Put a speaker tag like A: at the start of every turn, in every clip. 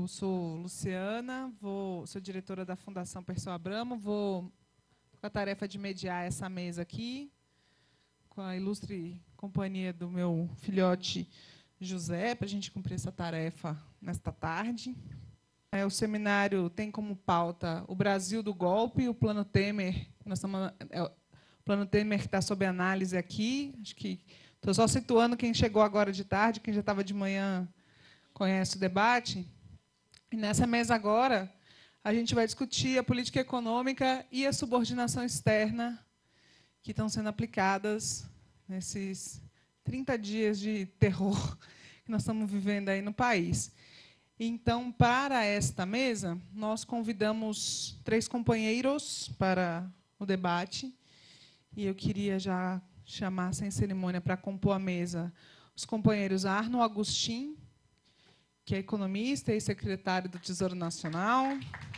A: Eu sou Luciana, sou diretora da Fundação Perseu Abramo, vou com a tarefa de mediar essa mesa aqui, com a ilustre companhia do meu filhote José, para a gente cumprir essa tarefa nesta tarde. O seminário tem como pauta o Brasil do golpe, o Plano Temer. O Plano Temer que está sob análise aqui. Acho que estou só situando quem chegou agora de tarde, quem já estava de manhã conhece o debate. E nessa mesa agora, a gente vai discutir a política econômica e a subordinação externa que estão sendo aplicadas nesses 30 dias de terror que nós estamos vivendo aí no país. Então, para esta mesa, nós convidamos 3 companheiros para o debate. E eu queria já chamar, sem cerimônia, para compor a mesa, os companheiros Arno Agustin, que é economista e secretário do Tesouro Nacional,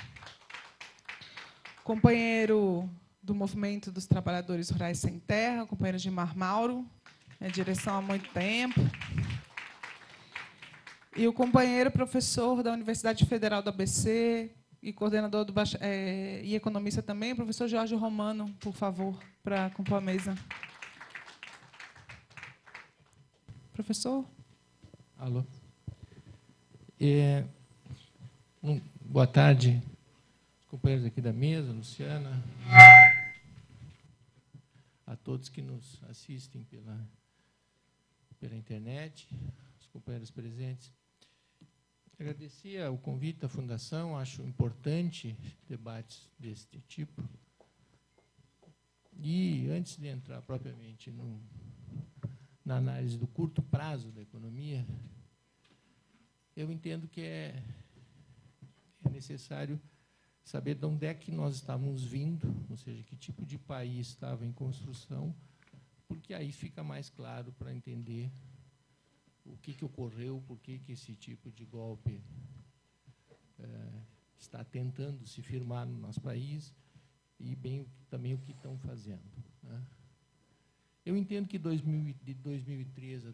A: companheiro do Movimento dos Trabalhadores Rurais Sem Terra, companheiro Gilmar Mauro, na direção há muito tempo, e o companheiro professor da Universidade Federal do ABC e coordenador e economista também, o professor Jorge Romano, por favor, para compor a mesa. Professor?
B: Alô. Boa tarde, companheiros aqui da mesa, Luciana, a todos que nos assistem pela internet, os companheiros presentes. Agradecer o convite da Fundação, acho importante debates deste tipo. E, antes de entrar propriamente na análise do curto prazo da economia, eu entendo que é necessário saber de onde é que nós estávamos vindo, ou seja, que tipo de país estava em construção, porque aí fica mais claro para entender o que ocorreu, por que esse tipo de golpe está tentando se firmar no nosso país e também o que estão fazendo, né? Eu entendo que de 2013 a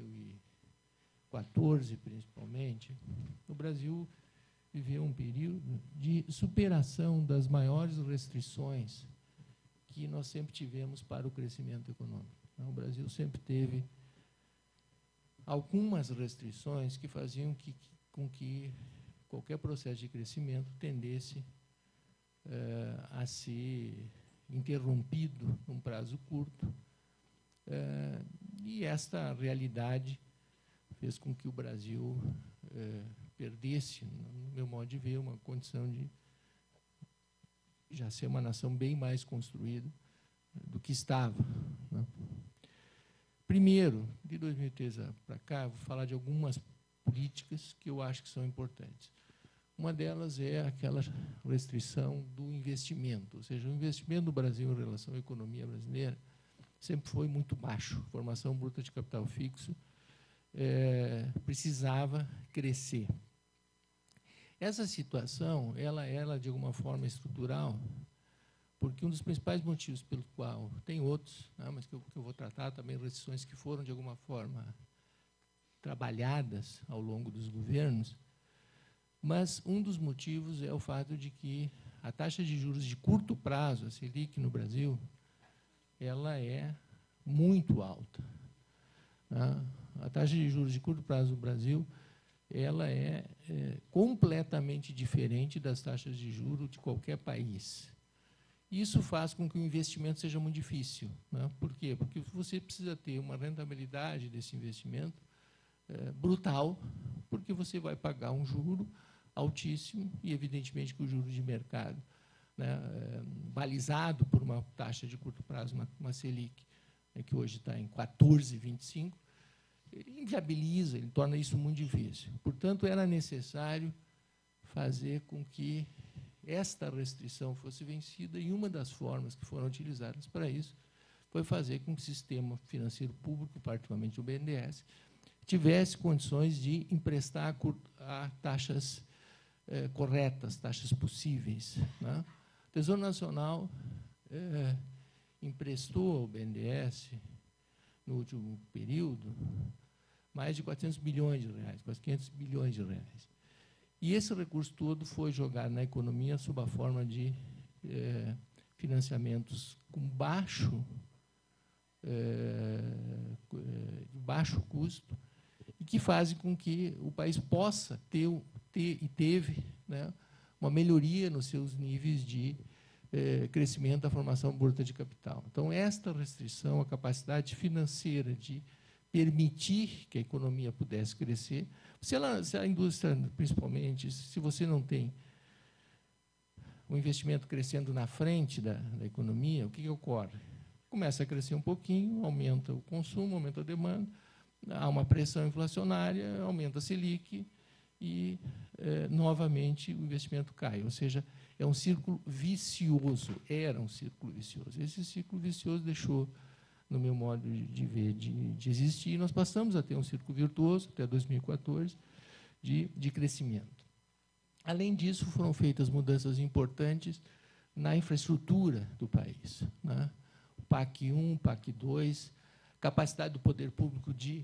B: 2014, principalmente, o Brasil viveu um período de superação das maiores restrições que nós sempre tivemos para o crescimento econômico. O Brasil sempre teve algumas restrições que faziam com que qualquer processo de crescimento tendesse a ser interrompido num prazo curto. E esta realidade fez com que o Brasil perdesse, no meu modo de ver, uma condição de já ser uma nação bem mais construída do que estava, né? Primeiro, de 2013 para cá, vou falar de algumas políticas que eu acho que são importantes. Uma delas é aquela restrição do investimento, ou seja, o investimento do Brasil em relação à economia brasileira sempre foi muito baixo. Formação bruta de capital fixo precisava crescer. Essa situação, ela de alguma forma estrutural, porque um dos principais motivos pelo qual, tem outros, né, mas que eu vou tratar também, restrições que foram, de alguma forma, trabalhadas ao longo dos governos, mas um dos motivos é o fato de que a taxa de juros de curto prazo, a Selic, no Brasil, ela é muito alta, né? A taxa de juros de curto prazo no Brasil, ela é completamente diferente das taxas de juros de qualquer país. Isso faz com que o investimento seja muito difícil, né? Por quê? Porque você precisa ter uma rentabilidade desse investimento brutal, porque você vai pagar um juro altíssimo e, evidentemente, que o juro de mercado, né, balizado por uma taxa de curto prazo, uma Selic, que hoje está em 14,25, ele inviabiliza, ele torna isso muito difícil. Portanto, era necessário fazer com que esta restrição fosse vencida, e uma das formas que foram utilizadas para isso foi fazer com que o sistema financeiro público, particularmente o BNDES, tivesse condições de emprestar a taxas corretas, taxas possíveis, né? O Tesouro Nacional emprestou ao BNDES, no último período, mais de 400 bilhões de reais, quase 500 bilhões de reais. E esse recurso todo foi jogado na economia sob a forma de financiamentos com baixo custo, e que fazem com que o país possa ter e teve, né, uma melhoria nos seus níveis de crescimento da formação bruta de capital. Então, esta restrição à capacidade financeira de permitir que a economia pudesse crescer, se a indústria, principalmente, se você não tem o investimento crescendo na frente da economia, o que ocorre? Começa a crescer um pouquinho, aumenta o consumo, aumenta a demanda, há uma pressão inflacionária, aumenta a Selic e, novamente, o investimento cai. Ou seja, é um círculo vicioso, era um círculo vicioso. Esse círculo vicioso deixou, no meu modo de ver, de existir, e nós passamos a ter um círculo virtuoso, até 2014, de crescimento. Além disso, foram feitas mudanças importantes na infraestrutura do país, né? O PAC 1, PAC 2, capacidade do poder público de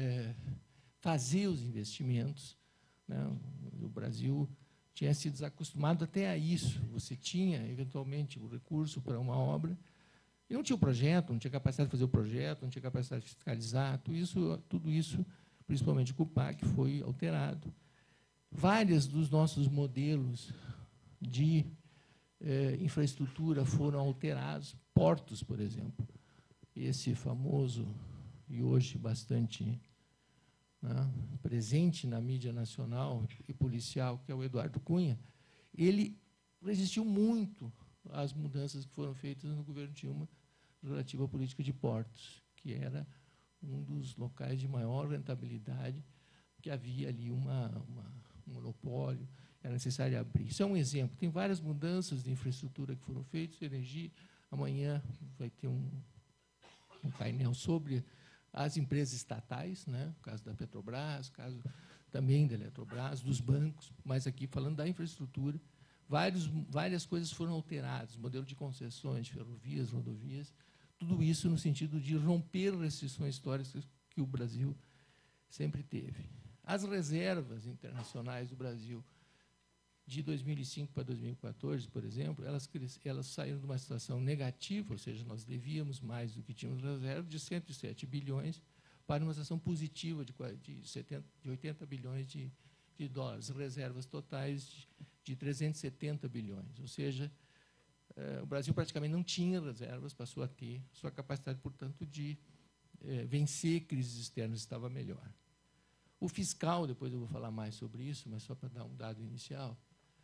B: fazer os investimentos, né? O Brasil tinha se desacostumado até a isso. Você tinha, eventualmente, o recurso para uma obra, e não tinha o projeto, não tinha capacidade de fazer o projeto, não tinha capacidade de fiscalizar. Tudo isso, principalmente com o PAC, foi alterado. Vários dos nossos modelos de infraestrutura foram alterados. Portos, por exemplo. Esse famoso, e hoje bastante, né, presente na mídia nacional e policial, que é o Eduardo Cunha, ele resistiu muito às mudanças que foram feitas no governo Dilma relativa à política de portos, que era um dos locais de maior rentabilidade, que havia ali um monopólio, era necessário abrir. Isso é um exemplo. Tem várias mudanças de infraestrutura que foram feitas, energia. Amanhã vai ter um painel sobre as empresas estatais, né? O caso da Petrobras, o caso também da Eletrobras, dos bancos, mas aqui falando da infraestrutura, várias coisas foram alteradas, modelo de concessões, ferrovias, rodovias, tudo isso no sentido de romper restrições históricas que o Brasil sempre teve. As reservas internacionais do Brasil, de 2005 para 2014, por exemplo, elas saíram de uma situação negativa, ou seja, nós devíamos mais do que tínhamos reserva, de 107 bilhões, para uma situação positiva de 80 bilhões de dólares, reservas totais de 370 bilhões. Ou seja, o Brasil praticamente não tinha reservas, passou a ter, sua capacidade, portanto, de vencer crises externas estava melhor. O fiscal, depois eu vou falar mais sobre isso, mas só para dar um dado inicial.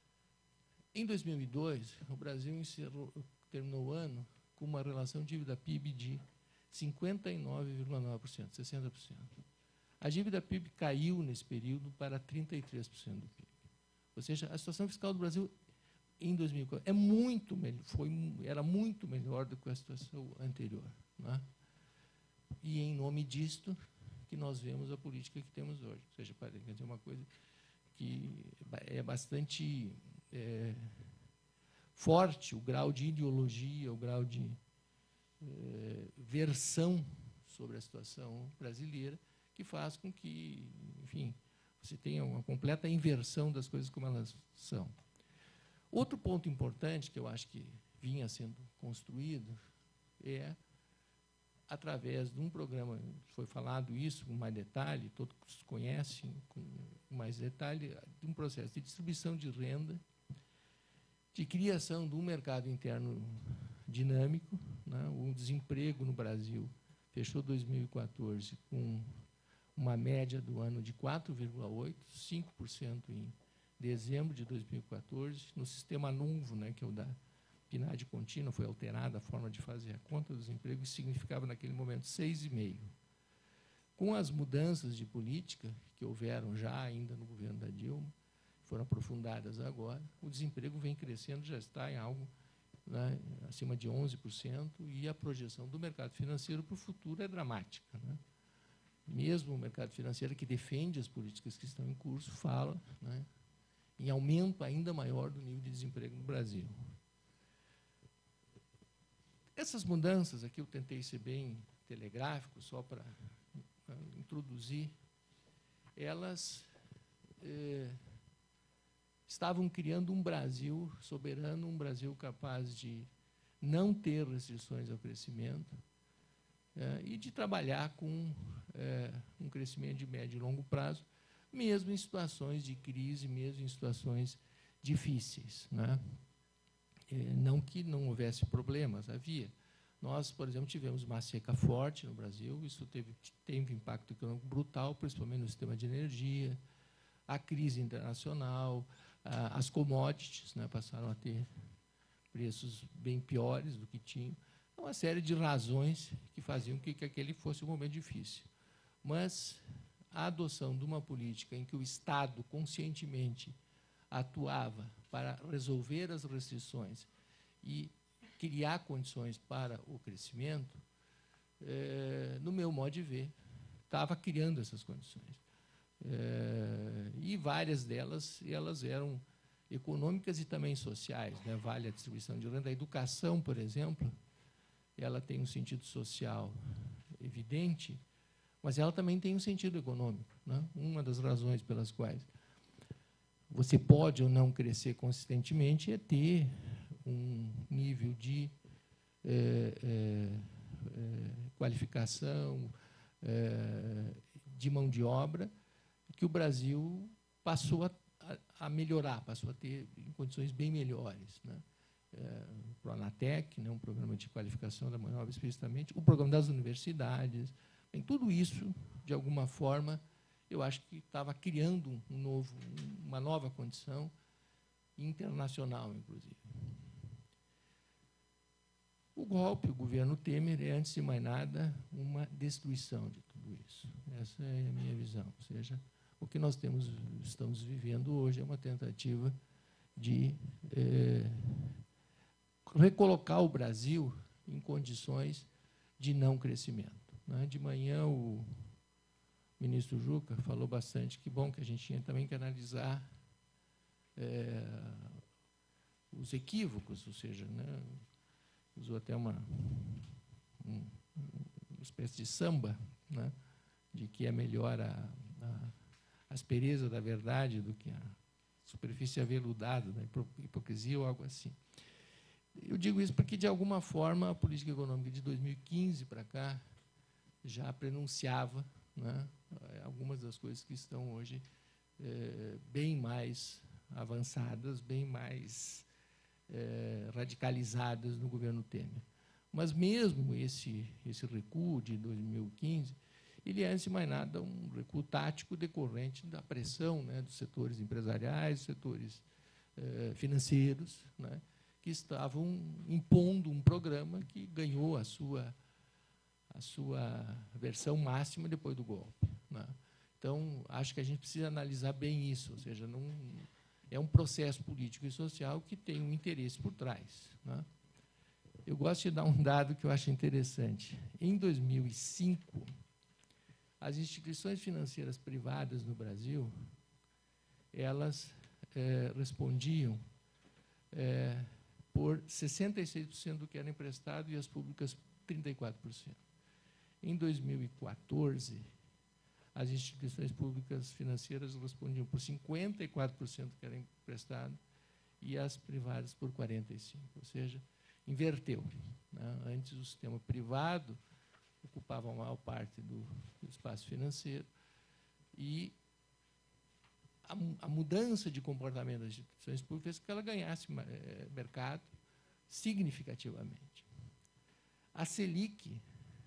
B: Em 2002, o Brasil terminou o ano com uma relação dívida-PIB de 59,9%, 60%. A dívida PIB caiu nesse período para 33% do PIB. Ou seja, a situação fiscal do Brasil em 2004 era muito melhor do que a situação anterior, né? E, em nome disto, que nós vemos a política que temos hoje. Ou seja, quer dizer, uma coisa que é bastante forte, o grau de ideologia, o grau de versão sobre a situação brasileira, que faz com que, enfim, você tenha uma completa inversão das coisas como elas são. Outro ponto importante que eu acho que vinha sendo construído é através de um programa, foi falado isso com mais detalhe, todos conhecem com mais detalhe, de um processo de distribuição de renda, de criação de um mercado interno dinâmico, né? O desemprego no Brasil fechou 2014 com uma média do ano de 4,8%, 5% em dezembro de 2014, no sistema novo, né, que é o da PNAD contínua, foi alterada a forma de fazer a conta do desemprego, isso significava, naquele momento, 6,5%. Com as mudanças de política que houveram já ainda no governo da Dilma, foram aprofundadas agora, o desemprego vem crescendo, já está em algo, né, acima de 11%, e a projeção do mercado financeiro para o futuro é dramática, né? Mesmo o mercado financeiro, que defende as políticas que estão em curso, fala, né, em aumento ainda maior do nível de desemprego no Brasil. Essas mudanças, aqui eu tentei ser bem telegráfico, só para introduzir, elas estavam criando um Brasil soberano, um Brasil capaz de não ter restrições ao crescimento e de trabalhar com um crescimento de médio e longo prazo, mesmo em situações de crise, mesmo em situações difíceis, né? Não que não houvesse problemas, havia. Nós, por exemplo, tivemos uma seca forte no Brasil, isso teve impacto econômico brutal, principalmente no sistema de energia, a crise internacional, as commodities, né, passaram a ter preços bem piores do que tinham. Uma série de razões que faziam que aquele fosse um momento difícil. Mas a adoção de uma política em que o Estado conscientemente atuava para resolver as restrições e criar condições para o crescimento, no meu modo de ver, estava criando essas condições. E várias delas elas eram econômicas e também sociais, né? Vale a distribuição de renda. A educação, por exemplo, ela tem um sentido social evidente, mas ela também tem um sentido econômico, né? Uma das razões pelas quais você pode ou não crescer consistentemente é ter um nível de qualificação, de mão de obra, que o Brasil passou a melhorar, passou a ter em condições bem melhores, né? O Pronatec, né, um programa de qualificação da mão de obra explicitamente, o programa das universidades, bem, tudo isso, de alguma forma, eu acho que estava criando uma nova condição internacional, inclusive. O golpe, o governo Temer, é, antes de mais nada, uma destruição de tudo isso. Essa é a minha visão. Ou seja, o que nós estamos vivendo hoje é uma tentativa de recolocar o Brasil em condições de não crescimento, né? De manhã, o ministro Juca falou bastante que bom que a gente tinha também que analisar os equívocos, ou seja, né, usou até uma espécie de samba, né, de que é melhor a aspereza da verdade do que a superfície aveludada da hipocrisia ou algo assim. Eu digo isso porque, de alguma forma, a política econômica de 2015 para cá já prenunciava, né, algumas das coisas que estão hoje bem mais avançadas, bem mais radicalizadas no governo Temer. Mas mesmo esse recuo de 2015, ele é, antes de mais nada, um recuo tático decorrente da pressão, né, dos setores empresariais, dos setores financeiros, né, que estavam impondo um programa que ganhou a sua versão máxima depois do golpe, né? Então, acho que a gente precisa analisar bem isso, ou seja, não é um processo político e social que tem um interesse por trás, né? Eu gosto de dar um dado que eu acho interessante. Em 2005, as instituições financeiras privadas no Brasil, elas respondiam por 66% do que era emprestado e as públicas 34%. Em 2014, as instituições públicas financeiras respondiam por 54% do que era emprestado e as privadas por 45%. Ou seja, inverteu, né? Antes, o sistema privado ocupava a maior parte do espaço financeiro e a mudança de comportamento das instituições públicas fez que ela ganhasse mercado significativamente. A Selic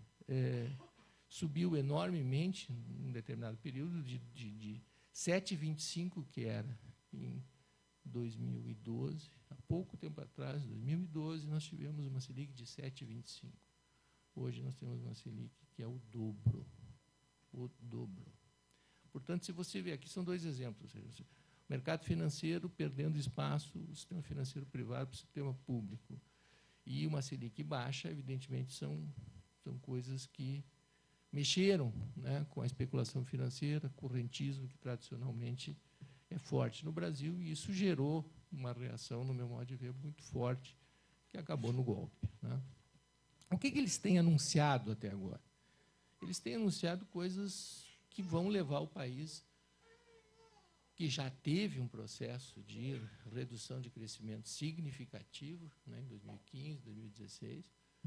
B: subiu enormemente em determinado período, de 7,25, que era em 2012, há pouco tempo atrás, 2012, nós tivemos uma Selic de 7,25. Hoje nós temos uma Selic que é o dobro. O dobro. Portanto, se você ver aqui, são dois exemplos. O mercado financeiro perdendo espaço, o sistema financeiro privado para o sistema público. E uma Selic baixa, evidentemente, são coisas que mexeram, né, com a especulação financeira, correntismo, que tradicionalmente é forte no Brasil, e isso gerou uma reação, no meu modo de ver, muito forte, que acabou no golpe, né? O que eles têm anunciado até agora? Eles têm anunciado coisas que vão levar o país que já teve um processo de redução de crescimento significativo, né, em 2015, 2016,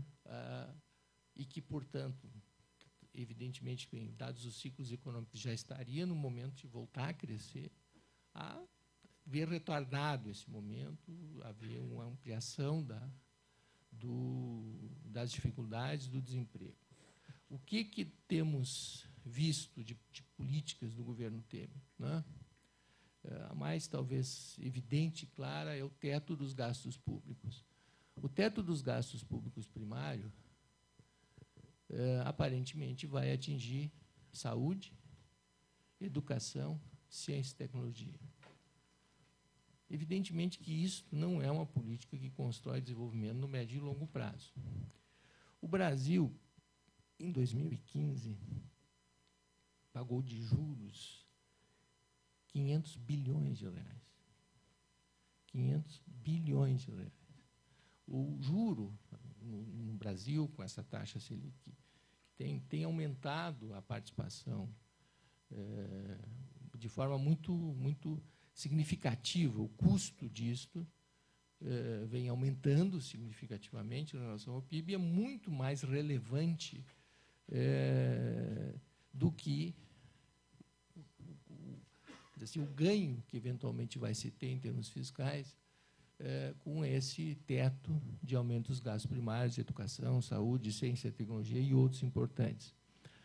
B: e que, portanto, evidentemente, dados os ciclos econômicos, já estaria no momento de voltar a crescer, a ver retardado esse momento, haver uma ampliação das dificuldades do desemprego. O que temos visto de políticas do governo Temer, né? A mais, talvez, evidente e clara é o teto dos gastos públicos. O teto dos gastos públicos primário, aparentemente, vai atingir saúde, educação, ciência e tecnologia. Evidentemente que isso não é uma política que constrói desenvolvimento no médio e longo prazo. O Brasil, em 2015, pagou de juros 500 bilhões de reais. 500 bilhões de reais. O juro no Brasil, com essa taxa Selic, tem aumentado a participação de forma muito significativa. O custo disto vem aumentando significativamente em relação ao PIB e é muito mais relevante do que assim, o ganho que eventualmente vai se ter em termos fiscais com esse teto de aumento dos gastos primários, educação, saúde, ciência e tecnologia e outros importantes.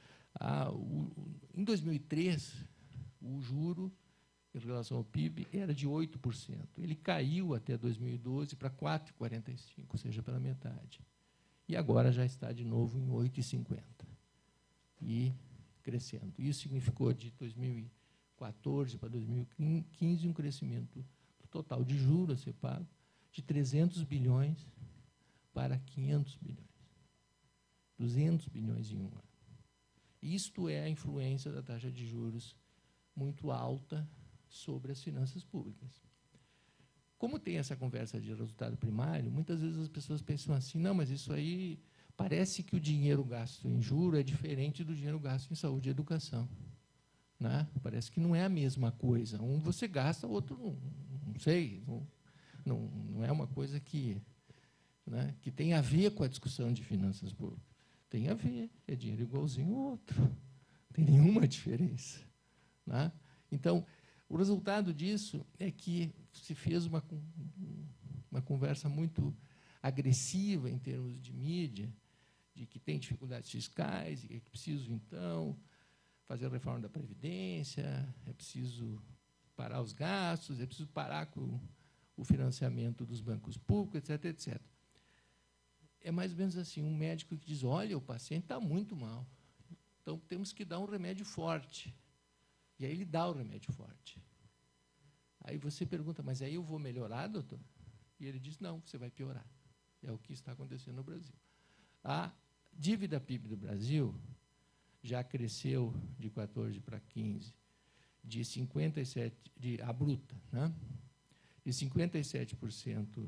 B: Em 2003, o juro em relação ao PIB era de 8%. Ele caiu até 2012 para 4,45%, ou seja, pela metade. E agora já está de novo em 8,50%. E crescendo. Isso significou, de 2014 para 2015, um crescimento do total de juros a ser pago de 300 bilhões para 500 bilhões. 200 bilhões em um ano. Isto é a influência da taxa de juros muito alta sobre as finanças públicas. Como tem essa conversa de resultado primário, muitas vezes as pessoas pensam assim, não, mas isso aí parece que o dinheiro gasto em juros é diferente do dinheiro gasto em saúde e educação. Né? Parece que não é a mesma coisa. Um você gasta, o outro não sei. Não é uma coisa que tem a ver com a discussão de finanças públicas. Tem a ver, é dinheiro igualzinho ao outro. Não tem nenhuma diferença. Né? Então, o resultado disso é que se fez uma conversa muito agressiva em termos de mídia, de que tem dificuldades fiscais, e que é preciso, então, fazer a reforma da Previdência, é preciso parar os gastos, é preciso parar com o financiamento dos bancos públicos, etc., etc. É mais ou menos assim, um médico que diz, olha, o paciente está muito mal, então temos que dar um remédio forte. E aí ele dá o remédio forte. Aí você pergunta, mas aí eu vou melhorar, doutor? E ele diz, não, você vai piorar. É o que está acontecendo no Brasil. A dívida PIB do Brasil já cresceu de 14 para 15, de 57%, a bruta, né? De 57%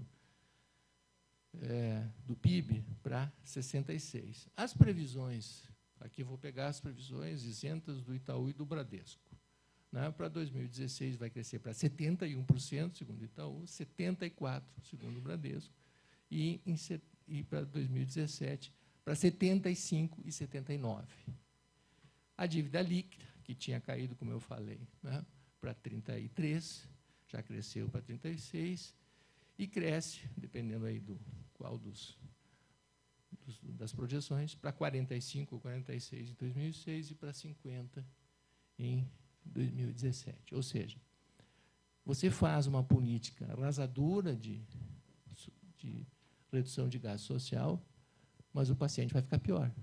B: do PIB para 66%. As previsões, aqui eu vou pegar as previsões isentas do Itaú e do Bradesco. Né? Para 2016 vai crescer para 71%, segundo o Itaú, 74%, segundo o Bradesco, e para 2017 para 75% e 79%. A dívida líquida, que tinha caído, como eu falei, né, para 33%, já cresceu para 36%, e cresce, dependendo aí do qual das projeções, para 45% ou 46% em 2006 e para 50% em 2017. Ou seja, você faz uma política arrasadora de redução de gasto social, mas o paciente vai ficar pior.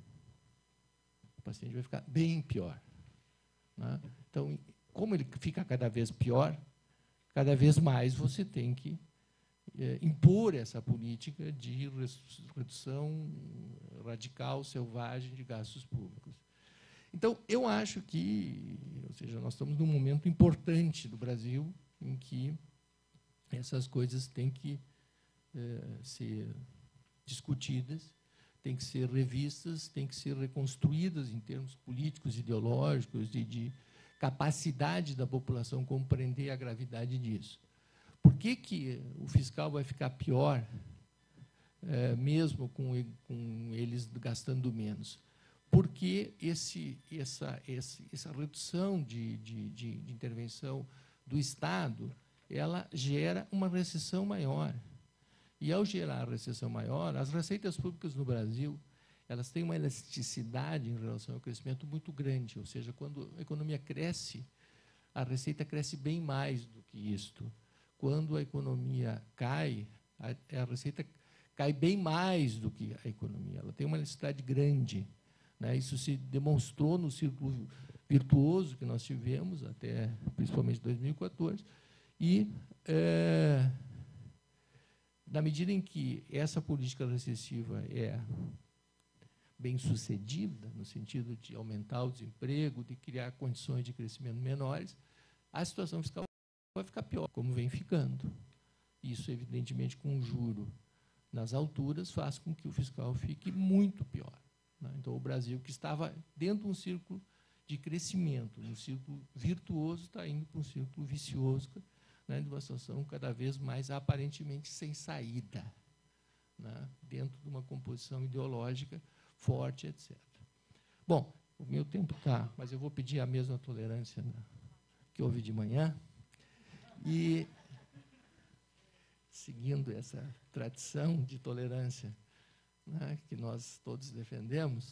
B: O paciente vai ficar bem pior. Né? Então, como ele fica cada vez pior, cada vez mais você tem que impor essa política de redução radical, selvagem de gastos públicos. Então, eu acho que, ou seja, nós estamos num momento importante do Brasil em que essas coisas têm que ser discutidas, têm que ser revistas, têm que ser reconstruídas em termos políticos, ideológicos, de capacidade da população compreender a gravidade disso. Por que o fiscal vai ficar pior, mesmo com eles gastando menos? Porque essa redução de intervenção do Estado, ela gera uma recessão maior. E, ao gerar a recessão maior, as receitas públicas no Brasil, elas têm uma elasticidade em relação ao crescimento muito grande. Ou seja, quando a economia cresce, a receita cresce bem mais do que isto. Quando a economia cai, a receita cai bem mais do que a economia. Ela tem uma elasticidade grande. Né? Isso se demonstrou no círculo virtuoso que nós tivemos, até principalmente 2014, e, na medida em que essa política recessiva é bem-sucedida, no sentido de aumentar o desemprego, de criar condições de crescimento menores, a situação fiscal vai ficar pior, como vem ficando. Isso, evidentemente, com um juro nas alturas, faz com que o fiscal fique muito pior. Né? Então, o Brasil, que estava dentro de um círculo de crescimento, um círculo virtuoso, está indo para um círculo vicioso, né, de uma situação cada vez mais aparentemente sem saída, né, dentro de uma composição ideológica forte, etc. Bom, o meu tempo está, mas eu vou pedir a mesma tolerância que houve de manhã. E, seguindo essa tradição de tolerância, né, que nós todos defendemos,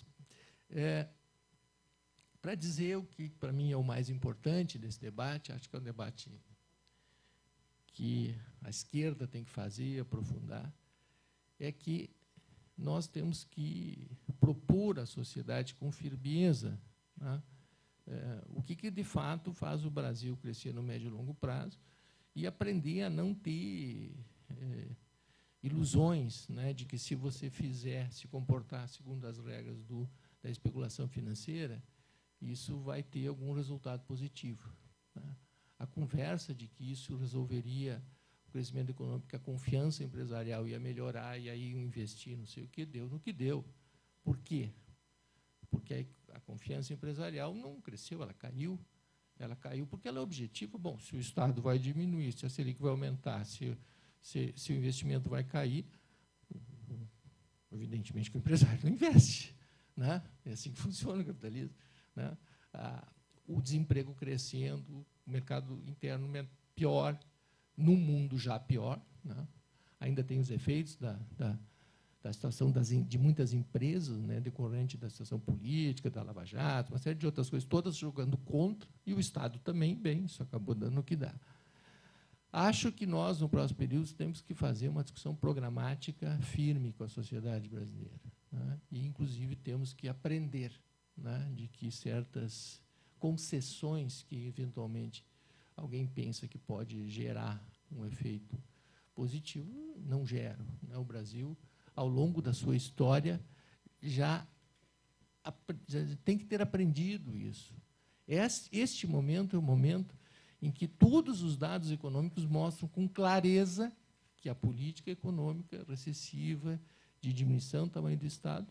B: para dizer o que, para mim, é o mais importante desse debate, acho que é um debate que a esquerda tem que fazer, aprofundar, é que nós temos que propor à sociedade com firmeza, né, o que, de fato, faz o Brasil crescer no médio e longo prazo e aprender a não ter ilusões, né, de que, se você se comportar segundo as regras da especulação financeira, isso vai ter algum resultado positivo. Né? A conversa de que isso resolveria o crescimento econômico, a confiança empresarial ia melhorar, e aí investir, não sei o que, deu no que deu. Por quê? Porque a confiança empresarial não cresceu, ela caiu. Ela caiu porque ela é objetiva. Bom, se o Estado vai diminuir, se a Selic vai aumentar, se o investimento vai cair, evidentemente que o empresário não investe. Né? É assim que funciona o capitalismo. Né? O desemprego crescendo, o mercado interno pior, num mundo já pior. Né? Ainda tem os efeitos da situação de muitas empresas, né, decorrente da situação política, da Lava Jato, uma série de outras coisas, todas jogando contra, e o Estado também, bem, isso acabou dando o que dá. Acho que nós, no próximo período, temos que fazer uma discussão programática firme com a sociedade brasileira. Né? E, inclusive, temos que aprender, né, de que certas concessões que, eventualmente, alguém pensa que pode gerar um efeito positivo, não geram. Né? O Brasil, ao longo da sua história, já tem que ter aprendido isso. Este momento é o momento em que todos os dados econômicos mostram com clareza que a política econômica recessiva, de diminuição do tamanho do Estado,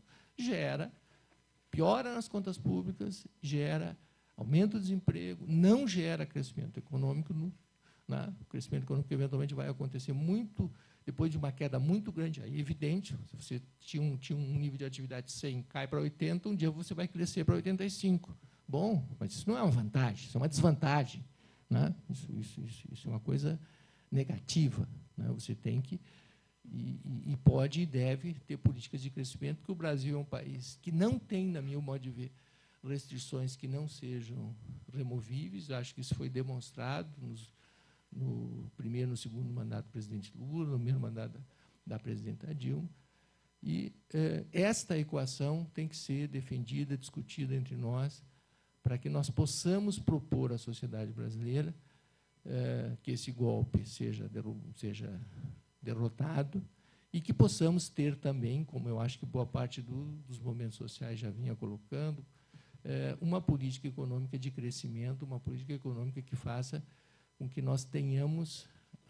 B: piora nas contas públicas, gera aumento do desemprego, não gera crescimento econômico. O crescimento econômico, eventualmente, vai acontecer muito depois de uma queda muito grande. Aí é evidente, se você tinha um nível de atividade 100, cai para 80, um dia você vai crescer para 85. Bom, mas isso não é uma vantagem, isso é uma desvantagem. Né? Isso é uma coisa negativa. Né? Você tem que, e pode e deve ter políticas de crescimento, porque o Brasil é um país que não tem, na minha modo de ver, restrições que não sejam removíveis. Acho que isso foi demonstrado no primeiro e no segundo mandato do presidente Lula, no primeiro mandato da presidenta Dilma. E esta equação tem que ser defendida, discutida entre nós, para que nós possamos propor à sociedade brasileira que esse golpe seja derrotado e que possamos ter também, como eu acho que boa parte dos movimentos sociais já vinha colocando, uma política econômica de crescimento, uma política econômica que faça com que nós tenhamos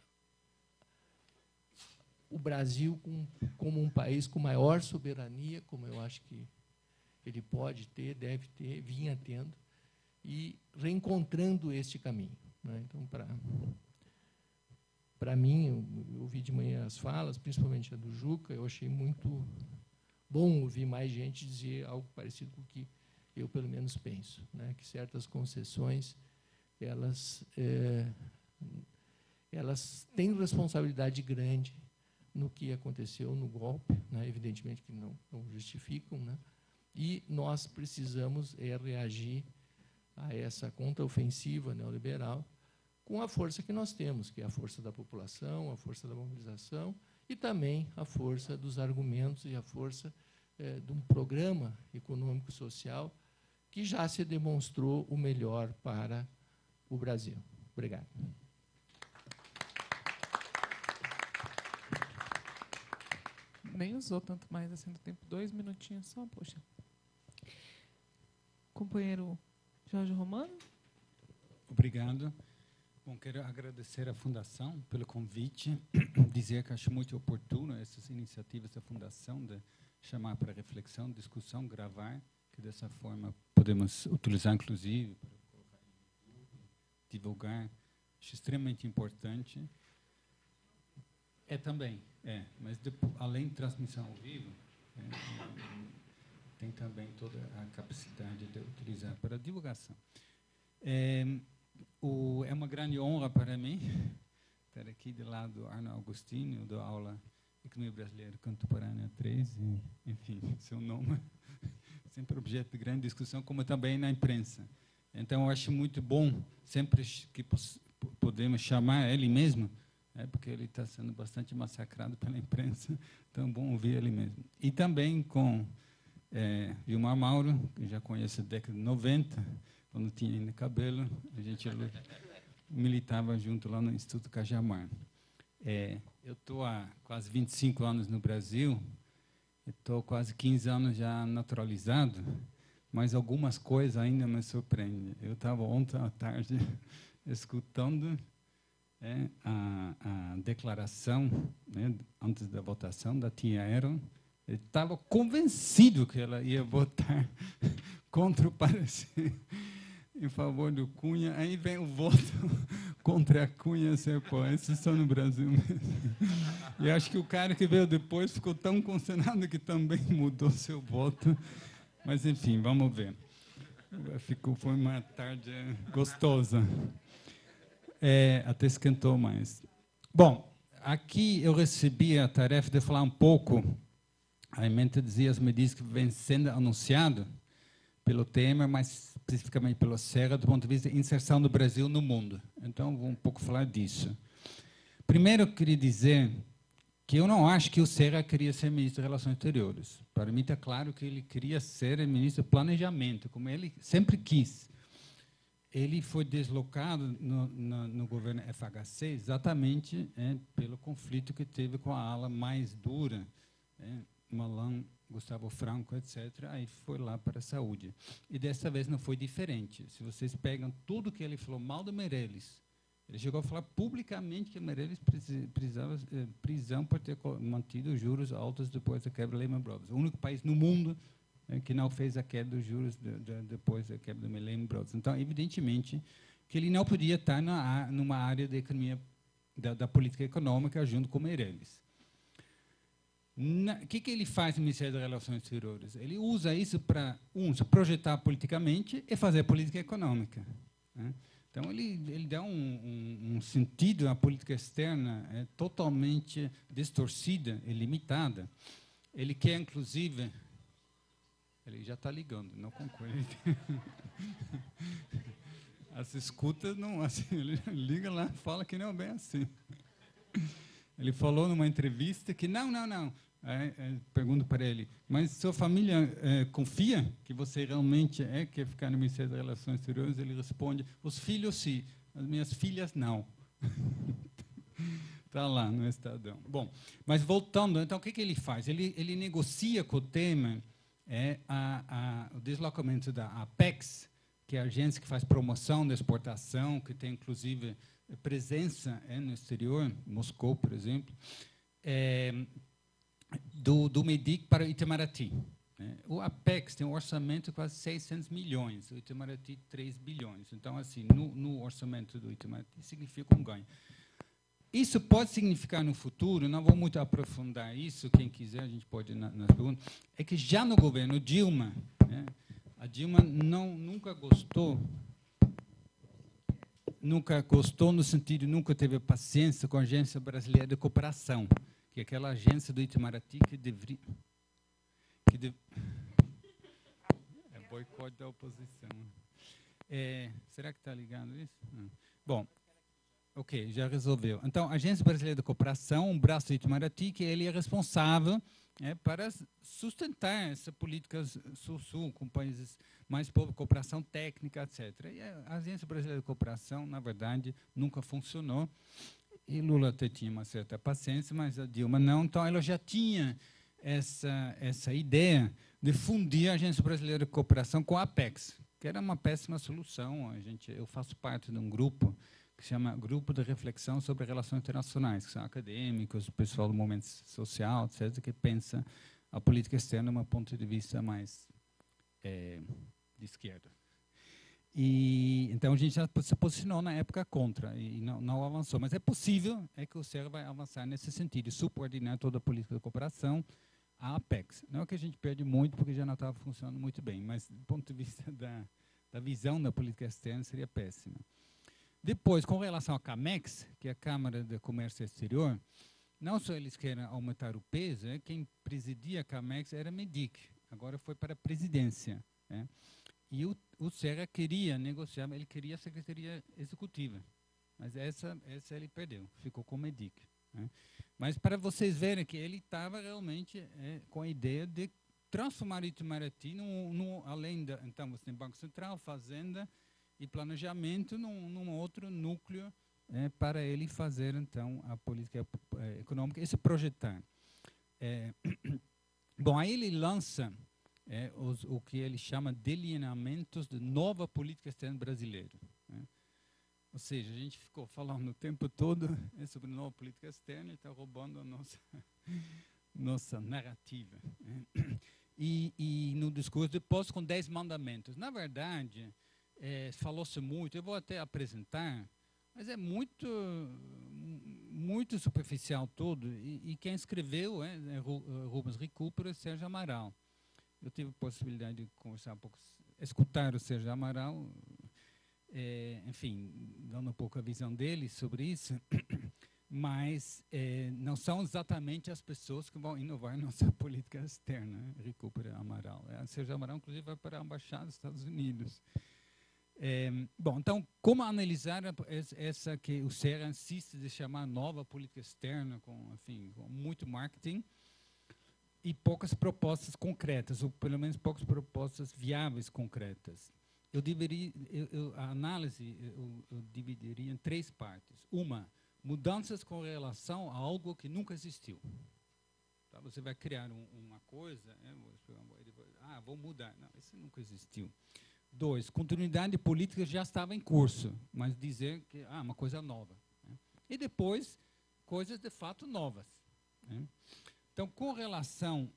B: o Brasil como um país com maior soberania, como eu acho que ele pode ter, deve ter, vinha tendo, e reencontrando este caminho, né? Então, para mim, eu ouvi de manhã as falas, principalmente a do Juca, eu achei muito bom ouvir mais gente dizer algo parecido com o que eu, pelo menos, penso, né? Que certas concessões elas têm responsabilidade grande no que aconteceu no golpe, né? Evidentemente que não justificam, né? E nós precisamos reagir a essa contraofensiva neoliberal com a força que nós temos, que é a força da população, a força da mobilização e também a força dos argumentos e a força de um programa econômico social que já se demonstrou o melhor para o Brasil. Obrigado.
A: Nem usou tanto mais assim do tempo, 2 minutinhos só, poxa. Companheiro Jorge Romano.
C: Obrigado. Bom, quero agradecer à Fundação pelo convite, dizer que acho muito oportuno essas iniciativas da Fundação de chamar para reflexão, discussão, gravar, que dessa forma podemos utilizar, inclusive, para colocar no YouTube, divulgar. Acho extremamente importante. Também, mas depois, além de transmissão ao vivo, tem também toda a capacidade de utilizar para divulgação. É uma grande honra para mim estar aqui do lado do Arno Agostini, eu dou aula Economia Brasileira Contemporânea 3, e, enfim, seu nome sempre objeto de grande discussão, como também na imprensa. Então, eu acho muito bom, sempre que podemos chamar ele mesmo, porque ele está sendo bastante massacrado pela imprensa, então é bom ouvir ele mesmo. E também com Vilmar Mauro, que já conheço da década de 90, quando tinha ainda cabelo, a gente militava junto lá no Instituto Cajamar. Eu estou há quase 25 anos no Brasil, estou quase 15 anos já naturalizado, mas algumas coisas ainda me surpreendem. Eu estava ontem à tarde escutando a declaração, né, antes da votação, da Tia Aero. Ele estava convencido que ela ia votar contra o parecer em favor do Cunha. Aí vem o voto contra a Cunha. Esses são no Brasil mesmo. E acho que o cara que veio depois ficou tão consternado que também mudou seu voto. Mas, enfim, vamos ver. Foi uma tarde gostosa. Até esquentou mais. Bom, aqui eu recebi a tarefa de falar um pouco, a emenda dizia as medidas que vêm sendo anunciadas pelo Temer, mas especificamente pelo Serra, do ponto de vista de inserção do Brasil no mundo. Então, vou um pouco falar disso. Primeiro, eu queria dizer que eu não acho que o Serra queria ser ministro de Relações Exteriores. Para mim, está claro que ele queria ser ministro de Planejamento, como ele sempre quis. Ele foi deslocado no governo FHC exatamente pelo conflito que teve com a ala mais dura, Malan, Gustavo Franco, etc. Aí foi lá para a saúde. E dessa vez não foi diferente. Se vocês pegam tudo que ele falou mal do Meirelles, ele chegou a falar publicamente que o Meirelles precisava prisão por ter mantido juros altos depois da quebra da Lehman Brothers. O único país no mundo que não fez a queda dos juros depois da quebra da Lehman Brothers. Então, evidentemente, que ele não podia estar numa área da economia, da política econômica, junto com o Meirelles. O que ele faz no Ministério das Relações Exteriores? Ele usa isso para, se projetar politicamente e fazer política econômica. Então, ele dá um sentido à política externa totalmente distorcida e limitada. Ele quer, inclusive... Ele já está ligando, não concorda. As escutas, não, assim, ele liga lá, fala que não é bem assim. Ele falou numa entrevista que não. Pergunto para ele, mas sua família confia que você realmente quer ficar no Ministério das Relações Exteriores? Ele responde, os filhos sim, as minhas filhas não. Está lá no Estadão. Bom, mas voltando, então, o que ele faz? Ele negocia com o Temer o deslocamento da Apex, que é a agência que faz promoção da exportação, que tem, inclusive, presença no exterior, Moscou, por exemplo, do MEDIC para Itamaraty. o Apex tem um orçamento de quase 600 milhões, o Itamaraty 3 bilhões. Então, assim, no orçamento do Itamaraty significa um ganho. Isso pode significar no futuro, não vou muito aprofundar isso, quem quiser a gente pode ir nas perguntas, é que já no governo Dilma, né, a Dilma nunca gostou no sentido, nunca teve paciência com a Agência Brasileira de Cooperação, que é aquela agência do Itamaraty que deveria... É boicote da oposição. Será que está ligado isso? Não. Bom, ok, já resolveu. Então, a Agência Brasileira de Cooperação, um braço do Itamaraty, que ele é responsável para sustentar essa política sul-sul com países mais pobres, cooperação técnica, etc. E a Agência Brasileira de Cooperação, na verdade, nunca funcionou. E Lula até tinha uma certa paciência, mas a Dilma não. Então, ela já tinha essa ideia de fundir a Agência Brasileira de Cooperação com a Apex, que era uma péssima solução. Eu faço parte de um grupo que se chama Grupo de Reflexão sobre Relações Internacionais, que são acadêmicos, pessoal do movimento social, etc., que pensa a política externa de um ponto de vista mais de esquerda. E então a gente já se posicionou na época contra e não avançou. Mas é possível que o CERA vai avançar nesse sentido, subordinar toda a política de cooperação à Apex. Não é que a gente perde muito, porque já não estava funcionando muito bem, mas do ponto de vista da visão da política externa seria péssima. Depois, com relação à CAMEX, que é a Câmara de Comércio Exterior, não só eles querem aumentar o peso, quem presidia a CAMEX era Medic, agora foi para a presidência. E o CERA queria negociar, ele queria a Secretaria Executiva, mas essa ele perdeu, ficou com Medic. Mas para vocês verem que ele estava realmente com a ideia de transformar o Itamaraty, além da... Então, você tem Banco Central, Fazenda e Planejamento, num outro núcleo para ele fazer, então, a política econômica e se projetar. Bom, aí ele lança o que ele chama de delineamentos de nova política externa brasileira. Ou seja, a gente ficou falando o tempo todo sobre nova política externa e está roubando a nossa narrativa. E no discurso, depois, com 10 mandamentos. Na verdade, falou-se muito, eu vou até apresentar, mas é muito superficial tudo. E quem escreveu é Rubens Recupero e Sérgio Amaral. Eu tive a possibilidade de conversar um pouco, escutar o Sérgio Amaral, enfim, dando um pouco a visão dele sobre isso, mas não são exatamente as pessoas que vão inovar nossa política externa, Recupero e Amaral. Sérgio Amaral, inclusive, vai para a Embaixada dos Estados Unidos. Bom, então, como analisar essa que o CERA insiste de chamar nova política externa, com muito marketing, e poucas propostas concretas, ou pelo menos poucas propostas viáveis concretas. A análise eu dividiria em 3 partes. Uma, mudanças com relação a algo que nunca existiu. Tá? Você vai criar uma coisa, vou mudar. Não, isso nunca existiu. 2, continuidade de política já estava em curso, mas dizer que é uma coisa nova. E depois, coisas de fato novas. Então, com relação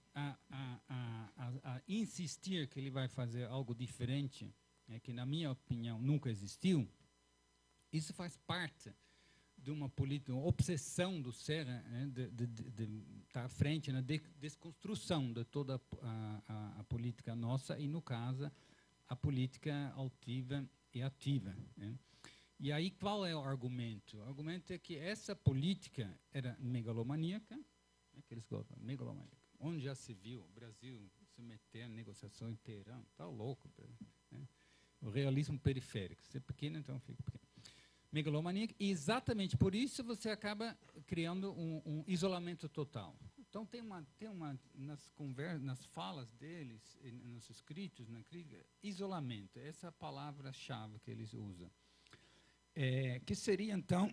C: a insistir que ele vai fazer algo diferente, que, na minha opinião, nunca existiu, isso faz parte de uma política, uma obsessão do CERA de estar à frente na desconstrução de toda a política nossa e, no caso, a política altiva e ativa. E aí, qual é o argumento? O argumento é que essa política era megalomaníaca, que eles gostam, megalomaníaca. Onde já se viu o Brasil se meter em negociação em Teherã? Está louco. O realismo periférico. Se é pequeno, então fica pequeno. Megalomaníaca. E exatamente por isso você acaba criando um isolamento total. Então, tem uma nas falas deles, nos escritos, na crítica, isolamento. Essa é a palavra-chave que eles usam. Que seria, então,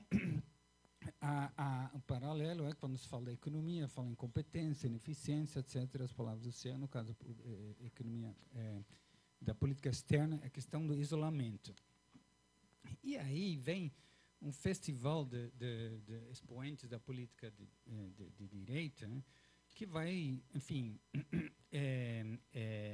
C: o paralelo quando se fala da economia, fala em competência, ineficiência, etc. As palavras do CERA, no caso, economia da política externa, a questão do isolamento. E aí vem um festival de expoentes da política de direita, que vai, enfim,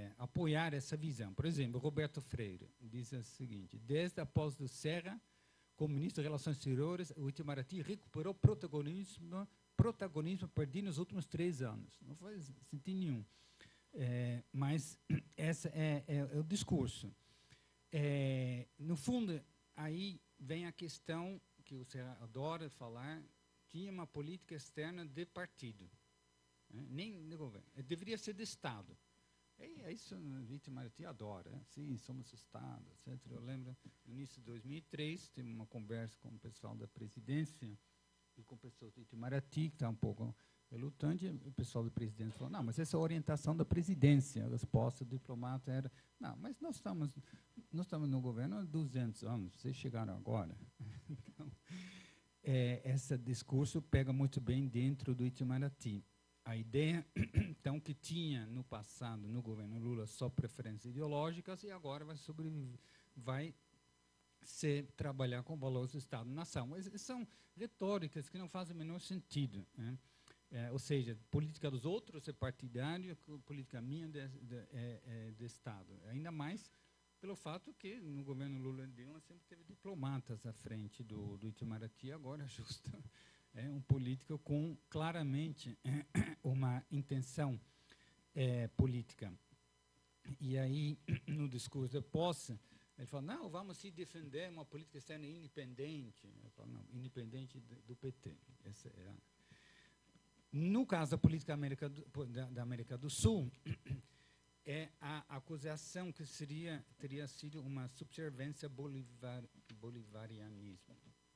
C: apoiar essa visão. Por exemplo, Roberto Freire diz o seguinte: desde após do Serra, como ministro de Relações Exteriores, o Itamaraty recuperou protagonismo perdido nos últimos 3 anos. Não faz sentido nenhum. Mas esse é o discurso. No fundo, aí vem a questão que o Serra adora falar, tinha uma política externa de partido, nem de governo. Deveria ser de Estado. É isso o Itamaraty adora. Sim, somos Estado, etc. Eu lembro, no início de 2003, tive uma conversa com o pessoal da presidência e com pessoas do Itamaraty, que está um pouco relutante. O pessoal da presidência falou: não, mas essa é a orientação da presidência. A resposta do diplomata era: não, mas nós estamos no governo há 200 anos, vocês chegaram agora. Então, esse discurso pega muito bem dentro do Itamaraty. A ideia, então, que tinha no passado, no governo Lula, só preferências ideológicas, e agora vai trabalhar com valores do Estado-nação. Mas são retóricas que não fazem o menor sentido, né? Ou seja, política dos outros é partidária, política minha é de Estado. Ainda mais pelo fato que no governo Lula Dilma sempre teve diplomatas à frente do Itamaraty, agora justo um político com claramente uma intenção política. E aí, no discurso de posse, ele fala: não, vamos se defender uma política externa independente. Eu falo: não, independente do PT. Essa é no caso da política da América do Sul, é a acusação que teria sido uma subserviência bolivarianismo.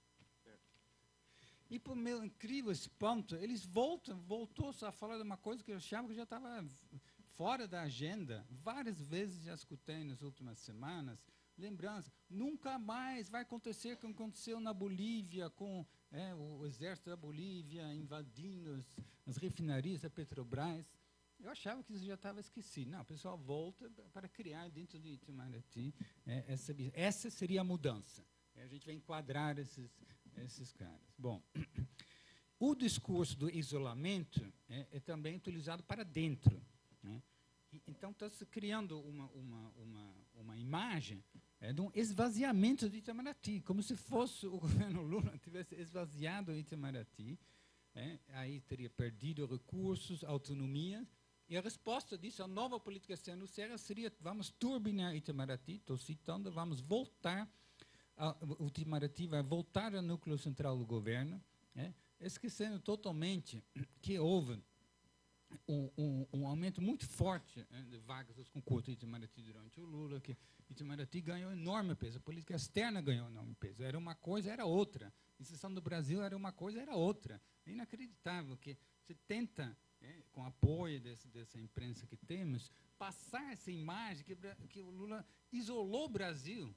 C: E, por meu incrível espanto, eles voltou a falar de uma coisa que eu achava que já estava fora da agenda. Várias vezes já escutei nas últimas semanas lembrança: nunca mais vai acontecer o que aconteceu na Bolívia, com o exército da Bolívia invadindo as refinarias da Petrobras. Eu achava que isso já estava esquecido. Não, o pessoal volta para criar dentro do Itamaraty essa seria a mudança. A gente vai enquadrar esses caras. Bom, o discurso do isolamento é também utilizado para dentro, né? Então está se criando uma imagem de um esvaziamento do Itamaraty, como se fosse o governo Lula tivesse esvaziado o Itamaraty, aí teria perdido recursos, autonomia. E a resposta disso, a nova política externa do Serra seria: vamos turbinar o Itamaraty, estou citando, vamos voltar, o Itamaraty vai voltar ao núcleo central do governo, esquecendo totalmente que houve um aumento muito forte de vagas dos concursos do Itamaraty durante o Lula, que o Itamaraty ganhou enorme peso, a política externa ganhou enorme peso. Era uma coisa, era outra. A instituição do Brasil era uma coisa, era outra. É inacreditável que você tenta, com apoio dessa imprensa que temos, passar essa imagem que o Lula isolou o Brasil.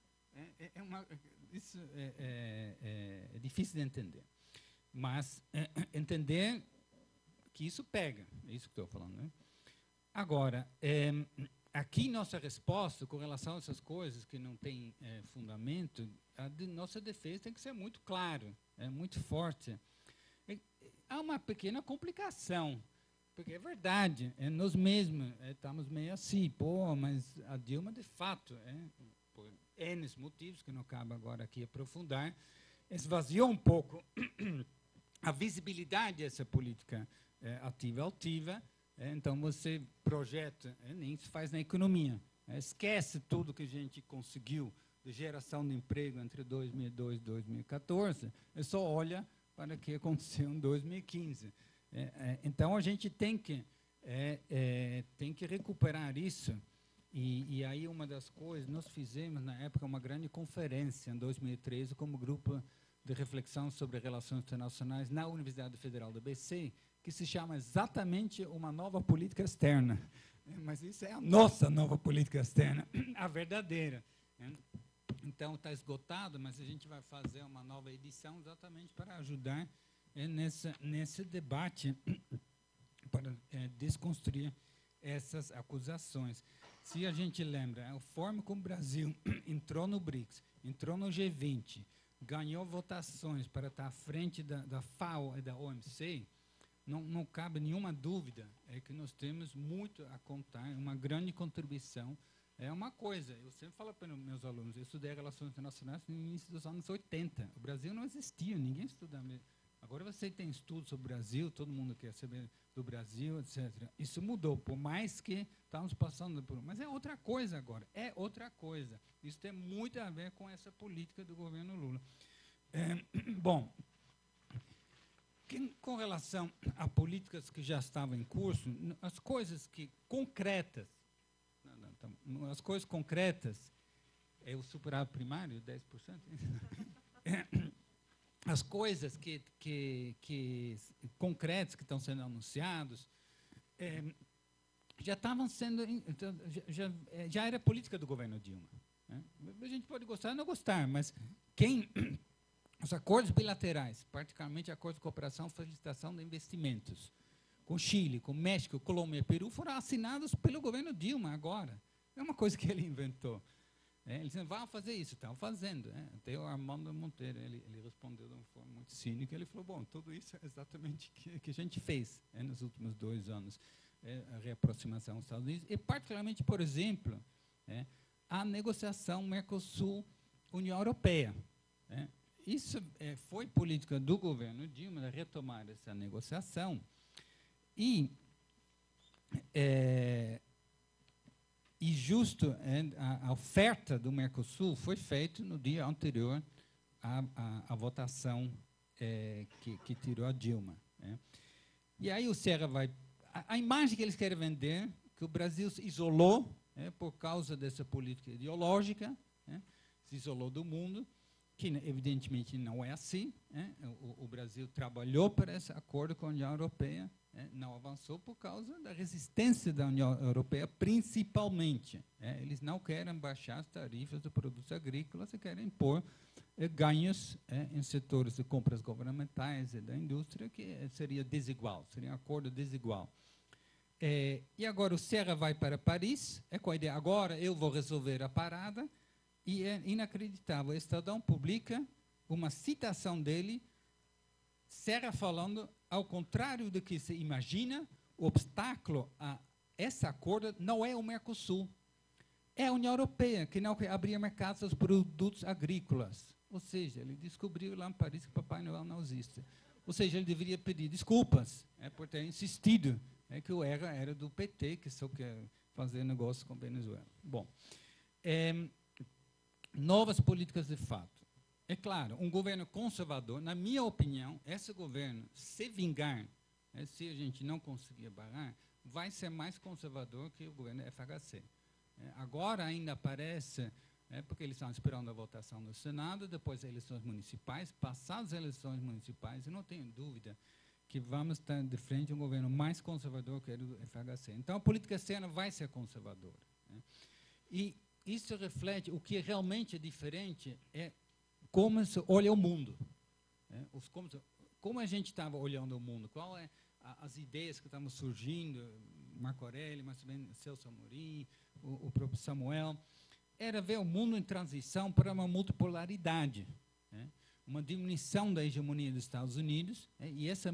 C: Isso é difícil de entender. Mas entender que isso pega, é isso que estou falando, né? Agora, aqui nossa resposta com relação a essas coisas que não têm fundamento, nossa defesa tem que ser muito clara, muito forte. Há uma pequena complicação, porque é verdade, nós mesmos estamos meio assim, mas a Dilma, de fato, por N motivos, que não cabe agora aqui aprofundar, esvaziou um pouco a visibilidade dessa política ativa-altiva. Então, você projeta, nem se faz na economia, esquece tudo que a gente conseguiu de geração de emprego entre 2002 e 2014, só olha para o que aconteceu em 2015. Então, a gente tem que recuperar isso. E aí, uma das coisas, nós fizemos, na época, uma grande conferência, em 2013, como grupo de reflexão sobre relações internacionais na Universidade Federal do ABC, que se chama exatamente Uma Nova Política Externa. Mas isso é a nossa nova política externa, a verdadeira. Então, está esgotado, mas a gente vai fazer uma nova edição exatamente para ajudar nesse debate, para desconstruir essas acusações. Se a gente lembra, a forma como o Brasil entrou no BRICS, entrou no G20, ganhou votações para estar à frente da FAO e da OMC, não cabe nenhuma dúvida, é que nós temos muito a contar, uma grande contribuição. É uma coisa, eu sempre falo para os meus alunos, eu estudei Relações Internacionais no início dos anos 80. O Brasil não existia, ninguém estudava. Agora você tem estudos sobre o Brasil, todo mundo quer saber do Brasil, etc. Isso mudou, por mais que estamos passando por... Mas é outra coisa agora, é outra coisa. Isso tem muito a ver com essa política do governo Lula. Bom, com relação a políticas que já estavam em curso, as coisas que concretas, as coisas concretas, é o superávit primário, 10%? As coisas concretas que estão sendo anunciadas já estavam sendo, então, já era política do governo Dilma. Né? A gente pode gostar ou não gostar, mas os acordos bilaterais, particularmente acordos de cooperação e facilitação de investimentos, com Chile, com México, Colômbia e Peru, foram assinados pelo governo Dilma agora. É uma coisa que ele inventou. Ele disse, vá fazer isso, estão fazendo. Até o Armando Monteiro, ele respondeu de uma forma muito cínica, ele falou, bom, tudo isso é exatamente o que a gente fez nos últimos 2 anos, a reaproximação aos Estados Unidos, e particularmente, por exemplo, a negociação Mercosul-União Europeia. Isso foi política do governo Dilma, retomar essa negociação, e justo a oferta do Mercosul foi feita no dia anterior à votação que tirou a Dilma. E aí o Serra vai... A imagem que eles querem vender, que o Brasil se isolou por causa dessa política ideológica, se isolou do mundo, que evidentemente não é assim. O Brasil trabalhou para esse acordo com a União Europeia, não avançou por causa da resistência da União Europeia, principalmente. Eles não querem baixar as tarifas de produtos agrícolas e querem impor ganhos em setores de compras governamentais e da indústria, que seria desigual, seria um acordo desigual. E agora o Serra vai para Paris, com a ideia, agora eu vou resolver a parada, e é inacreditável. O Estadão publica uma citação dele, Serra falando, ao contrário do que se imagina, o obstáculo a esse acordo não é o Mercosul, é a União Europeia, que não quer abrir mercados aos produtos agrícolas. Ou seja, ele descobriu lá em Paris que Papai Noel não existe. Ou seja, ele deveria pedir desculpas por ter insistido que o ERA era do PT, que só quer fazer negócio com a Venezuela. Bom, novas políticas de fato. É claro, um governo conservador, na minha opinião, esse governo, se vingar, se a gente não conseguir barrar, vai ser mais conservador que o governo FHC. Agora ainda parece, porque eles estão esperando a votação no Senado, depois as eleições municipais, passadas as eleições municipais, eu não tenho dúvida que vamos estar de frente a um governo mais conservador que o do FHC. Então, a política externa vai ser conservadora. E isso reflete o que realmente é diferente, como se olha o mundo. Como a gente estava olhando o mundo, qual é as ideias que estavam surgindo, Marco Aurélio, mas também Celso Amorim, o próprio Samuel, era ver o mundo em transição para uma multipolaridade, uma diminuição da hegemonia dos Estados Unidos, e essa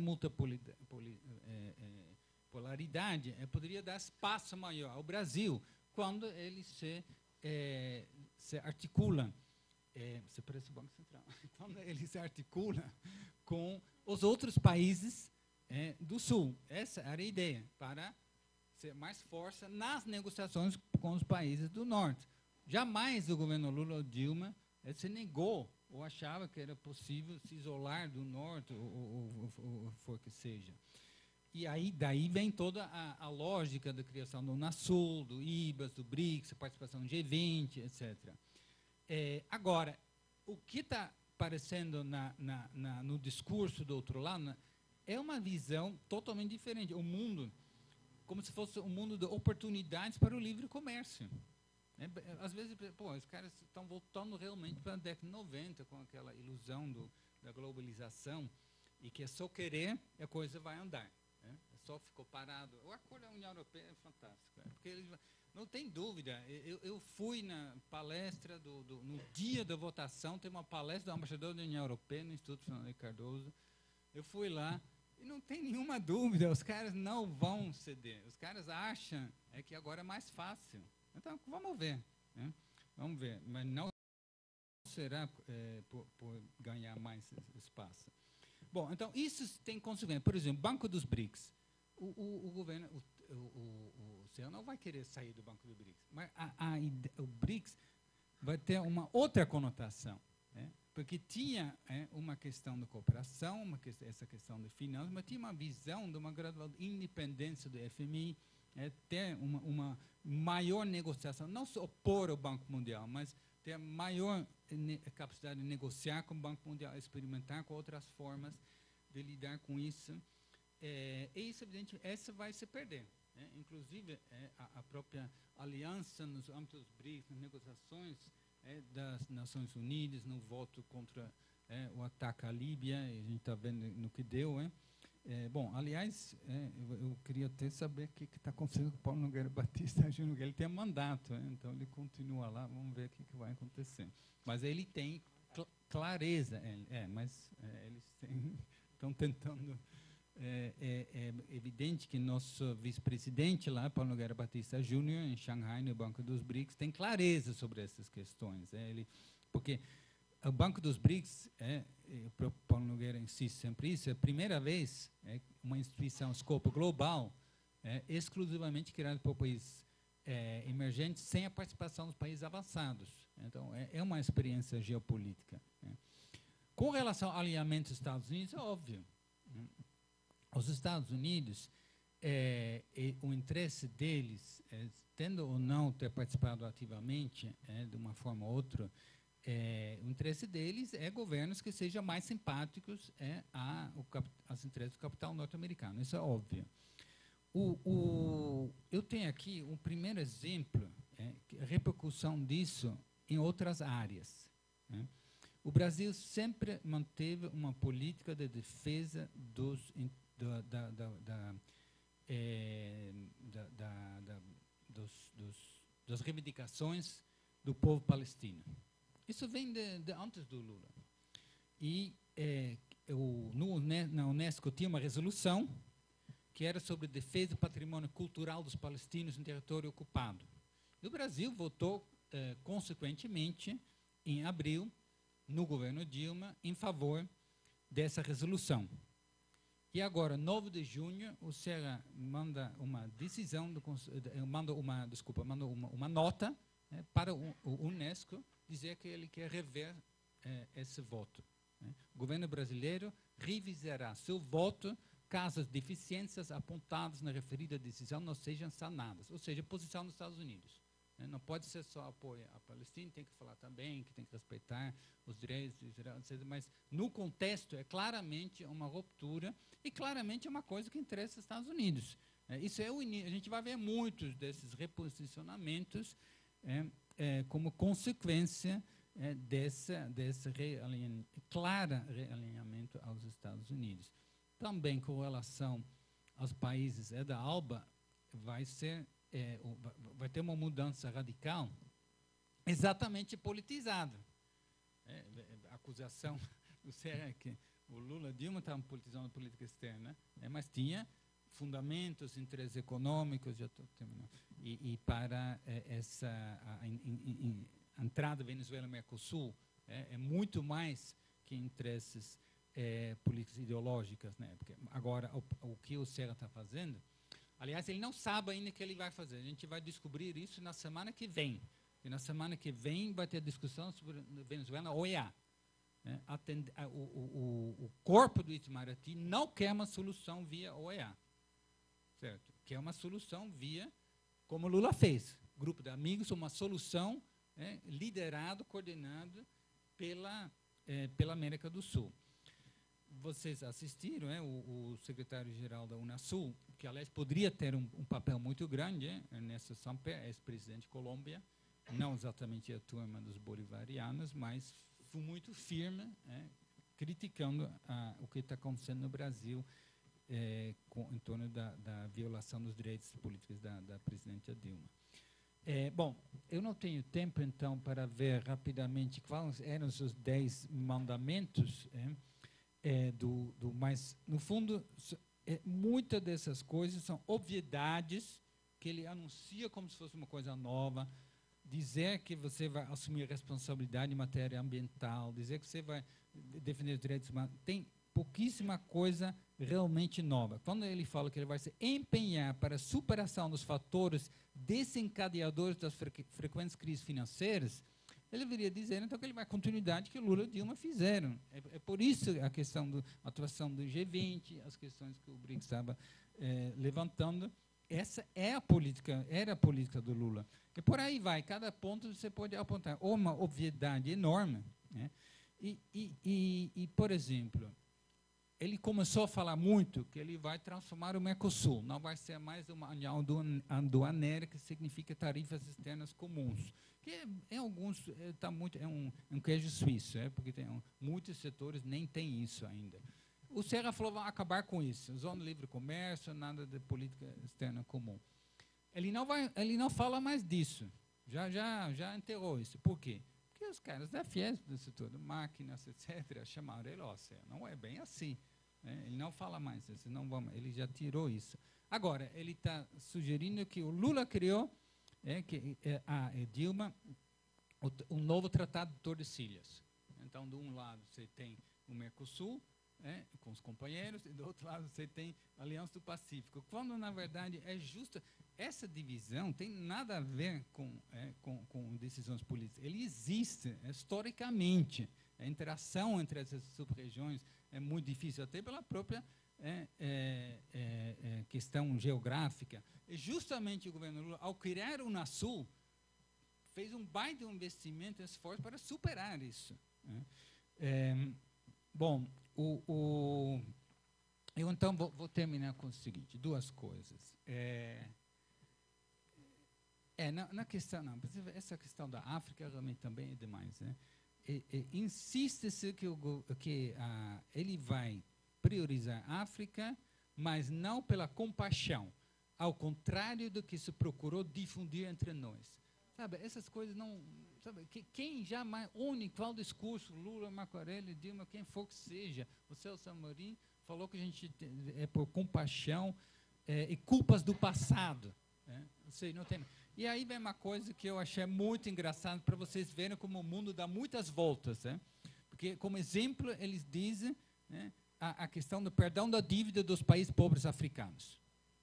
C: multipolaridade poderia dar espaço maior ao Brasil, quando ele se articula, você parece o Banco Central, quando ele se articula com os outros países do Sul. Essa era a ideia, para ser mais força nas negociações com os países do Norte. Jamais o governo Lula ou Dilma se negou ou achava que era possível se isolar do Norte, ou for que seja. E aí, daí vem toda a lógica da criação do Unasul, do IBAS, do BRICS, a participação do G20, etc. Agora, o que está aparecendo no discurso do outro lado é uma visão totalmente diferente. O mundo, como se fosse um mundo de oportunidades para o livre comércio. Às vezes, os caras estão voltando realmente para a década de 90, com aquela ilusão da globalização, e que é só querer e a coisa vai andar. Só ficou parado. O acordo da União Europeia é fantástico. Porque não tem dúvida. Eu fui na palestra, no dia da votação, tem uma palestra do embaixador da União Europeia no Instituto Fernando Henrique Cardoso. Eu fui lá, E não tem nenhuma dúvida, os caras não vão ceder. Os caras acham que agora é mais fácil. Então, vamos ver. Né? Vamos ver. Mas não será por ganhar mais espaço. Bom, então, isso tem consequência. Por exemplo, Banco dos BRICS. O governo, o CEO não vai querer sair do Banco dos BRICS. Mas o BRICS vai ter uma outra conotação. Né? Porque tinha uma questão de cooperação, essa questão de finanças, mas tinha uma visão de uma gradual independência do FMI, ter uma maior negociação, não se opor ao Banco Mundial, mas ter maior capacidade de negociar com o Banco Mundial, experimentar com outras formas de lidar com isso. E isso, evidentemente, essa vai se perder. Inclusive, a própria aliança nos âmbitos BRICS, nas negociações das Nações Unidas, no voto contra o ataque à Líbia, a gente está vendo no que deu. Bom, aliás, eu queria até saber o que está acontecendo com o Paulo Nogueira Batista Júnior. Ele tem mandato, então ele continua lá, vamos ver o que vai acontecer. Mas ele tem clareza, mas eles estão tentando... É evidente que nosso vice-presidente lá, Paulo Nogueira Batista Júnior, em Xangai, no Banco dos BRICS, tem clareza sobre essas questões. Porque o Banco dos BRICS, o próprio Paulo Nogueira insiste sempre isso, é a primeira vez uma instituição escopo global exclusivamente criada por países emergentes, sem a participação dos países avançados. Então, é uma experiência geopolítica. Com relação ao alinhamento dos Estados Unidos, é óbvio. Os Estados Unidos, o interesse deles, tendo ou não ter participado ativamente, de uma forma ou outra, o interesse deles é governos que sejam mais simpáticos aos interesses do capital norte-americano. Isso é óbvio. Eu tenho aqui um primeiro exemplo, a repercussão disso em outras áreas. O Brasil sempre manteve uma política de defesa das reivindicações do povo palestino. Isso vem de antes do Lula. E na Unesco tinha uma resolução que era sobre defesa do patrimônio cultural dos palestinos no território ocupado. E o Brasil votou, consequentemente, em abril, no governo Dilma, em favor dessa resolução. E agora, 9 de junho, o CERA manda uma decisão, manda uma nota para o Unesco dizer que ele quer rever esse voto. O governo brasileiro revisará seu voto caso as deficiências apontadas na referida decisão não sejam sanadas, ou seja, posição dos Estados Unidos. Não pode ser só apoio à Palestina, tem que falar também que tem que respeitar os direitos de Israel, etc. Mas, no contexto, é claramente uma ruptura e claramente é uma coisa que interessa os Estados Unidos. Isso a gente vai ver muitos desses reposicionamentos como consequência desse claro realinhamento aos Estados Unidos. Também, com relação aos países da ALBA, vai ter uma mudança radical, exatamente politizada. A acusação do CERA é que o Lula Dilma estavam politizando a política externa, mas tinha fundamentos, interesses econômicos, já estou terminando, e para a entrada da Venezuela no Mercosul é muito mais que interesses políticos ideológicos, né? Porque agora o que o CERA está fazendo. Aliás, ele não sabe ainda o que ele vai fazer. A gente vai descobrir isso na semana que vem. E na semana que vem vai ter discussão sobre a Venezuela na OEA. O corpo do Itamaraty não quer uma solução via OEA. Certo? Quer uma solução via, como Lula fez, grupo de amigos, uma solução liderado, coordenado pela América do Sul. Vocês assistiram, o secretário-geral da Unasul, que, aliás, poderia ter um papel muito grande, Ernesto Samper, ex-presidente de Colômbia, não exatamente a turma dos bolivarianos, mas foi muito firme, criticando o que está acontecendo no Brasil em torno da violação dos direitos políticos da presidenta Dilma. Bom, eu não tenho tempo, então, para ver rapidamente quais eram os 10 mandamentos, Mas, no fundo, muitas dessas coisas são obviedades que ele anuncia como se fosse uma coisa nova, dizer que você vai assumir responsabilidade em matéria ambiental, dizer que você vai defender os direitos humanos, tem pouquíssima coisa realmente nova. Quando ele fala que ele vai se empenhar para a superação dos fatores desencadeadores das frequentes crises financeiras, ele deveria dizer, então, que ele vai continuidade que Lula e Dilma fizeram. É por isso a questão da atuação do G20, as questões que o BRICS estava levantando. Essa é a política, era a política do Lula. E por aí vai, cada ponto você pode apontar uma obviedade enorme, né? Por exemplo, ele começou a falar muito que ele vai transformar o Mercosul, não vai ser mais uma união aduaneira, que significa tarifas externas comuns, que em alguns é um queijo suíço, porque tem muitos setores nem tem isso ainda. O Serra falou, vai acabar com isso, zona de livre comércio, nada de política externa comum. Ele não fala mais disso, já enterrou isso. Por quê? Porque os caras da Fiesp, do setor de máquinas, etc., chamaram ele, não é bem assim. Ele não fala mais isso, ele já tirou isso. Agora, ele está sugerindo que o Lula criou, a Dilma, um novo Tratado de Tordesilhas. Então, de um lado, você tem o Mercosul, com os companheiros, e do outro lado você tem a Aliança do Pacífico, quando, na verdade, é justa. Essa divisão tem nada a ver com decisões políticas. Ele existe historicamente. A interação entre essas sub-regiões é muito difícil, até pela própria questão geográfica. E justamente o governo Lula, ao criar o Unasul, fez um baita investimento, esforço para superar isso. Bom, eu então vou terminar com o seguinte, duas coisas. Na questão, não, essa questão da África realmente também é demais, né? Insiste-se que ele vai priorizar a África, mas não pela compaixão, ao contrário do que se procurou difundir entre nós. Sabe, essas coisas não... Sabe, quem jamais une qual discurso, Lula, Marco Aurélio, Dilma, quem for que seja, o Celso Amorim falou que a gente é por compaixão e culpas do passado. Não sei, não tem... E aí vem uma coisa que eu achei muito engraçado para vocês verem como o mundo dá muitas voltas. Porque, como exemplo, eles dizem a questão do perdão da dívida dos países pobres africanos.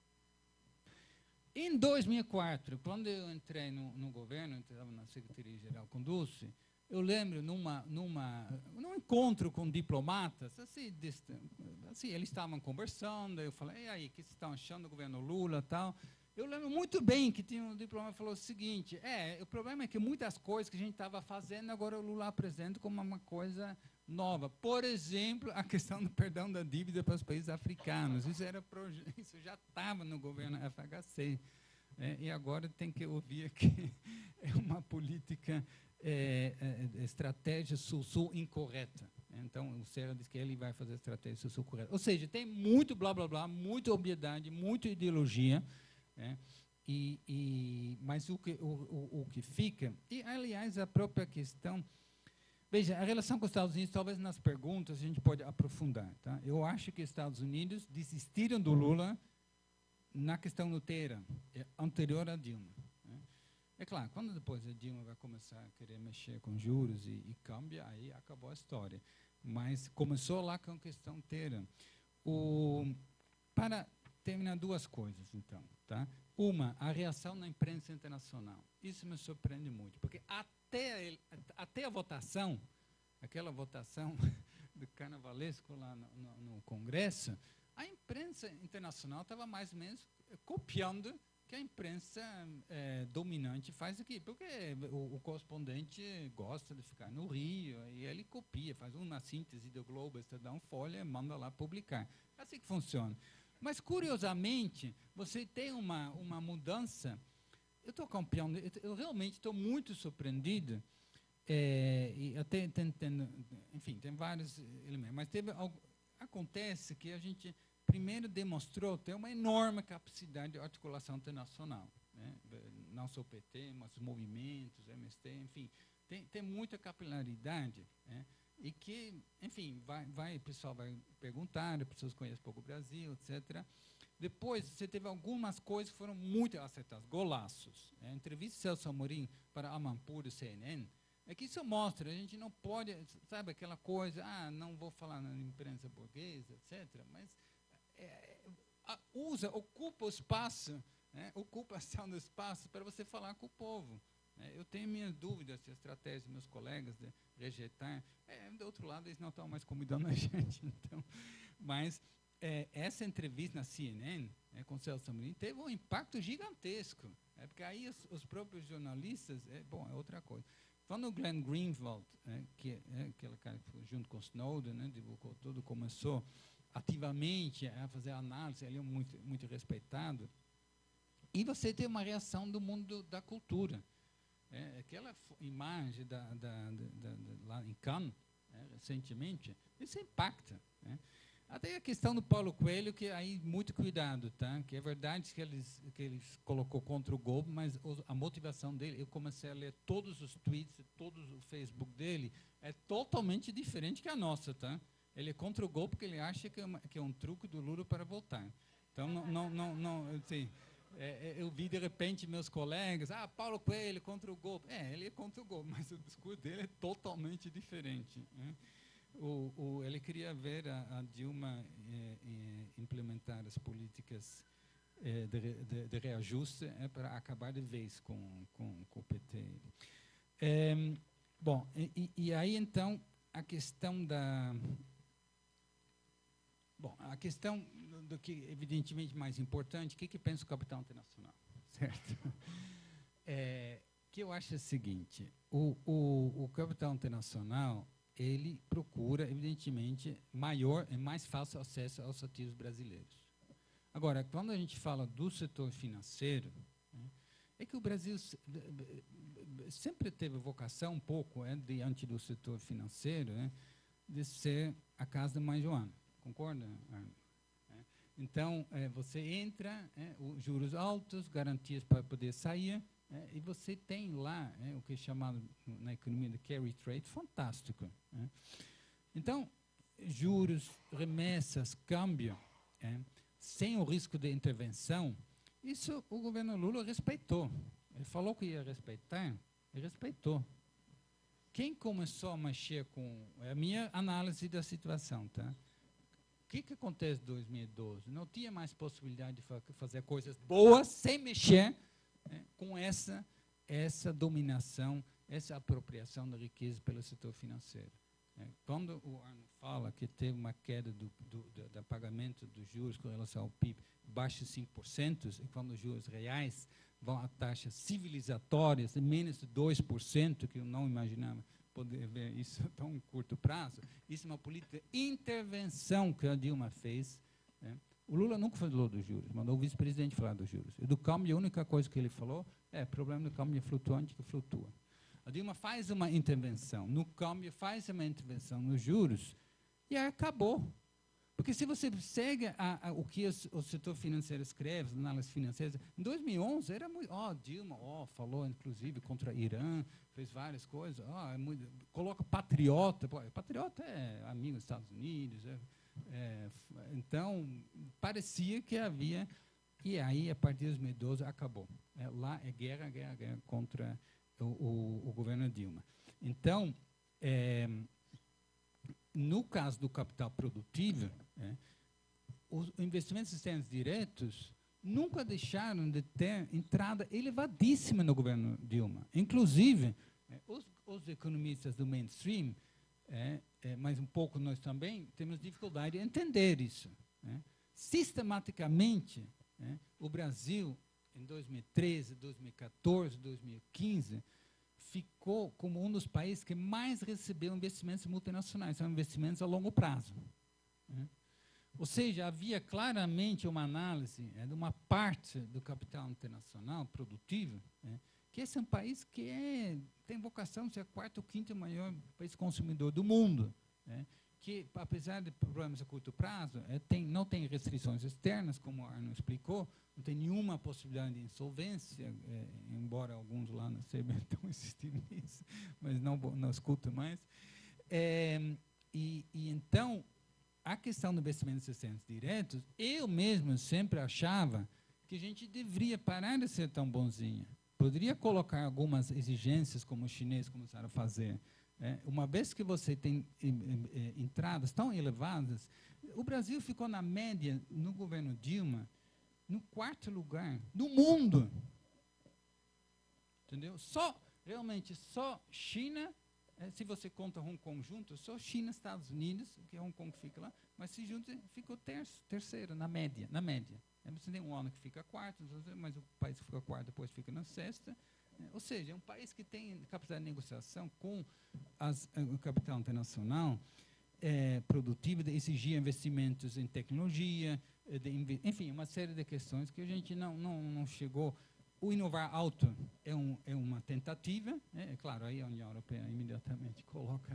C: Em 2004, quando eu entrei no governo, eu estava na Secretaria-Geral com Dulce, eu lembro num encontro com diplomatas, assim, eles estavam conversando, eu falei, e aí, o que vocês estão achando do governo Lula e tal? Eu lembro muito bem que tinha um diplomata que falou o seguinte, o problema é que muitas coisas que a gente estava fazendo, agora o Lula apresenta como uma coisa nova. Por exemplo, a questão do perdão da dívida para os países africanos. Isso já estava no governo FHC. E agora tem que ouvir que é uma política, estratégia sul-sul incorreta. Então, o Serra diz que ele vai fazer estratégia sul-sul correta. Ou seja, tem muito blá, blá, blá, muita obviedade, muita ideologia, mas o que fica... E, aliás, a própria questão... Veja, a relação com os Estados Unidos, talvez nas perguntas a gente pode aprofundar. Tá? Eu acho que os Estados Unidos desistiram do Lula na questão do Teherã, anterior a Dilma. É claro, quando depois a Dilma vai começar a querer mexer com juros e câmbio, aí acabou a história. Mas começou lá com a questão Teherã. Para terminar, duas coisas, então. Tá? Uma, a reação na imprensa internacional. Isso me surpreende muito, porque até a votação, aquela votação do carnavalesco lá no Congresso, a imprensa internacional estava mais ou menos copiando que a imprensa dominante faz aqui, porque o correspondente gosta de ficar no Rio, e ele copia, faz uma síntese do Globo, Estadão, Folha, manda lá publicar. É assim que funciona. Mas, curiosamente, você tem uma mudança. Eu estou campeão, eu realmente estou muito surpreendido, e até enfim, tem vários elementos, mas acontece que a gente primeiro demonstrou ter uma enorme capacidade de articulação internacional, não só o PT, mas os movimentos, MST, enfim, tem muita capilaridade, e que, enfim, o pessoal vai perguntar, as pessoas conhecem pouco o Brasil, etc. Depois, você teve algumas coisas que foram muito acertadas, golaços. A entrevista de Celso Amorim para Amanpour do CNN, é que isso mostra, a gente não pode, sabe, aquela coisa, não vou falar na imprensa burguesa, etc., mas ocupa o espaço, né, ocupa a ação do espaço para você falar com o povo. Eu tenho minhas dúvidas se a estratégia dos meus colegas de rejeitar, do outro lado, eles não estão mais convidando a gente. Então, mas essa entrevista na CNN, com o Celso Amorim, teve um impacto gigantesco, porque aí os próprios jornalistas, é outra coisa. Quando o Glenn Greenwald, que é aquele cara que foi junto com o Snowden, né, divulgou tudo, começou ativamente a fazer análise, ele é muito, muito respeitado, e você tem uma reação do mundo da cultura. Aquela imagem lá em Cannes, recentemente, isso impacta. Até a questão do Paulo Coelho, que aí muito cuidado, tá? Que é verdade que eles colocou contra o golpe, mas a motivação dele, eu comecei a ler todos os tweets, todo o Facebook dele, é totalmente diferente que a nossa, tá? Ele é contra o golpe porque ele acha que é um truque do Lula para voltar. Então, assim, eu vi, de repente, meus colegas, Paulo Coelho contra o golpe. Ele é contra o golpe, mas o discurso dele é totalmente diferente. Ele queria ver a Dilma implementar as políticas de reajuste para acabar de vez com o PT. E aí, então, a questão da... a questão do que, evidentemente, mais importante, o que pensa o capital internacional? Certo? Que eu acho o seguinte, o capital internacional, ele procura, evidentemente, maior e mais fácil acesso aos ativos brasileiros. Agora, quando a gente fala do setor financeiro, é que o Brasil sempre teve vocação, um pouco, diante do setor financeiro, de ser a casa da mãe Joana. Concorda, Arno? Então, você entra, os juros altos, garantias para poder sair, e você tem lá o que é chamado na economia de carry trade, fantástico. Então, juros, remessas, câmbio, sem o risco de intervenção, isso o governo Lula respeitou. Ele falou que ia respeitar, e respeitou. Quem começou a mexer com... É a minha análise da situação, tá? O que acontece em 2012? Não tinha mais possibilidade de fazer coisas boas sem mexer com essa dominação, essa apropriação da riqueza pelo setor financeiro. Quando o Arno fala que teve uma queda do pagamento dos juros com relação ao PIB abaixo de 5%, e quando os juros reais vão a taxas civilizatórias de menos de 2%, que eu não imaginava poder ver isso a tão curto prazo, isso é uma política de intervenção que a Dilma fez. O Lula nunca falou dos juros, mandou o vice-presidente falar dos juros. E do câmbio, a única coisa que ele falou é problema do câmbio flutuante que flutua. A Dilma faz uma intervenção no câmbio, faz uma intervenção nos juros, e aí acabou. Porque se você segue o que o setor financeiro escreve, as análises financeiras, em 2011 era muito... Dilma falou, inclusive, contra Irã, fez várias coisas, coloca patriota. Patriota é amigo dos Estados Unidos. Então, parecia que havia... E aí, a partir de 2012, acabou. Lá é guerra contra o governo Dilma. Então, no caso do capital produtivo, os investimentos externos diretos nunca deixaram de ter entrada elevadíssima no governo Dilma. Inclusive, os economistas do mainstream, mas um pouco nós também, temos dificuldade de entender isso. Sistematicamente, o Brasil, em 2013, 2014, 2015, ficou como um dos países que mais recebeu investimentos multinacionais, são investimentos a longo prazo. Ou seja, havia claramente uma análise de uma parte do capital internacional produtivo, que esse é um país que tem vocação de ser o quarto ou quinto maior país consumidor do mundo, que, apesar de problemas a curto prazo, não tem restrições externas, como o Arno explicou, não tem nenhuma possibilidade de insolvência, embora alguns lá na CB estão insistindo nisso, mas não escuto mais. Então, a questão do investimento em sistemas diretos, eu mesmo sempre achava que a gente deveria parar de ser tão bonzinho. Poderia colocar algumas exigências, como os chineses começaram a fazer. Uma vez que você tem entradas tão elevadas, o Brasil ficou na média, no governo Dilma, no 4º lugar do mundo. Entendeu? Realmente, só China, se você conta Hong Kong junto, só China, Estados Unidos, que Hong Kong fica lá, mas se junta, ficou terceiro, na média. Você tem um ano que fica quarto, mas o país que fica quarto depois fica na sexta. Ou seja, é um país que tem capacidade de negociação com o capital internacional produtivo, de exigir investimentos em tecnologia, enfim, uma série de questões que a gente não chegou. O inovar alto é uma tentativa, é claro, aí a União Europeia imediatamente coloca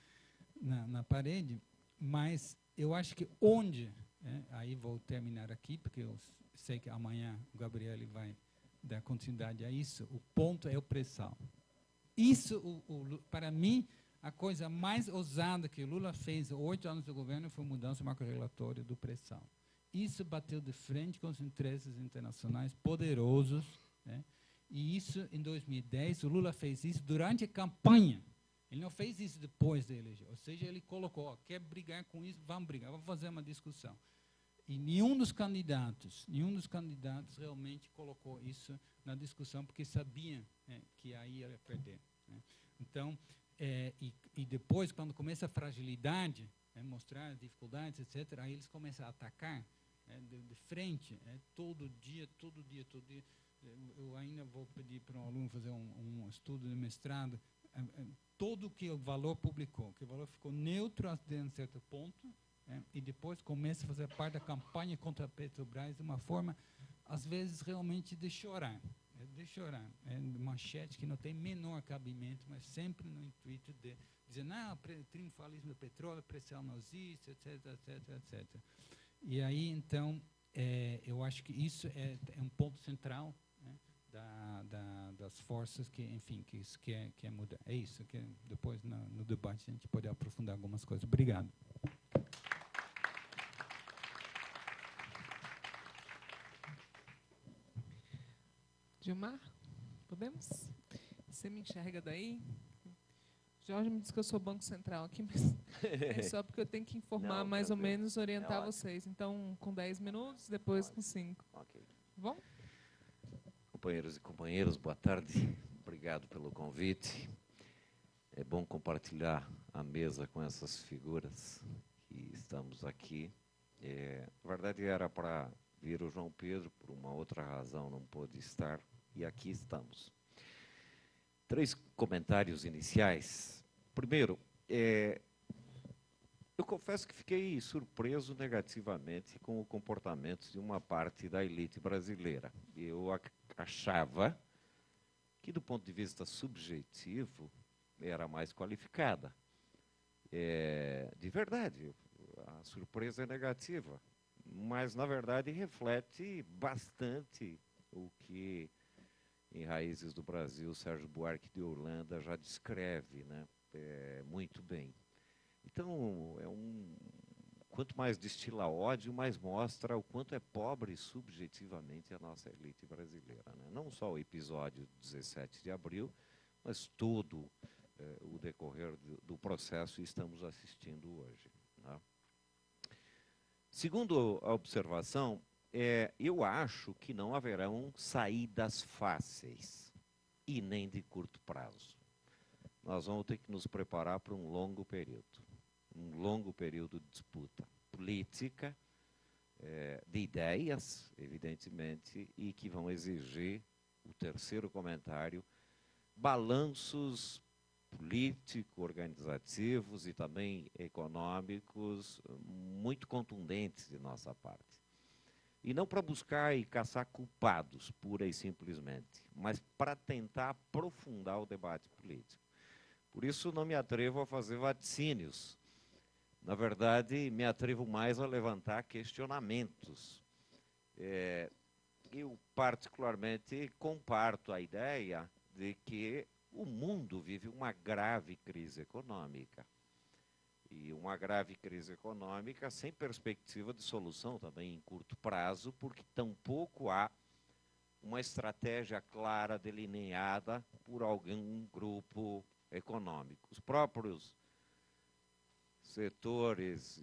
C: na parede, mas eu acho que aí vou terminar aqui, porque eu sei que amanhã o Gabriel vai dar continuidade a isso, o ponto é o pré-sal. Isso, para mim, a coisa mais ousada que o Lula fez, 8 anos do governo, foi a mudança macro-regulatória do pré-sal. Isso bateu de frente com os interesses internacionais poderosos, e isso, em 2010, o Lula fez isso durante a campanha. Ele não fez isso depois de eleger. Ou seja, ele colocou, quer brigar com isso, vamos brigar, vamos fazer uma discussão. E nenhum dos candidatos realmente colocou isso na discussão, porque sabia que aí ia perder. Então, e depois, quando começa a fragilidade, mostrar as dificuldades, etc., aí eles começam a atacar de frente, todo dia. Eu ainda vou pedir para um aluno fazer um estudo de mestrado, todo que o Valor publicou, que o Valor ficou neutro até um certo ponto, e depois começa a fazer parte da campanha contra a Petrobras de uma forma, às vezes, realmente de chorar. Manchete que não tem menor cabimento, mas sempre no intuito de dizer, não, triunfalismo do petróleo, pressão não existe, etc. E aí, então, eu acho que isso é um ponto central das forças que, enfim, que isso quer mudar. É isso, que depois no debate a gente pode aprofundar algumas coisas. Obrigado.
A: Gilmar, podemos? Você me enxerga daí? Jorge me disse que eu sou Banco Central aqui, mas é só porque eu tenho que informar, mais ou menos, orientar vocês. Então, com 10 minutos, depois com 5.
D: Ok.
A: Bom?
D: Companheiros e companheiras, boa tarde. Obrigado pelo convite. É bom compartilhar a mesa com essas figuras que estamos aqui. Na verdade, era para vir o João Pedro, por uma outra razão não pôde estar, e aqui estamos. 3 comentários iniciais. Primeiro, eu confesso que fiquei surpreso negativamente com o comportamento de uma parte da elite brasileira. Eu achava que, do ponto de vista subjetivo, era mais qualificada. De verdade, a surpresa é negativa, mas, na verdade, reflete bastante o que, em Raízes do Brasil, Sérgio Buarque de Holanda já descreve, né, muito bem. Então, quanto mais destila ódio, mais mostra o quanto é pobre subjetivamente a nossa elite brasileira, né? Não só o episódio 17 de abril, mas todo o decorrer do processo estamos assistindo hoje, né? Segundo a observação, eu acho que não haverão saídas fáceis e nem de curto prazo. Nós vamos ter que nos preparar para um longo período de disputa política, de ideias, evidentemente, e que vão exigir, o terceiro comentário, balanços político-organizativos e também econômicos muito contundentes de nossa parte. E não para buscar e caçar culpados, pura e simplesmente, mas para tentar aprofundar o debate político. Por isso, não me atrevo a fazer vaticínios. Na verdade, me atrevo mais a levantar questionamentos. Eu, particularmente, comparto a ideia de que o mundo vive uma grave crise econômica. e uma grave crise econômica sem perspectiva de solução também em curto prazo, porque tampouco há uma estratégia clara delineada por algum grupo econômico. Os próprios setores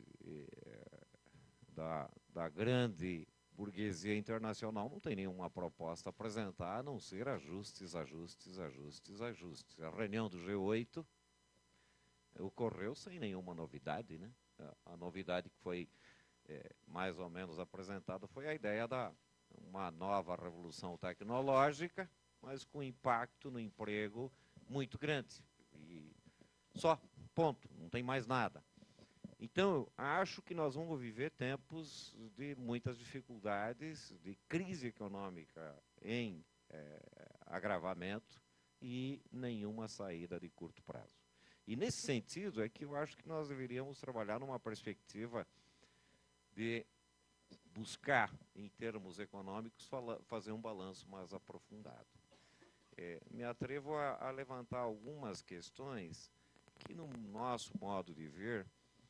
D: da grande burguesia internacional não tem nenhuma proposta a apresentar, a não ser ajustes, ajustes, ajustes, ajustes. A reunião do G8 ocorreu sem nenhuma novidade, né? A novidade que foi mais ou menos apresentada foi a ideia da uma nova revolução tecnológica, mas com impacto no emprego muito grande. E só, ponto, não tem mais nada. Então, acho que nós vamos viver tempos de muitas dificuldades, de crise econômica em agravamento e nenhuma saída de curto prazo. E, nesse sentido, é que eu acho que nós deveríamos trabalhar numa perspectiva de buscar, em termos econômicos, fazer um balanço mais aprofundado. Me atrevo a levantar algumas questões que, no nosso modo de ver,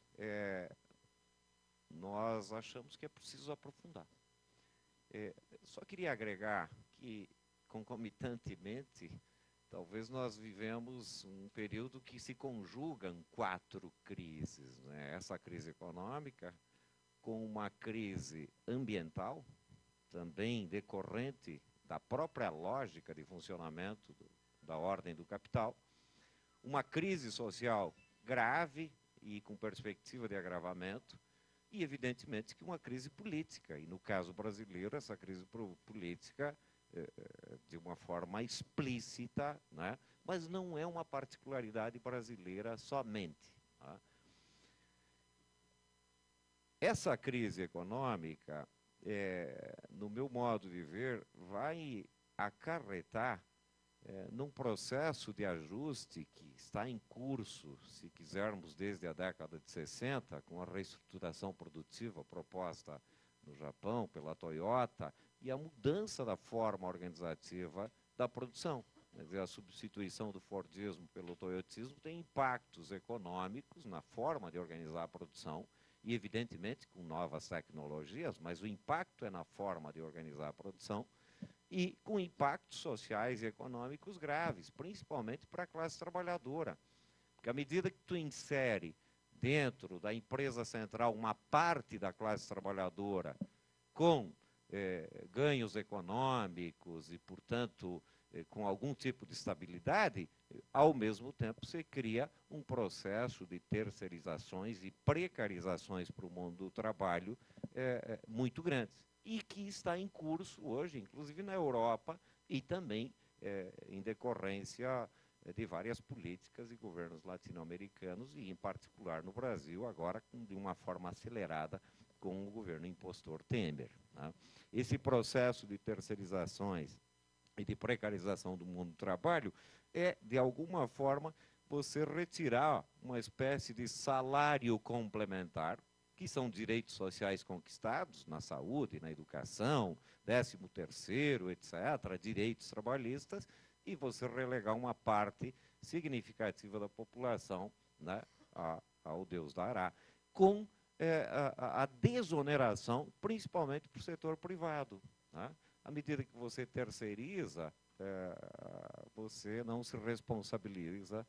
D: nós achamos que é preciso aprofundar. Só queria agregar que, concomitantemente, talvez nós vivemos um período que se conjugam 4 crises, né? Essa crise econômica, com uma crise ambiental, também decorrente da própria lógica de funcionamento da ordem do capital, uma crise social grave e com perspectiva de agravamento, e, evidentemente, que uma crise política. E, no caso brasileiro, essa crise política, de uma forma explícita, né? Mas não é uma particularidade brasileira somente. Tá? Essa crise econômica, no meu modo de ver, vai acarretar num processo de ajuste que está em curso, se quisermos, desde a década de 60, com a reestruturação produtiva proposta no Japão pela Toyota e a mudança da forma organizativa da produção. Quer dizer, a substituição do Fordismo pelo Toyotismo tem impactos econômicos na forma de organizar a produção e, evidentemente, com novas tecnologias, mas o impacto é na forma de organizar a produção e com impactos sociais e econômicos graves, principalmente para a classe trabalhadora. Porque à medida que tu insere dentro da empresa central uma parte da classe trabalhadora com ganhos econômicos e, portanto, com algum tipo de estabilidade, ao mesmo tempo se cria um processo de terceirizações e precarizações para o mundo do trabalho muito grandes. E que está em curso hoje, inclusive na Europa, e também em decorrência de várias políticas e governos latino-americanos, e em particular no Brasil, agora de uma forma acelerada com o governo impostor Temer. Né? Esse processo de terceirizações e de precarização do mundo do trabalho de alguma forma, você retirar uma espécie de salário complementar, que são direitos sociais conquistados na saúde, na educação, 13º, etc., direitos trabalhistas, e você relegar uma parte significativa da população, né, ao Deus dará, com a desoneração, principalmente para o setor privado. Né? À medida que você terceiriza, você não se responsabiliza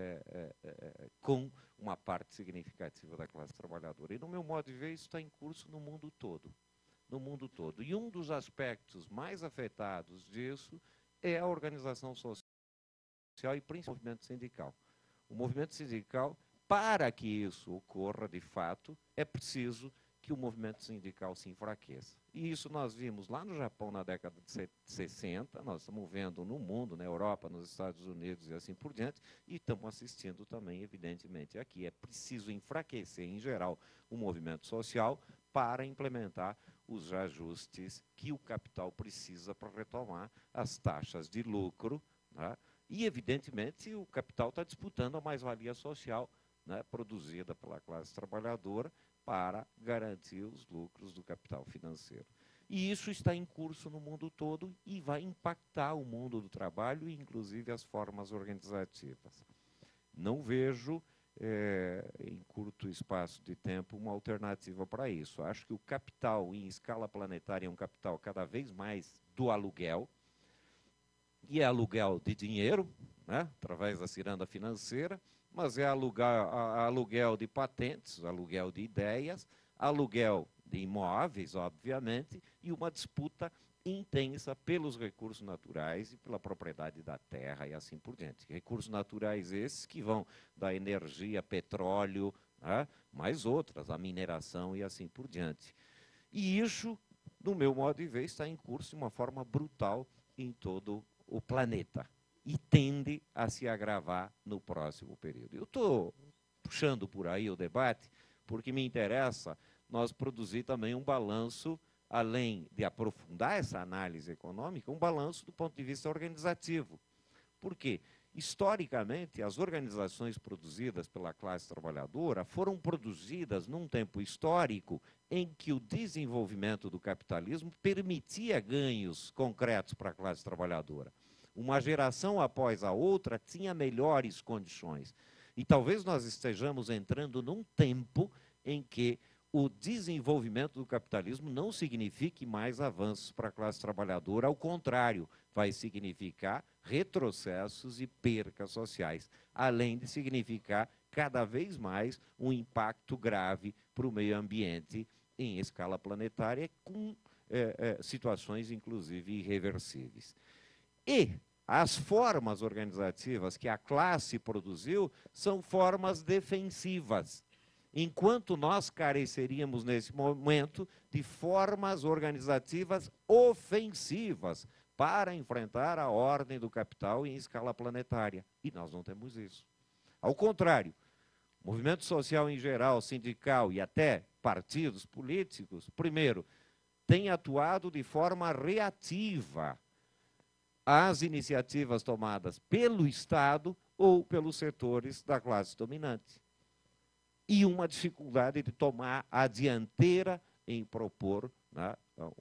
D: com uma parte significativa da classe trabalhadora. E, no meu modo de ver, isso está em curso no mundo todo. No mundo todo. E um dos aspectos mais afetados disso é a organização social e principalmente o movimento sindical. O movimento sindical, para que isso ocorra de fato, é preciso que o movimento sindical se enfraqueça. E isso nós vimos lá no Japão na década de 60, nós estamos vendo no mundo, na Europa, nos Estados Unidos e assim por diante, e estamos assistindo também, evidentemente, aqui. É preciso enfraquecer, em geral, o movimento social para implementar os ajustes que o capital precisa para retomar as taxas de lucro, né? E, evidentemente, o capital está disputando a mais-valia social, né, produzida pela classe trabalhadora, para garantir os lucros do capital financeiro. E isso está em curso no mundo todo e vai impactar o mundo do trabalho e, inclusive, as formas organizativas. Não vejo em curto espaço de tempo, uma alternativa para isso. Acho que o capital em escala planetária é um capital cada vez mais do aluguel, e é aluguel de dinheiro, né, através da ciranda financeira, mas é aluguel de patentes, aluguel de ideias, aluguel de imóveis, obviamente, e uma disputa intensa pelos recursos naturais e pela propriedade da terra e assim por diante. Recursos naturais esses que vão da energia, petróleo, né, mais outras, a mineração e assim por diante. E isso, no meu modo de ver, está em curso de uma forma brutal em todo o planeta e tende a se agravar no próximo período. Eu estou puxando por aí o debate porque me interessa nós produzir também um balanço, além de aprofundar essa análise econômica, um balanço do ponto de vista organizativo. Por quê? Historicamente, as organizações produzidas pela classe trabalhadora foram produzidas num tempo histórico em que o desenvolvimento do capitalismo permitia ganhos concretos para a classe trabalhadora. Uma geração após a outra tinha melhores condições. E talvez nós estejamos entrando num tempo em que o desenvolvimento do capitalismo não signifique mais avanços para a classe trabalhadora, ao contrário, vai significar retrocessos e percas sociais, além de significar cada vez mais um impacto grave para o meio ambiente em escala planetária, com situações, inclusive, irreversíveis. E as formas organizativas que a classe produziu são formas defensivas, enquanto nós careceríamos, nesse momento, de formas organizativas ofensivas para enfrentar a ordem do capital em escala planetária. E nós não temos isso. Ao contrário, o movimento social em geral, sindical e até partidos políticos, primeiro, tem atuado de forma reativa às iniciativas tomadas pelo Estado ou pelos setores da classe dominante. E uma dificuldade de tomar a dianteira em propor, né,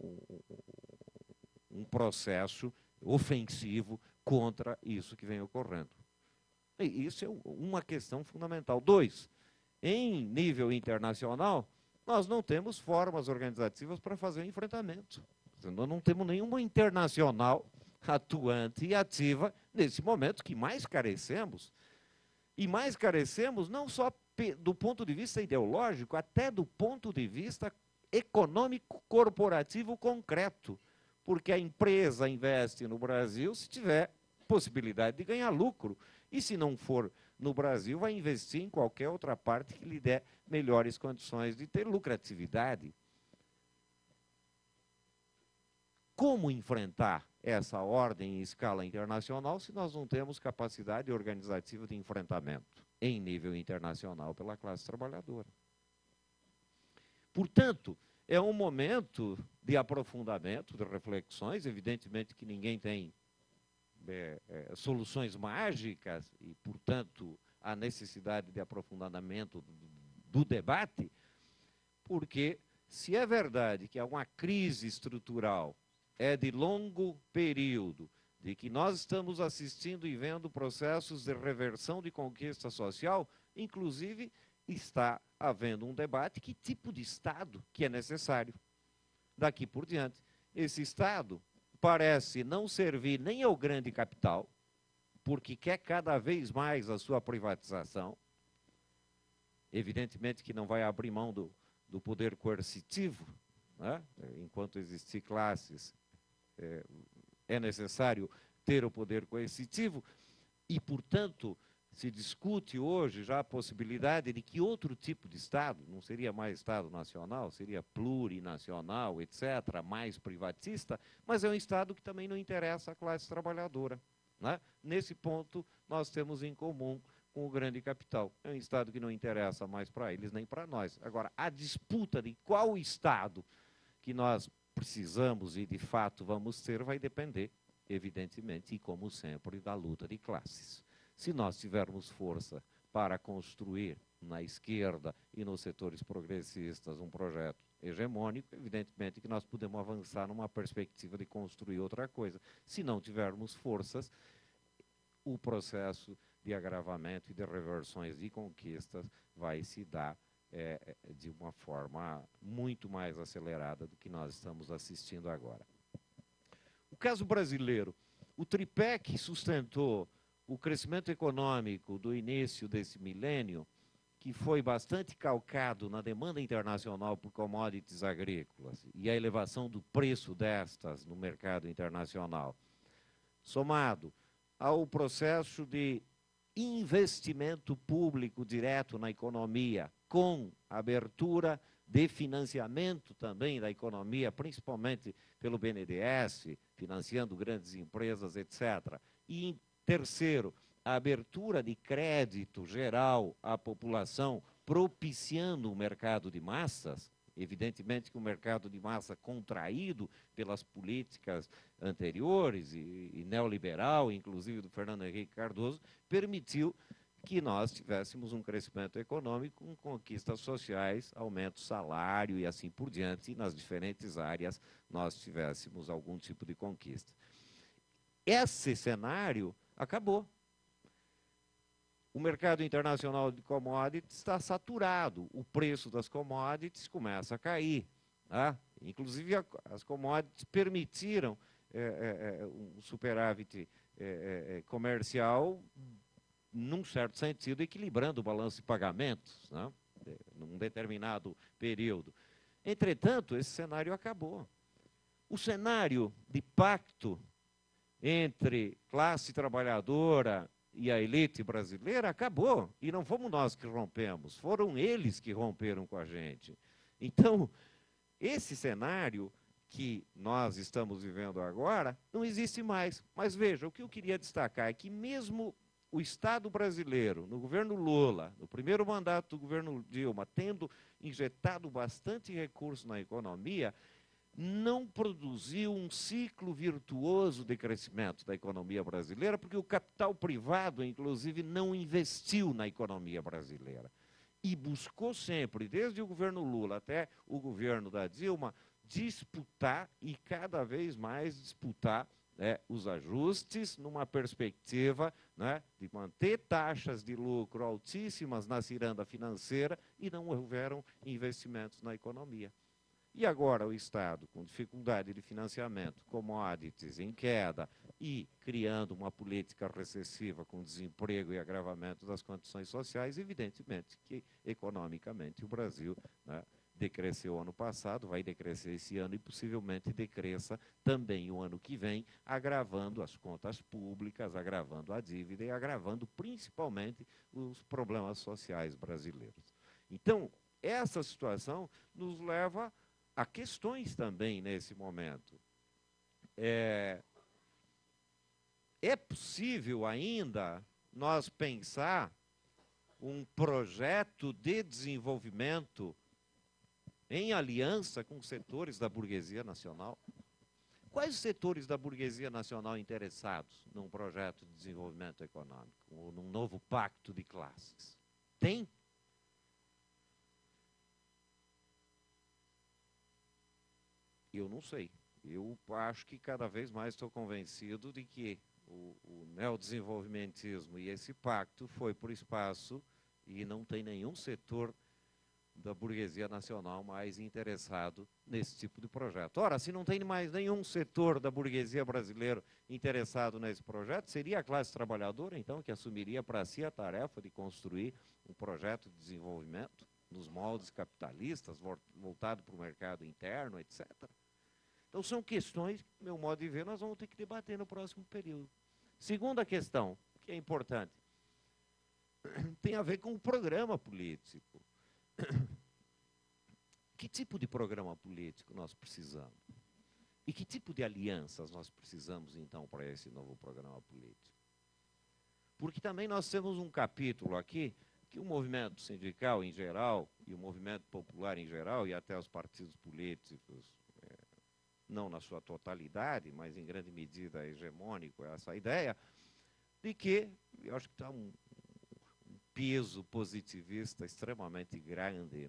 D: um processo ofensivo contra isso que vem ocorrendo. E isso é uma questão fundamental. 2, em nível internacional, nós não temos formas organizativas para fazer o enfrentamento. Nós não temos nenhuma internacional atuante e ativa nesse momento que mais carecemos. E mais carecemos não só do ponto de vista ideológico, até do ponto de vista econômico corporativo concreto. Porque a empresa investe no Brasil se tiver possibilidade de ganhar lucro. E se não for no Brasil, vai investir em qualquer outra parte que lhe dê melhores condições de ter lucratividade. Como enfrentar essa ordem em escala internacional se nós não temos capacidade organizativa de enfrentamento em nível internacional pela classe trabalhadora? Portanto, é um momento de aprofundamento, de reflexões. Evidentemente que ninguém tem soluções mágicas e, portanto, a necessidade de aprofundamento do debate, porque se é verdade que é uma crise estrutural, é de longo período, de que nós estamos assistindo e vendo processos de reversão de conquista social, inclusive está havendo um debate que tipo de Estado que é necessário daqui por diante. Esse Estado parece não servir nem ao grande capital, porque quer cada vez mais a sua privatização. Evidentemente que não vai abrir mão do poder coercitivo, né? Enquanto existir classes, é necessário ter o poder coercitivo e, portanto, se discute hoje já a possibilidade de que outro tipo de Estado, não seria mais Estado nacional, seria plurinacional, etc., mais privatista, mas é um Estado que também não interessa à classe trabalhadora, né? Nesse ponto, nós temos em comum com o grande capital. É um Estado que não interessa mais para eles nem para nós. Agora, a disputa de qual Estado que nós precisamos e, de fato, vamos ter, vai depender, evidentemente, e como sempre, da luta de classes. Se nós tivermos força para construir na esquerda e nos setores progressistas um projeto hegemônico, evidentemente que nós podemos avançar numa perspectiva de construir outra coisa. Se não tivermos forças, o processo de agravamento e de reversões de conquistas vai se dar de uma forma muito mais acelerada do que nós estamos assistindo agora. O caso brasileiro, o tripé que sustentou o crescimento econômico do início desse milênio, que foi bastante calcado na demanda internacional por commodities agrícolas e a elevação do preço destas no mercado internacional, somado ao processo de investimento público direto na economia, com abertura de financiamento também da economia, principalmente pelo BNDES, financiando grandes empresas, etc. E, em terceiro, a abertura de crédito geral à população, propiciando o mercado de massas, evidentemente que o mercado de massa contraído pelas políticas anteriores e neoliberal, inclusive do Fernando Henrique Cardoso, permitiu que nós tivéssemos um crescimento econômico com conquistas sociais, aumento do salário e assim por diante, e nas diferentes áreas nós tivéssemos algum tipo de conquista. Esse cenário acabou. O mercado internacional de commodities está saturado, o preço das commodities começa a cair. Tá? Inclusive, as commodities permitiram um superávit comercial, num certo sentido, equilibrando o balanço de pagamentos, né? Num determinado período. Entretanto, esse cenário acabou. O cenário de pacto entre classe trabalhadora e a elite brasileira acabou, e não fomos nós que rompemos, foram eles que romperam com a gente. Então, esse cenário que nós estamos vivendo agora não existe mais. Mas veja, o que eu queria destacar é que mesmo o Estado brasileiro, no governo Lula, no primeiro mandato do governo Dilma, tendo injetado bastante recurso na economia, não produziu um ciclo virtuoso de crescimento da economia brasileira, porque o capital privado, inclusive, não investiu na economia brasileira. E buscou sempre, desde o governo Lula até o governo da Dilma, disputar e cada vez mais disputar os ajustes numa perspectiva de manter taxas de lucro altíssimas na ciranda financeira e não houveram investimentos na economia. E agora o Estado, com dificuldade de financiamento, commodities em queda e criando uma política recessiva com desemprego e agravamento das condições sociais, evidentemente que, economicamente, o Brasil decresceu ano passado, vai decrescer esse ano e possivelmente decresça também o ano que vem, agravando as contas públicas, agravando a dívida e agravando principalmente os problemas sociais brasileiros. Então, essa situação nos leva a questões também nesse momento. É possível ainda nós pensar um projeto de desenvolvimento em aliança com setores da burguesia nacional? Quais os setores da burguesia nacional interessados num projeto de desenvolvimento econômico, ou num novo pacto de classes? Tem? Eu não sei. Eu acho que cada vez mais estou convencido de que o neodesenvolvimentismo e esse pacto foi por espaço e não tem nenhum setor da burguesia nacional mais interessado nesse tipo de projeto. Ora, se não tem mais nenhum setor da burguesia brasileira interessado nesse projeto, seria a classe trabalhadora, então, que assumiria para si a tarefa de construir um projeto de desenvolvimento nos moldes capitalistas, voltado para o mercado interno, etc. Então, são questões, do meu modo de ver, nós vamos ter que debater no próximo período. Segunda questão, que é importante, tem a ver com o programa político. Que tipo de programa político nós precisamos? E que tipo de alianças nós precisamos, então, para esse novo programa político? Porque também nós temos um capítulo aqui que o movimento sindical em geral, e o movimento popular em geral, e até os partidos políticos, não na sua totalidade, mas em grande medida hegemônico, essa ideia de que, eu acho que está um peso positivista extremamente grande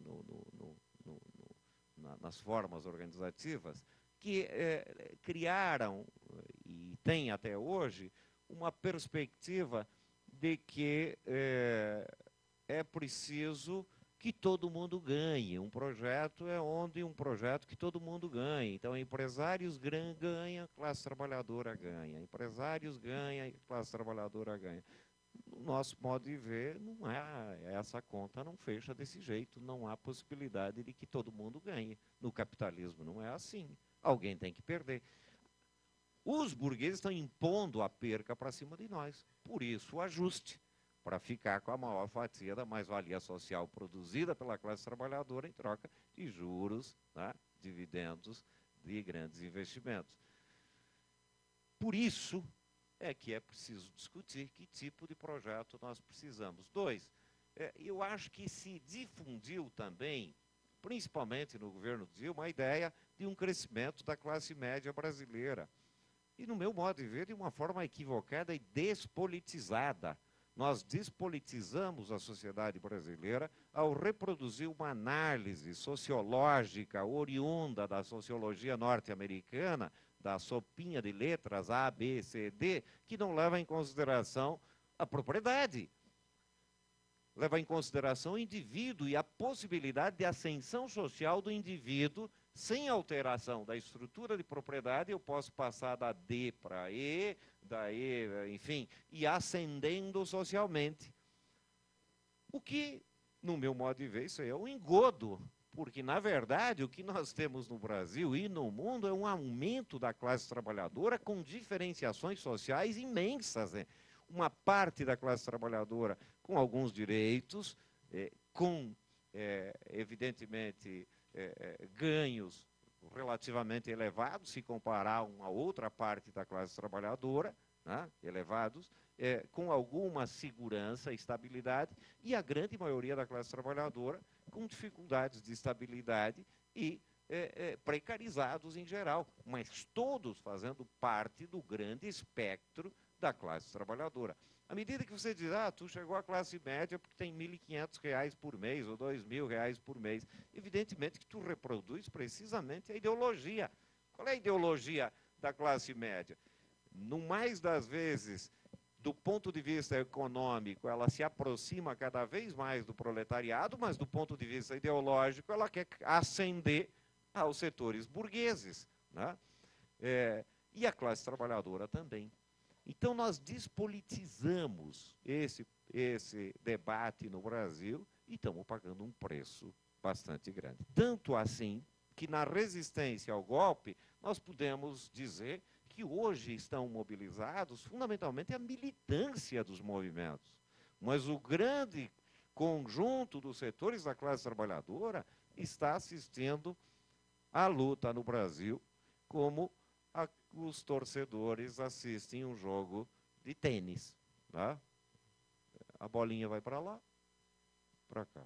D: nas formas organizativas, que criaram, e têm até hoje, uma perspectiva de que é preciso que todo mundo ganhe. Um projeto é um projeto que todo mundo ganha. Então, empresários ganham, classe trabalhadora ganha. Empresários ganham, classe trabalhadora ganha. No nosso modo de ver, não é, essa conta não fecha desse jeito. Não há possibilidade de que todo mundo ganhe. No capitalismo não é assim. Alguém tem que perder. Os burgueses estão impondo a perca para cima de nós. Por isso, o ajuste, para ficar com a maior fatia da mais-valia social produzida pela classe trabalhadora em troca de juros, né, dividendos de grandes investimentos. Por isso é que é preciso discutir que tipo de projeto nós precisamos. 2, eu acho que se difundiu também, principalmente no governo Dilma, a ideia de um crescimento da classe média brasileira. E, no meu modo de ver, de uma forma equivocada e despolitizada. Nós despolitizamos a sociedade brasileira ao reproduzir uma análise sociológica oriunda da sociologia norte-americana, da sopinha de letras A, B, C, D, que não leva em consideração a propriedade. Leva em consideração o indivíduo e a possibilidade de ascensão social do indivíduo sem alteração da estrutura de propriedade. Eu posso passar da D para E, da E, enfim, e ascendendo socialmente. O que, no meu modo de ver, isso aí é um engodo, porque, na verdade, o que nós temos no Brasil e no mundo é um aumento da classe trabalhadora com diferenciações sociais imensas, né? Uma parte da classe trabalhadora com alguns direitos, evidentemente, ganhos relativamente elevados, se comparar a uma outra parte da classe trabalhadora, né, elevados, com alguma segurança, estabilidade, e a grande maioria da classe trabalhadora com dificuldades de estabilidade e precarizados em geral, mas todos fazendo parte do grande espectro da classe trabalhadora. À medida que você diz, tu chegou à classe média porque tem R$ 1.500 por mês ou R$ 2.000 por mês, evidentemente que tu reproduz precisamente a ideologia. Qual é a ideologia da classe média? No mais das vezes, do ponto de vista econômico, ela se aproxima cada vez mais do proletariado, mas do ponto de vista ideológico, ela quer ascender aos setores burgueses, né? E a classe trabalhadora também. Então, nós despolitizamos esse debate no Brasil e estamos pagando um preço bastante grande. Tanto assim que, na resistência ao golpe, nós podemos dizer que hoje estão mobilizados, fundamentalmente, a militância dos movimentos. Mas o grande conjunto dos setores da classe trabalhadora está assistindo à luta no Brasil como os torcedores assistem um jogo de tênis. Tá? A bolinha vai para lá, para cá.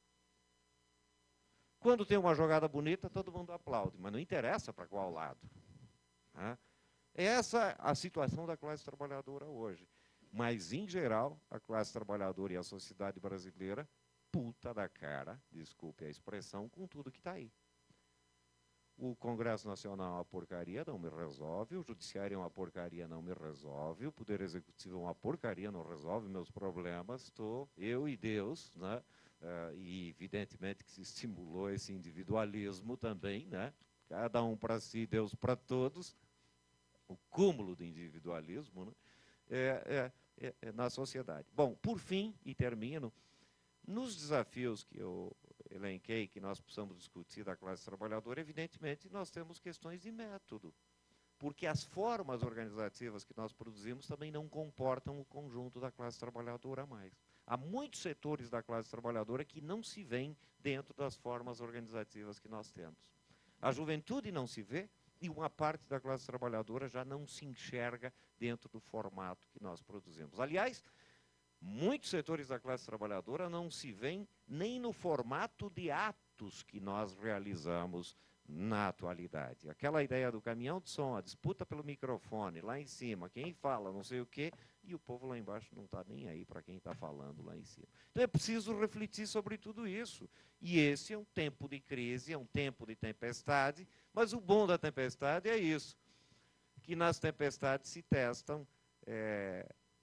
D: Quando tem uma jogada bonita, todo mundo aplaude, mas não interessa para qual lado. Tá? Essa é a situação da classe trabalhadora hoje. Mas, em geral, a classe trabalhadora e a sociedade brasileira, puta da cara, desculpe a expressão, com tudo que está aí. O Congresso Nacional é uma porcaria, não me resolve. O Judiciário é uma porcaria, não me resolve. O Poder Executivo é uma porcaria, não resolve meus problemas. Estou eu e Deus, né? E evidentemente que se estimulou esse individualismo também, né? Cada um para si, Deus para todos. O cúmulo do individualismo, né? Na sociedade. Bom, por fim, e termino, nos desafios que eu elenquei, que nós precisamos discutir da classe trabalhadora, evidentemente, nós temos questões de método, porque as formas organizativas que nós produzimos também não comportam o conjunto da classe trabalhadora mais. Há muitos setores da classe trabalhadora que não se veem dentro das formas organizativas que nós temos. A juventude não se vê e uma parte da classe trabalhadora já não se enxerga dentro do formato que nós produzimos. Aliás, muitos setores da classe trabalhadora não se veem nem no formato de atos que nós realizamos na atualidade. Aquela ideia do caminhão de som, a disputa pelo microfone, lá em cima, quem fala não sei o quê, e o povo lá embaixo não está nem aí para quem está falando lá em cima. Então é preciso refletir sobre tudo isso. E esse é um tempo de crise, é um tempo de tempestade, mas o bom da tempestade é isso, que nas tempestades se testam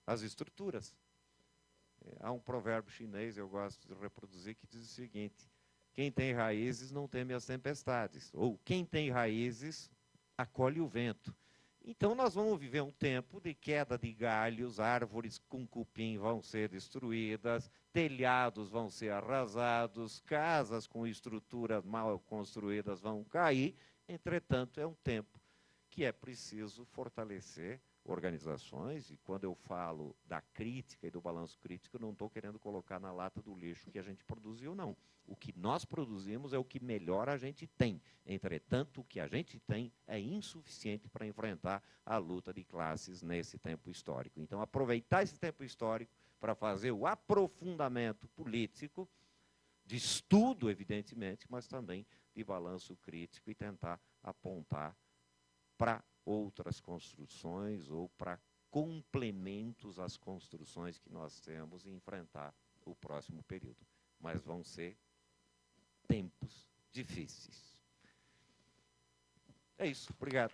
D: as estruturas. Há um provérbio chinês, eu gosto de reproduzir, que diz o seguinte: quem tem raízes não teme as tempestades, ou quem tem raízes acolhe o vento. Então, nós vamos viver um tempo de queda de galhos, árvores com cupim vão ser destruídas, telhados vão ser arrasados, casas com estruturas mal construídas vão cair. Entretanto, é um tempo que é preciso fortalecer organizações, e quando eu falo da crítica e do balanço crítico, eu não estou querendo colocar na lata do lixo que a gente produziu, não. O que nós produzimos é o que melhor a gente tem. Entretanto, o que a gente tem é insuficiente para enfrentar a luta de classes nesse tempo histórico. Então, aproveitar esse tempo histórico para fazer o aprofundamento político, de estudo, evidentemente, mas também de balanço crítico, e tentar apontar para outras construções ou para complementos às construções que nós temos e enfrentar o próximo período. Mas vão ser tempos difíceis. É isso. Obrigado.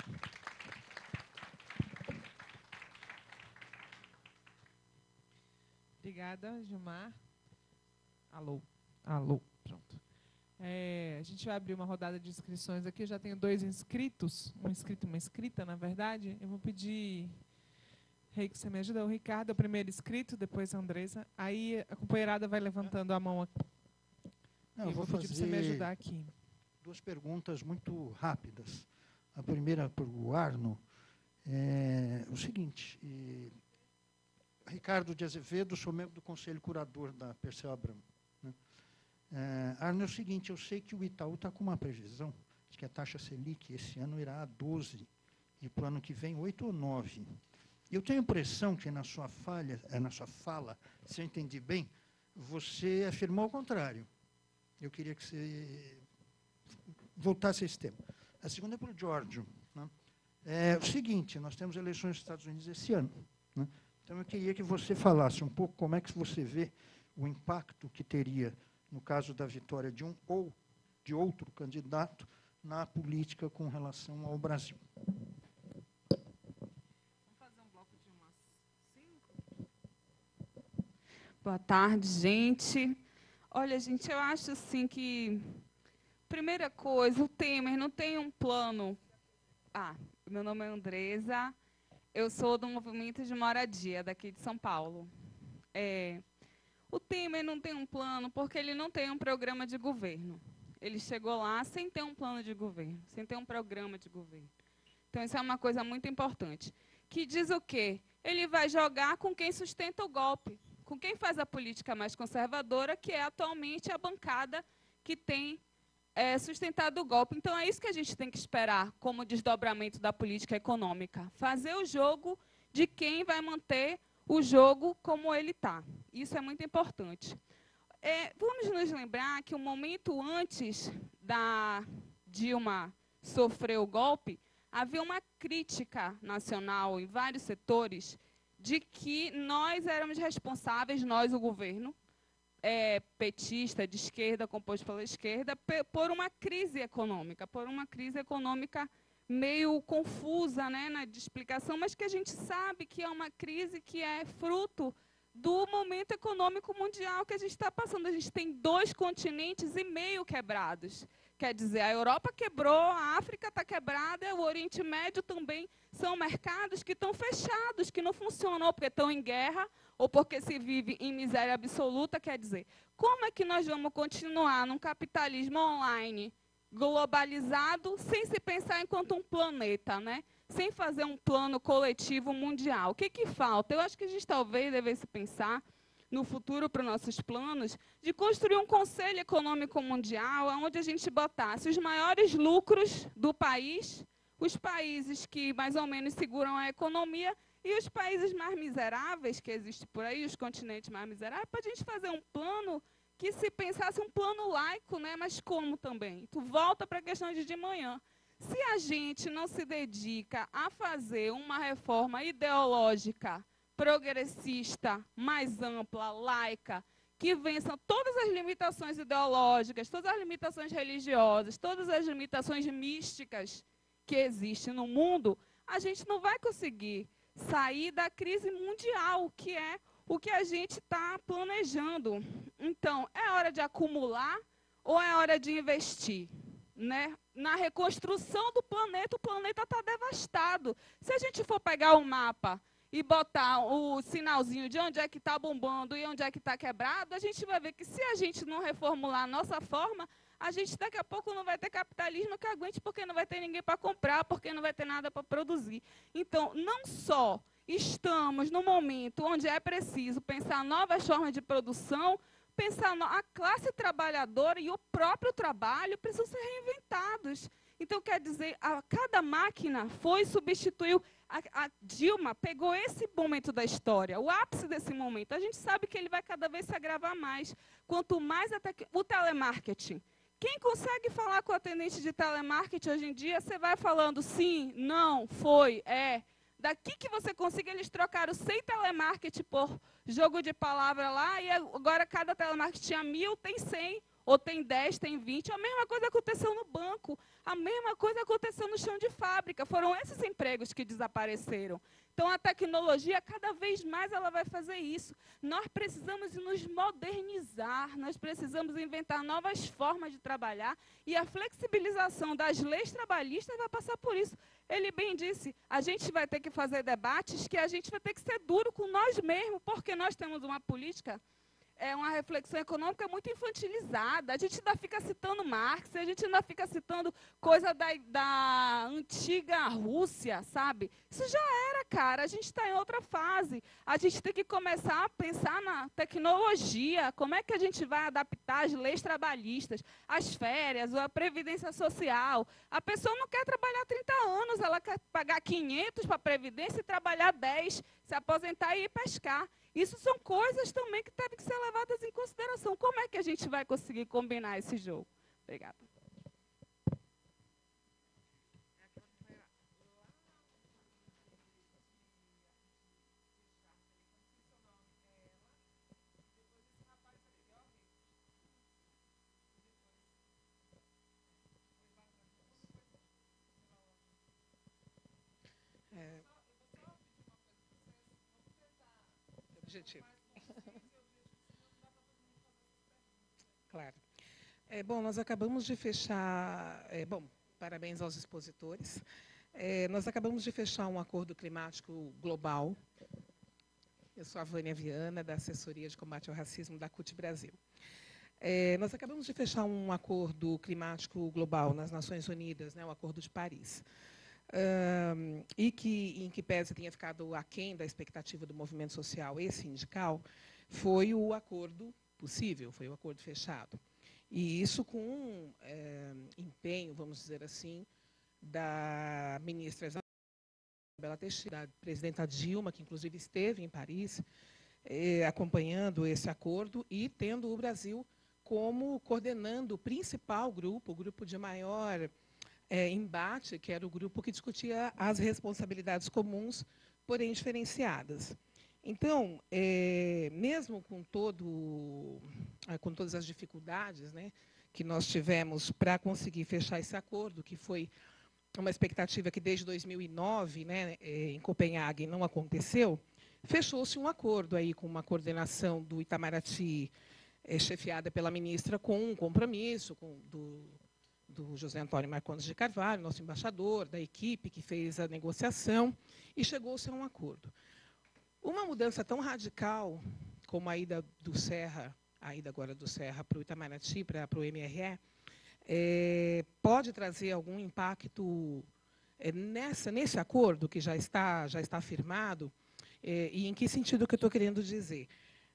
A: Obrigada, Gilmar. Alô, alô, pronto. A gente vai abrir uma rodada de inscrições aqui. Eu já tenho 2 inscritos, um inscrito e uma inscrita, na verdade. Eu vou pedir, Rei, que você me ajuda. O Ricardo é o primeiro inscrito, depois a Andressa. Aí a companheirada vai levantando a mão aqui.
E: Não, eu vou
A: pedir para você me ajudar aqui.
E: 2 perguntas muito rápidas. A primeira para o Arno é o seguinte: Ricardo de Azevedo, sou membro do Conselho Curador da Perseu Abramo. Arno, é o seguinte: eu sei que o Itaú está com uma previsão de que a taxa Selic esse ano irá a 12, e para o ano que vem 8 ou 9. Eu tenho a impressão que na sua fala, se eu entendi bem, você afirmou o contrário. Eu queria que você voltasse a esse tema. A segunda é para o Giorgio. Né? É o seguinte: nós temos eleições nos Estados Unidos esse ano. Né? Então, eu queria que você falasse um pouco como é que você vê o impacto que teria, no caso da vitória de um ou de outro candidato, na política com relação ao Brasil.
F: Vamos fazer um bloco de umas 5? Boa tarde, gente. Olha, gente, eu acho assim que, primeira coisa, o Temer não tem um plano. Meu nome é Andressa, eu sou do movimento de moradia daqui de São Paulo. O Temer não tem um plano porque ele não tem um programa de governo. Ele chegou lá sem ter um plano de governo, sem ter um programa de governo. Então, isso é uma coisa muito importante. Que diz o quê? Ele vai jogar com quem sustenta o golpe, com quem faz a política mais conservadora, que é atualmente a bancada que tem sustentado o golpe. Então, é isso que a gente tem que esperar como desdobramento da política econômica. Fazer o jogo de quem vai manter o jogo como ele está. Isso é muito importante. Vamos nos lembrar que o momento antes da Dilma sofrer o golpe, havia uma crítica nacional em vários setores de que nós éramos responsáveis, nós, o governo, petista, de esquerda, composto pela esquerda, por uma crise econômica, meio confusa, né, de explicação, mas que a gente sabe que é uma crise que é fruto do momento econômico mundial que a gente está passando. A gente tem 2 continentes e meio quebrados. Quer dizer, a Europa quebrou, a África está quebrada, o Oriente Médio também. São mercados que estão fechados, que não funcionam, ou porque estão em guerra, ou porque se vive em miséria absoluta. Quer dizer, como é que nós vamos continuar num capitalismo online globalizado sem se pensar enquanto um planeta, né? Sem fazer um plano coletivo mundial? O que falta? Eu acho que a gente talvez devesse pensar no futuro, para os nossos planos, de construir um Conselho Econômico Mundial, onde a gente botasse os maiores lucros do país, os países que mais ou menos seguram a economia e os países mais miseráveis que existem por aí, os continentes mais miseráveis, para a gente fazer um plano que se pensasse um plano laico, né? Mas como também? Tu volta para a questão de manhã. Se a gente não se dedica a fazer uma reforma ideológica, progressista, mais ampla, laica, que vença todas as limitações ideológicas, todas as limitações religiosas, todas as limitações místicas que existem no mundo, a gente não vai conseguir sair da crise mundial, que é o que a gente está planejando. Então, é hora de acumular ou é hora de investir? Né? Na reconstrução do planeta, o planeta está devastado. Se a gente for pegar o mapa e botar o sinalzinho de onde é que está bombando e onde é que está quebrado, a gente vai ver que se a gente não reformular a nossa forma, a gente daqui a pouco não vai ter capitalismo que aguente, porque não vai ter ninguém para comprar, porque não vai ter nada para produzir. Então, não só estamos no momento onde é preciso pensar novas formas de produção, pensar a classe trabalhadora e o próprio trabalho precisam ser reinventados. Então, quer dizer, cada máquina foi substituiu. A Dilma pegou esse momento da história, o ápice desse momento. A gente sabe que ele vai cada vez se agravar mais. Quanto mais o telemarketing. Quem consegue falar com o atendente de telemarketing hoje em dia, você vai falando sim, não, foi, é. Daqui que você consiga, eles trocaram 100 telemarketing por jogo de palavra lá, e agora cada telemarketing tinha 1000, tem 100, ou tem 10, tem 20. A mesma coisa aconteceu no banco, a mesma coisa aconteceu no chão de fábrica. Foram esses empregos que desapareceram. Então, a tecnologia, cada vez mais, ela vai fazer isso. Nós precisamos nos modernizar, nós precisamos inventar novas formas de trabalhar, e a flexibilização das leis trabalhistas vai passar por isso. Ele bem disse, a gente vai ter que fazer debates que a gente vai ter que ser duro com nós mesmos, porque nós temos uma política, uma reflexão econômica muito infantilizada. A gente ainda fica citando Marx, a gente ainda fica citando coisa da antiga Rússia, sabe? Isso já era, cara. A gente está em outra fase. A gente tem que começar a pensar na tecnologia, como é que a gente vai adaptar as leis trabalhistas, as férias, a previdência social. A pessoa não quer trabalhar 30 anos, ela quer pagar 500 para a previdência e trabalhar 10, se aposentar e ir pescar. Isso são coisas também que devem ser levadas em consideração. Como é que a gente vai conseguir combinar esse jogo? Obrigada.
G: Objetivo. Claro. Bom, nós acabamos de fechar... bom, parabéns aos expositores. Nós acabamos de fechar um acordo climático global. Eu sou a Vânia Viana, da Assessoria de Combate ao Racismo da CUT Brasil. Nós acabamos de fechar um acordo climático global nas Nações Unidas, né, o Acordo de Paris. E que, em que pese tenha ficado aquém da expectativa do movimento social e sindical, foi o acordo possível, foi o acordo fechado. E isso com empenho, vamos dizer assim, da ministra Isabela Teixeira, da presidenta Dilma, que inclusive esteve em Paris, acompanhando esse acordo e tendo o Brasil como coordenando o principal grupo, o grupo de maior embate, que era o grupo que discutia as responsabilidades comuns, porém diferenciadas. Então, mesmo com todas as dificuldades, né, que nós tivemos para conseguir fechar esse acordo, que foi uma expectativa que desde 2009, né, em Copenhague, não aconteceu, fechou-se um acordo aí com uma coordenação do Itamaraty, chefiada pela ministra, com um compromisso do José Antônio Marcondes de Carvalho, nosso embaixador, da equipe que fez a negociação, e chegou-se a um acordo. Uma mudança tão radical como a ida agora do Serra para o Itamaraty, para o MRE, pode trazer algum impacto nesse acordo que já está firmado, e em que sentido que eu estou querendo dizer?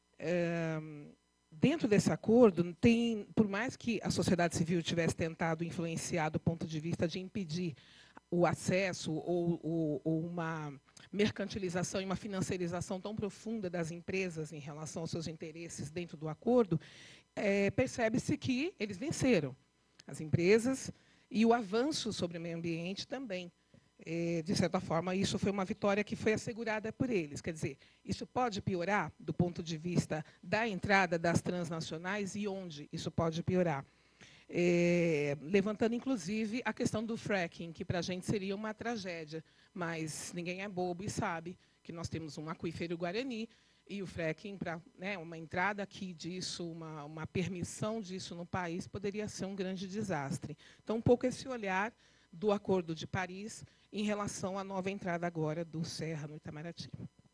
G: Dentro desse acordo, por mais que a sociedade civil tivesse tentado influenciar do ponto de vista de impedir o acesso ou uma mercantilização e uma financiarização tão profunda das empresas em relação aos seus interesses dentro do acordo, percebe-se que eles venceram, as empresas, e o avanço sobre o meio ambiente também. De certa forma, isso foi uma vitória que foi assegurada por eles. Quer dizer, isso pode piorar do ponto de vista da entrada das transnacionais e onde isso pode piorar. levantando, inclusive, a questão do fracking, que para a gente seria uma tragédia, mas ninguém é bobo e sabe que nós temos um aquífero Guarani, e o fracking, para uma entrada aqui disso, uma permissão disso no país, poderia ser um grande desastre. Então, um pouco esse olhar do Acordo de Paris em relação à nova entrada agora do Serra no Itamaraty.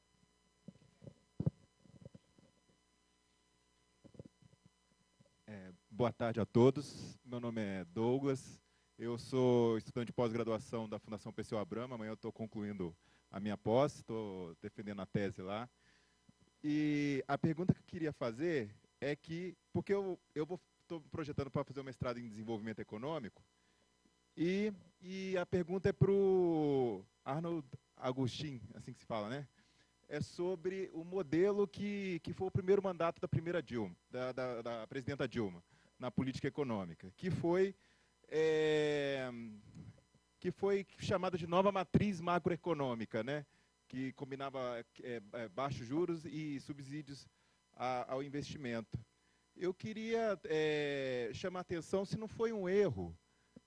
H: Boa tarde a todos. Meu nome é Douglas. Eu sou estudante de pós-graduação da Fundação Perseu Abramo. Amanhã eu estou concluindo a minha pós, estou defendendo a tese lá. E a pergunta que eu queria fazer é que, porque eu estou projetando para fazer um mestrado em desenvolvimento econômico, e a pergunta é para o Arnold Agustin, assim que se fala, né? É sobre o modelo que foi o primeiro mandato da primeira Dilma, da presidenta Dilma, na política econômica, que foi chamada de nova matriz macroeconômica, né? Que combinava baixos juros e subsídios ao investimento. Eu queria chamar a atenção se não foi um erro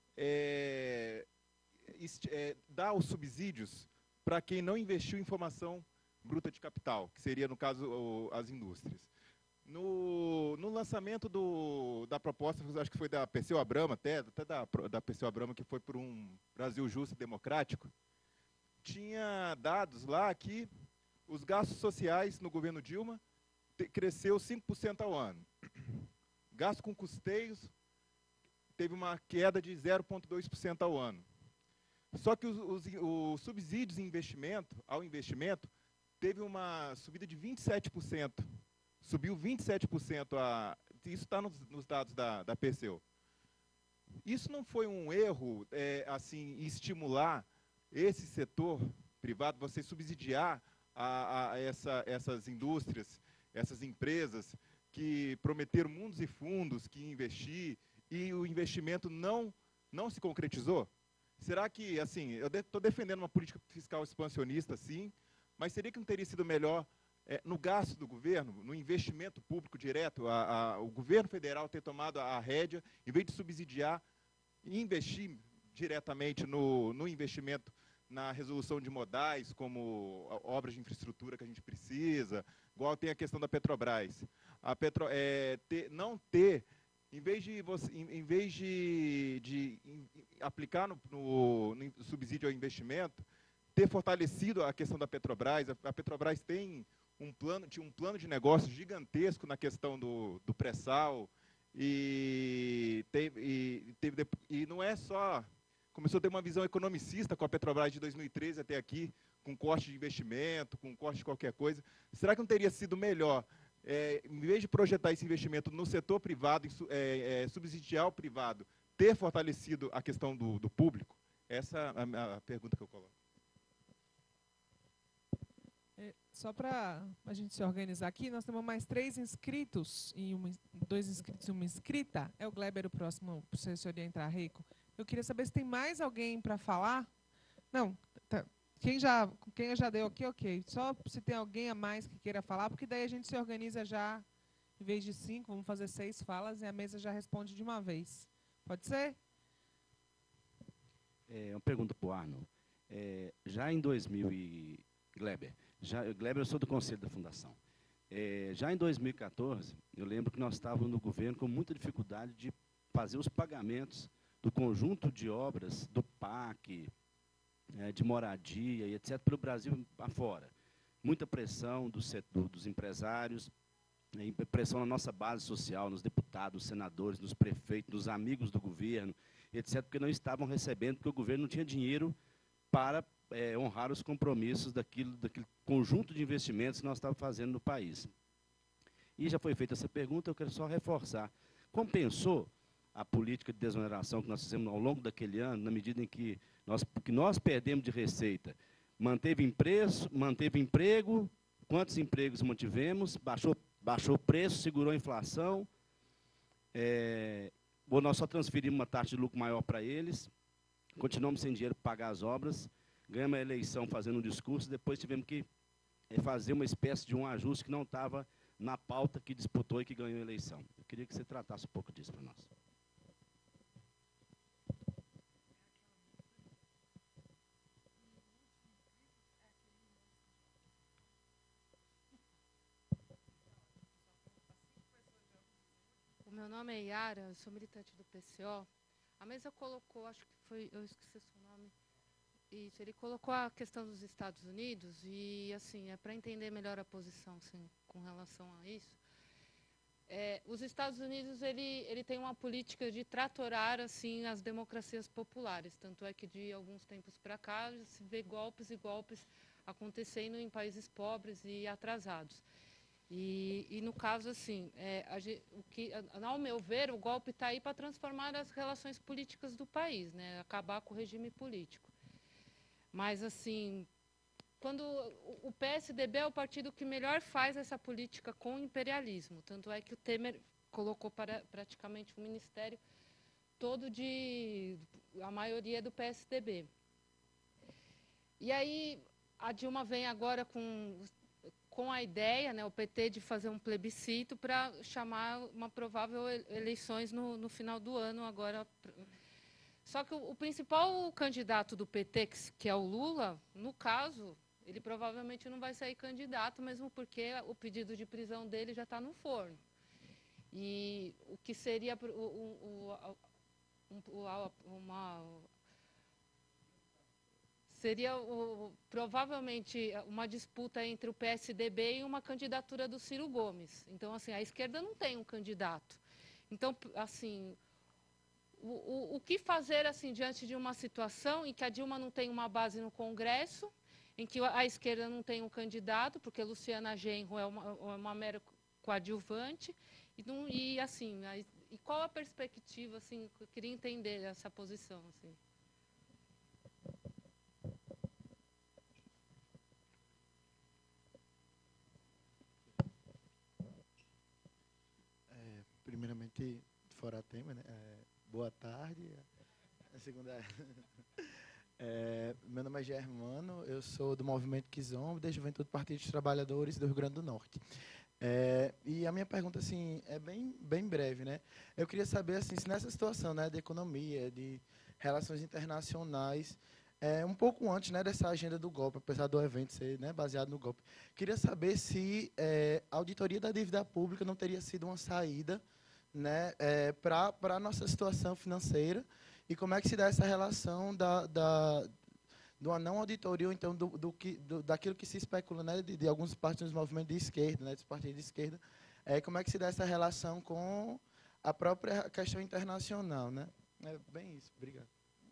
H: dar os subsídios para quem não investiu em formação bruta de capital, que seria, no caso, as indústrias. No lançamento da proposta, acho que foi da Perseu Abramo, até da Perseu Abramo, que foi por um Brasil justo e democrático, tinha dados lá que os gastos sociais no governo Dilma cresceu 5% ao ano. Gasto com custeios teve uma queda de 0,2% ao ano. Só que os subsídios ao investimento teve uma subida de 27%. Subiu 27%. Isso está nos dados da Perseu. Isso não foi um erro, assim, estimular esse setor privado, você subsidiar essas indústrias, essas empresas que prometeram mundos e fundos que iam investir e o investimento não se concretizou? Será que, assim, eu estou defendendo uma política fiscal expansionista, sim, mas seria que não teria sido melhor, no gasto do governo, no investimento público direto, o governo federal ter tomado a rédea, em vez de subsidiar e investir diretamente no investimento na resolução de modais, como obras de infraestrutura que a gente precisa, igual tem a questão da Petrobras. Em vez de aplicar no subsídio ao investimento, ter fortalecido a questão da Petrobras. A Petrobras tinha um plano de negócio gigantesco na questão do pré-sal, e não é só... Começou a ter uma visão economicista com a Petrobras de 2013 até aqui, com corte de investimento, com corte de qualquer coisa. Será que não teria sido melhor, em vez de projetar esse investimento no setor privado, subsidiar o privado, ter fortalecido a questão do público? Essa é a pergunta que eu coloco.
A: Só para a gente se organizar aqui, nós temos mais 3 inscritos, 2 inscritos e uma inscrita. É o Gleber o próximo, para você se orientar, Rico. Eu queria saber se tem mais alguém para falar. Não, tá. Quem já deu aqui, ok. Só se tem alguém a mais que queira falar, porque daí a gente se organiza já, em vez de 5, vamos fazer 6 falas e a mesa já responde de uma vez. Pode ser?
I: Uma pergunta para o Arno. Já em 2000 Gleber, eu sou do Conselho da Fundação. Já em 2014, eu lembro que nós estávamos no governo com muita dificuldade de fazer os pagamentos do conjunto de obras do PAC, de moradia e etc., pelo Brasil afora. Muita pressão dos empresários, pressão na nossa base social, nos deputados, senadores, nos prefeitos, nos amigos do governo, etc., porque não estavam recebendo, porque o governo não tinha dinheiro para honrar os compromissos daquele conjunto de investimentos que nós estávamos fazendo no país. E já foi feita essa pergunta, eu quero só reforçar. Compensou a política de desoneração que nós fizemos ao longo daquele ano, na medida em que nós perdemos de receita? Manteve emprego, quantos empregos mantivemos, baixou o preço, segurou a inflação, ou nós só transferimos uma taxa de lucro maior para eles, continuamos sem dinheiro para pagar as obras, ganhamos a eleição fazendo um discurso, depois tivemos que fazer uma espécie de um ajuste que não estava na pauta que disputou e que ganhou a eleição. Eu queria que você tratasse um pouco disso para nós.
J: nome é Yara, eu sou militante do PCO. A mesa colocou, acho que foi, eu esqueci seu nome. Isso, ele colocou a questão dos Estados Unidos e, assim, é para entender melhor a posição, assim, com relação a isso. Os Estados Unidos, ele tem uma política de tratorar, assim, as democracias populares. Tanto é que, de alguns tempos para cá, se vê golpes e golpes acontecendo em países pobres e atrasados. E no caso, assim, ao meu ver, o golpe está aí para transformar as relações políticas do país, né? Acabar com o regime político. Mas, assim, quando o PSDB é o partido que melhor faz essa política com o imperialismo. Tanto é que o Temer colocou praticamente o ministério todo a maioria do PSDB. E aí a Dilma vem agora com a ideia, né, o PT, de fazer um plebiscito para chamar uma provável eleições no final do ano agora. Só que o principal candidato do PT, que é o Lula, no caso, ele provavelmente não vai sair candidato, mesmo porque o pedido de prisão dele já está no forno. E o que seria provavelmente uma disputa entre o PSDB e uma candidatura do Ciro Gomes. Então, assim, a esquerda não tem um candidato. Então, assim, o que fazer, assim, diante de uma situação em que a Dilma não tem uma base no Congresso, em que a esquerda não tem um candidato, porque Luciana Genro é uma mera coadjuvante, assim, e qual a perspectiva, assim, eu queria entender essa posição, assim.
K: Primeiramente, fora tema, né? Boa tarde. A segunda. Meu nome é Germano, eu sou do Movimento Kizomba, da Juventude do Partido dos Trabalhadores do Rio Grande do Norte. E a minha pergunta, assim, é bem breve, né? Eu queria saber, assim, se nessa situação, né, de economia, de relações internacionais, um pouco antes, né, dessa agenda do golpe, apesar do evento ser, né, baseado no golpe, queria saber se a auditoria da dívida pública não teria sido uma saída, né, para a nossa situação financeira, e como é que se dá essa relação de uma não auditoria, ou então daquilo que se especula, né, de alguns partidos do movimento de esquerda, né, dos partidos de esquerda, como é que se dá essa relação com a própria questão internacional, né? É bem isso. Obrigado.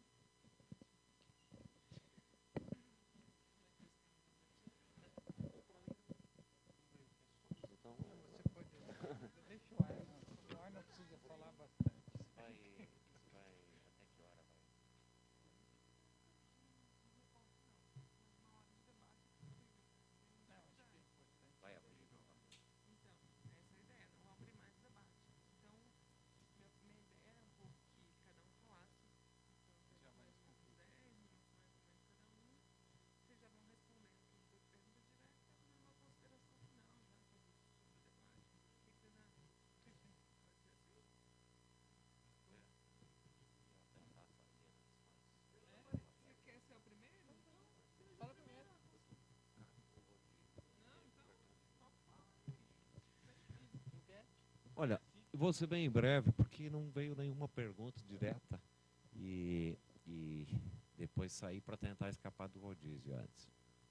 D: Olha, vou ser bem breve, porque não veio nenhuma pergunta direta e depois sair para tentar escapar do rodízio antes.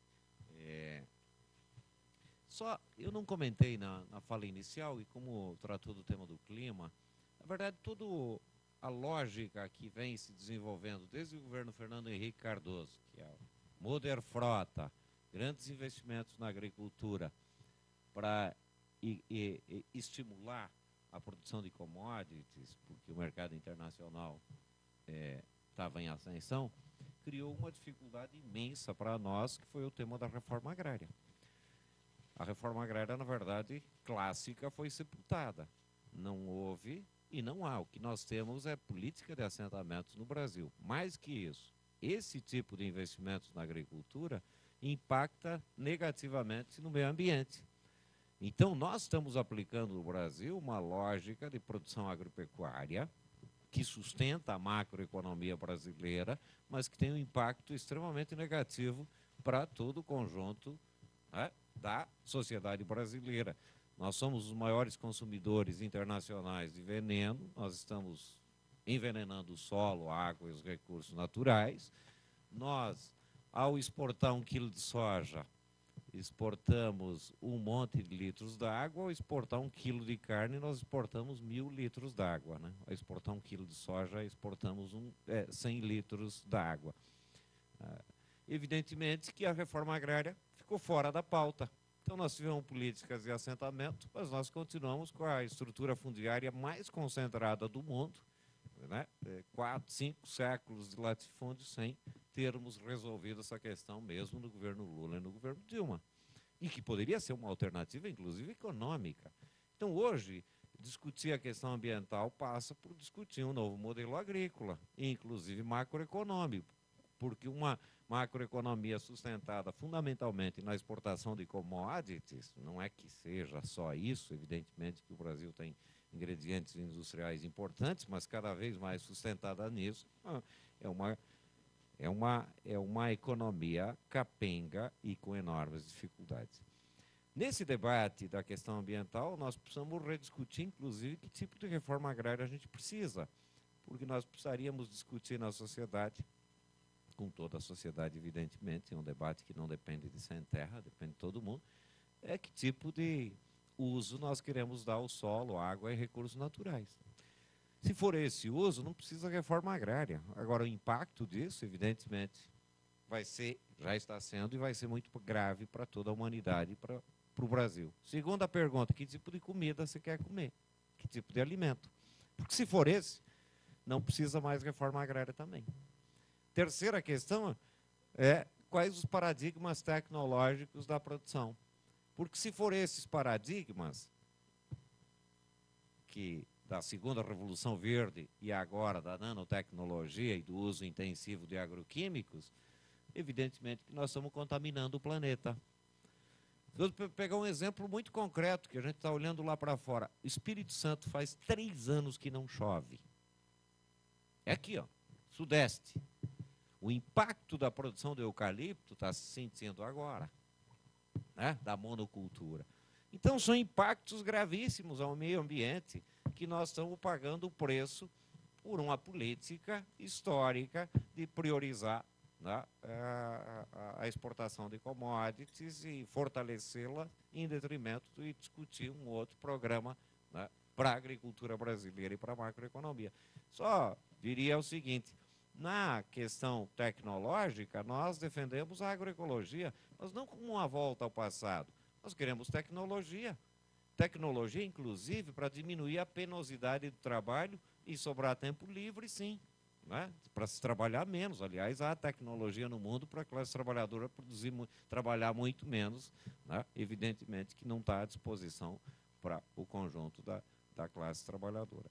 D: Eu não comentei na fala inicial, e como tratou do tema do clima, na verdade, toda a lógica que vem se desenvolvendo desde o governo Fernando Henrique Cardoso, que é o Moder Frota, grandes investimentos na agricultura para estimular a produção de commodities, porque o mercado internacional estava em ascensão, criou uma dificuldade imensa para nós, que foi o tema da reforma agrária. A reforma agrária, na verdade, clássica, foi sepultada. Não houve e não há. O que nós temos é política de assentamentos no Brasil. Mais que isso, esse tipo de investimentos na agricultura impacta negativamente no meio ambiente. Então, nós estamos aplicando no Brasil uma lógica de produção agropecuária que sustenta a macroeconomia brasileira, mas que tem um impacto extremamente negativo para todo o conjunto, né, da sociedade brasileira. Nós somos os maiores consumidores internacionais de veneno, nós estamos envenenando o solo, a água e os recursos naturais. Nós, ao exportar 1 quilo de soja, exportamos 1 monte de litros d'água. Ao exportar 1 quilo de carne, nós exportamos 1.000 litros d'água, né? Ao exportar 1 quilo de soja, exportamos 100 litros d'água. Evidentemente que a reforma agrária ficou fora da pauta. Então, nós tivemos políticas de assentamento, mas nós continuamos com a estrutura fundiária mais concentrada do mundo, né? 4, 5 séculos de latifúndio sem termos resolvido essa questão mesmo no governo Lula e no governo Dilma. E que poderia ser uma alternativa, inclusive, econômica. Então, hoje, discutir a questão ambiental passa por discutir um novo modelo agrícola, inclusive macroeconômico, porque uma macroeconomia sustentada fundamentalmente na exportação de commodities, não é que seja só isso, evidentemente que o Brasil tem ingredientes industriais importantes, mas cada vez mais sustentada nisso, é uma economia capenga e com enormes dificuldades. Nesse debate da questão ambiental, nós precisamos rediscutir, inclusive, que tipo de reforma agrária a gente precisa, porque nós precisaríamos discutir na sociedade, com toda a sociedade, evidentemente, é um debate que não depende de Sem Terra, depende de todo mundo, que tipo de uso nós queremos dar ao solo, água e recursos naturais. Se for esse uso, não precisa reforma agrária. Agora, o impacto disso, evidentemente, já está sendo e vai ser muito grave para toda a humanidade e para o Brasil. Segunda pergunta, que tipo de comida você quer comer? Que tipo de alimento? Porque se for esse, não precisa mais reforma agrária também. Terceira questão é quais os paradigmas tecnológicos da produção. Porque se for esses paradigmas, que da segunda revolução verde e agora da nanotecnologia e do uso intensivo de agroquímicos, evidentemente que nós estamos contaminando o planeta. Vou pegar um exemplo muito concreto, que a gente está olhando lá para fora. Espírito Santo faz 3 anos que não chove. É aqui, ó, Sudeste. O impacto da produção de eucalipto está se sentindo agora, né, da monocultura. Então, são impactos gravíssimos ao meio ambiente que nós estamos pagando o preço por uma política histórica de priorizar, né, a exportação de commodities e fortalecê-la em detrimento de discutir um outro programa, né, para a agricultura brasileira e para a macroeconomia. Só diria o seguinte: na questão tecnológica, nós defendemos a agroecologia, mas não como uma volta ao passado. Nós queremos tecnologia. Tecnologia, inclusive, para diminuir a penosidade do trabalho e sobrar tempo livre, sim, né? Para se trabalhar menos. Aliás, há tecnologia no mundo para a classe trabalhadora trabalhar muito menos, né? Evidentemente que não está à disposição para o conjunto da classe trabalhadora.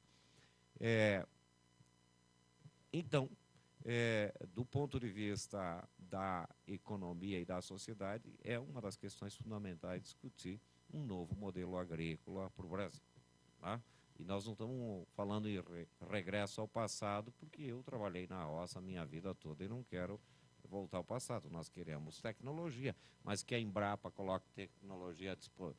D: Então, do ponto de vista da economia e da sociedade, é uma das questões fundamentais discutir um novo modelo agrícola para o Brasil, tá? E nós não estamos falando em regresso ao passado, porque eu trabalhei na roça a minha vida toda e não quero voltar ao passado. Nós queremos tecnologia, mas que a Embrapa coloque tecnologia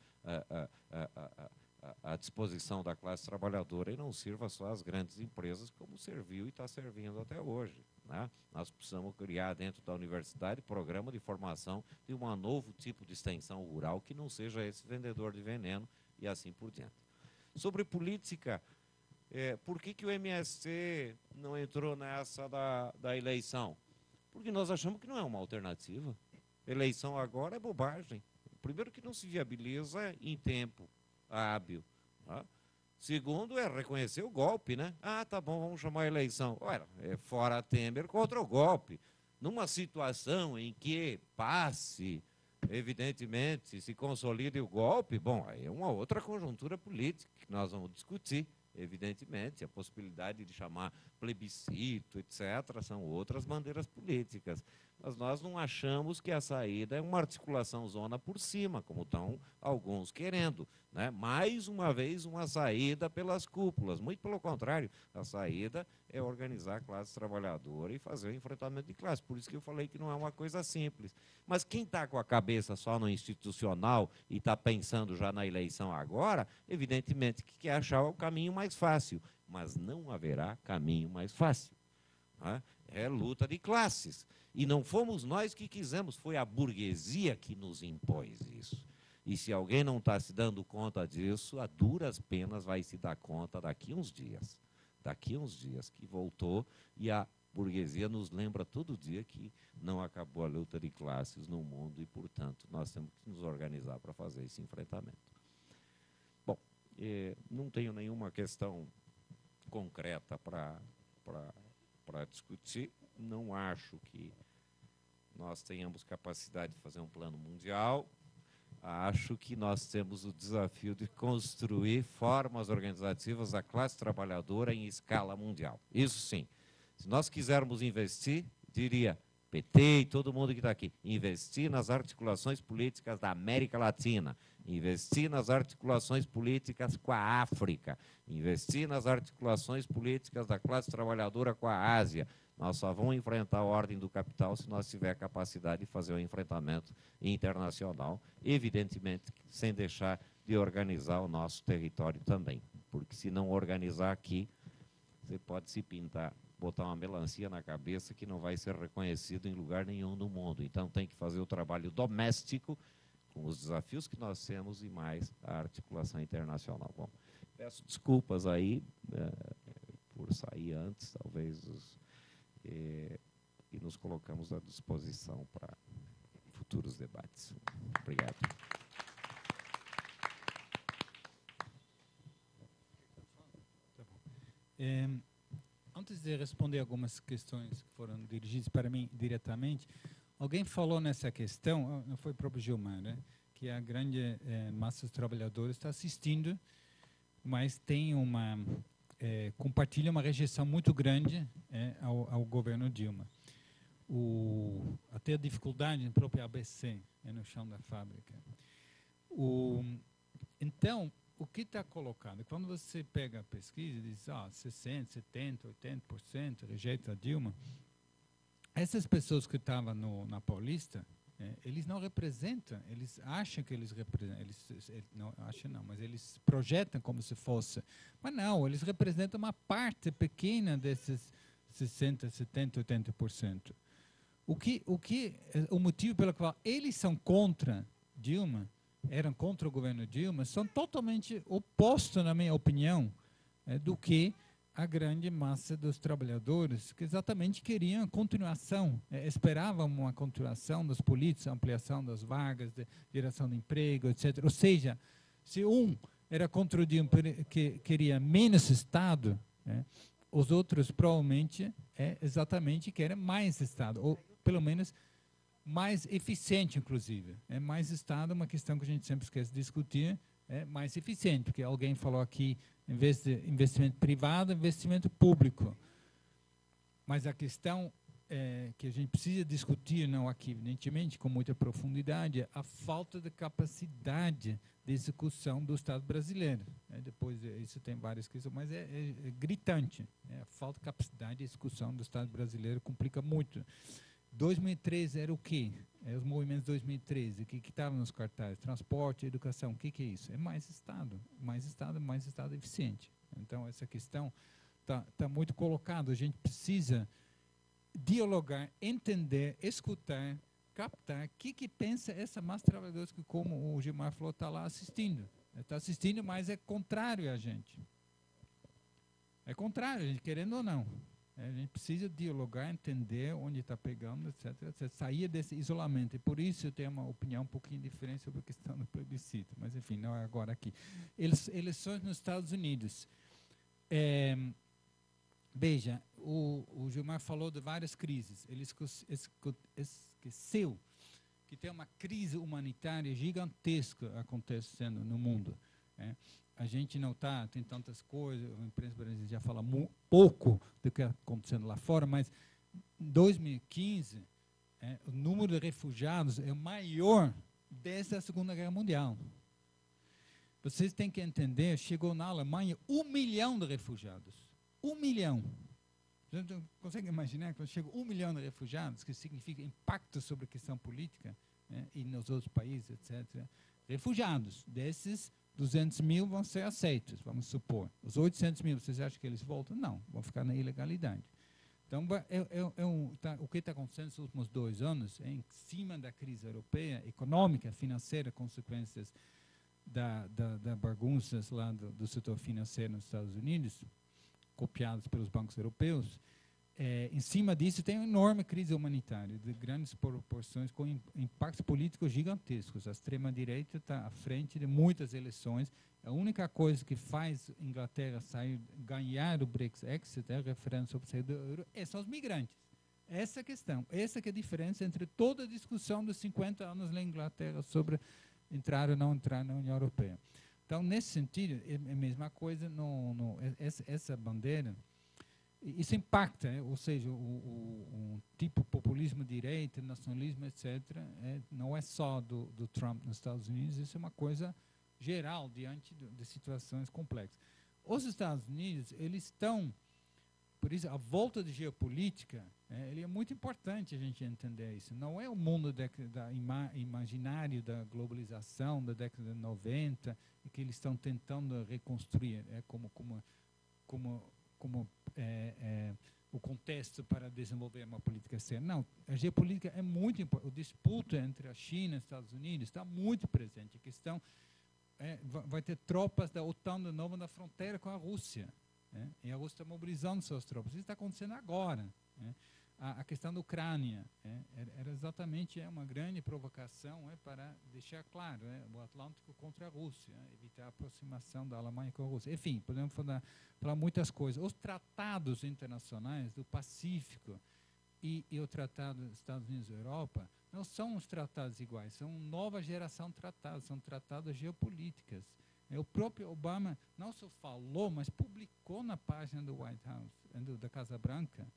D: à disposição da classe trabalhadora e não sirva só às grandes empresas, como serviu e está servindo até hoje, né? Nós precisamos criar dentro da universidade programa de formação de um novo tipo de extensão rural que não seja esse vendedor de veneno e assim por diante. Sobre política, por que o MST não entrou nessa da eleição? Porque nós achamos que não é uma alternativa. Eleição agora é bobagem. Primeiro que não se viabiliza em tempo hábil, tá? Segundo, é reconhecer o golpe, né? Ah, tá bom, vamos chamar a eleição. Olha, fora Temer contra o golpe. Numa situação em que passe, evidentemente, se consolide o golpe, bom, aí é uma outra conjuntura política que nós vamos discutir, evidentemente. A possibilidade de chamar plebiscito, etc., são outras bandeiras políticas. mas nós não achamos que a saída é uma articulação zona por cima, como estão alguns querendo, né? Mais uma vez, uma saída pelas cúpulas. Muito pelo contrário, a saída é organizar a classe trabalhadora e fazer o enfrentamento de classe. Por isso que eu falei que não é uma coisa simples. Mas quem está com a cabeça só no institucional e está pensando já na eleição agora, evidentemente que quer achar o caminho mais fácil, mas não haverá caminho mais fácil, né? É luta de classes. E não fomos nós que quisemos, foi a burguesia que nos impôs isso. E se alguém não está se dando conta disso, a duras penas vai se dar conta daqui uns dias. Daqui uns dias que voltou, e a burguesia nos lembra todo dia que não acabou a luta de classes no mundo e, portanto, nós temos que nos organizar para fazer esse enfrentamento. Bom, não tenho nenhuma questão concreta para discutir. Não acho que nós tenhamos capacidade de fazer um plano mundial. Acho que nós temos o desafio de construir formas organizativas da classe trabalhadora em escala mundial. Isso sim. Se nós quisermos investir, diria PT e todo mundo que está aqui, investir nas articulações políticas da América Latina, investir nas articulações políticas com a África, investir nas articulações políticas da classe trabalhadora com a Ásia. Nós só vamos enfrentar a ordem do capital se nós tivermos a capacidade de fazer o enfrentamento internacional, evidentemente sem deixar de organizar o nosso território também, porque se não organizar aqui, você pode se pintar, botar uma melancia na cabeça que não vai ser reconhecido em lugar nenhum do mundo. Então tem que fazer o trabalho doméstico com os desafios que nós temos e mais a articulação internacional. Bom, peço desculpas aí por sair antes, talvez, e nos colocamos à disposição para futuros debates. Obrigado.
C: Antes de responder algumas questões que foram dirigidas para mim diretamente, alguém falou nessa questão, não foi o próprio Gilmar, né, que a grande massa dos trabalhadores está assistindo, mas tem compartilha uma rejeição muito grande ao governo Dilma. Até a dificuldade no próprio ABC, no chão da fábrica. Então, o que está colocado? Quando você pega a pesquisa e diz 60%, 70%, 80% rejeita a Dilma, essas pessoas que estavam na Paulista, eles não representam, eles acham que eles representam, não acham não, mas eles projetam como se fosse. Mas não, eles representam uma parte pequena desses 60%, 70%, 80%. O motivo pelo qual eles são contra Dilma, eram contra o governo Dilma, são totalmente opostos, na minha opinião, do que a grande massa dos trabalhadores, que exatamente queriam a continuação, esperavam uma continuação das políticas, ampliação das vagas, de geração de emprego, etc. Ou seja, se um era contra o Dilma, que queria menos Estado, os outros provavelmente exatamente querem mais Estado, ou pelo menos mais eficiente, inclusive. Mais Estado é uma questão que a gente sempre esquece de discutir, mais eficiente, porque alguém falou aqui, em vez de investimento privado, investimento público. Mas a questão que a gente precisa discutir, não aqui, evidentemente, com muita profundidade, é a falta de capacidade de execução do Estado brasileiro. Depois, isso tem várias questões, mas é gritante. A falta de capacidade de execução do Estado brasileiro complica muito. 2013 era o quê? Os movimentos de 2013, o que estava nos cartazes? Transporte, educação, o que é isso? É mais Estado eficiente. Então, essa questão está muito colocada. A gente precisa dialogar, entender, escutar, captar o que pensa essa massa de trabalhadores que, como o Gilmar falou, está lá assistindo. Está assistindo, mas é contrário a gente. É contrário, a gente, querendo ou não. A gente precisa dialogar, entender onde está pegando, etc. Sair desse isolamento. E por isso eu tenho uma opinião um pouquinho diferente sobre a questão do plebiscito. Mas, enfim, não é agora aqui. Eleições nos Estados Unidos. Veja, o Gilmar falou de várias crises. Ele esqueceu que tem uma crise humanitária gigantesca acontecendo no mundo. A gente não tem tantas coisas, a imprensa brasileira já fala pouco do que está acontecendo lá fora, mas em 2015, o número de refugiados é o maior desde a Segunda Guerra Mundial. Vocês têm que entender, chegou na Alemanha 1 milhão de refugiados. 1 milhão. Você consegue imaginar quando chega 1 milhão de refugiados, que significa impacto sobre a questão política, né, e nos outros países, etc. Refugiados, desses 200 mil vão ser aceitos, vamos supor. Os 800 mil, vocês acham que eles voltam? Não, vão ficar na ilegalidade. Então, o que está acontecendo nos últimos 2 anos, em cima da crise europeia, econômica, financeira, consequências da bagunças lá do setor financeiro nos Estados Unidos, copiados pelos bancos europeus, em cima disso tem uma enorme crise humanitária, de grandes proporções, com impactos políticos gigantescos. A extrema-direita está à frente de muitas eleições. A única coisa que faz a Inglaterra ganhar o Brexit, o referendo sobre a saída do euro, são os migrantes. Essa é a questão. Essa que é a diferença entre toda a discussão dos 50 anos na Inglaterra sobre entrar ou não entrar na União Europeia. Então, nesse sentido, é a mesma coisa, essa bandeira, isso impacta, ou seja, o tipo populismo de direita, nacionalismo, etc., não é só do Trump nos Estados Unidos, isso é uma coisa geral diante de situações complexas. Os Estados Unidos, eles estão, por isso, a volta de geopolítica, ele é muito importante a gente entender isso. Não é o mundo imaginário da globalização da década de 90, que eles estão tentando reconstruir, o contexto para desenvolver uma política séria. Não, a geopolítica é muito importante. O disputa entre a China e os Estados Unidos está muito presente. A questão vai ter tropas da OTAN de novo na fronteira com a Rússia. E a Rússia está mobilizando suas tropas. Isso está acontecendo agora. A questão da Ucrânia era exatamente uma grande provocação para deixar claro o Atlântico contra a Rússia, evitar a aproximação da Alemanha com a Rússia. Enfim, podemos falar muitas coisas. Os tratados internacionais do Pacífico e o Tratado dos Estados Unidos e Europa não são os tratados iguais, são nova geração de tratados, são tratados geopolíticos. O próprio Obama não só falou, mas publicou na página do White House, da Casa Branca,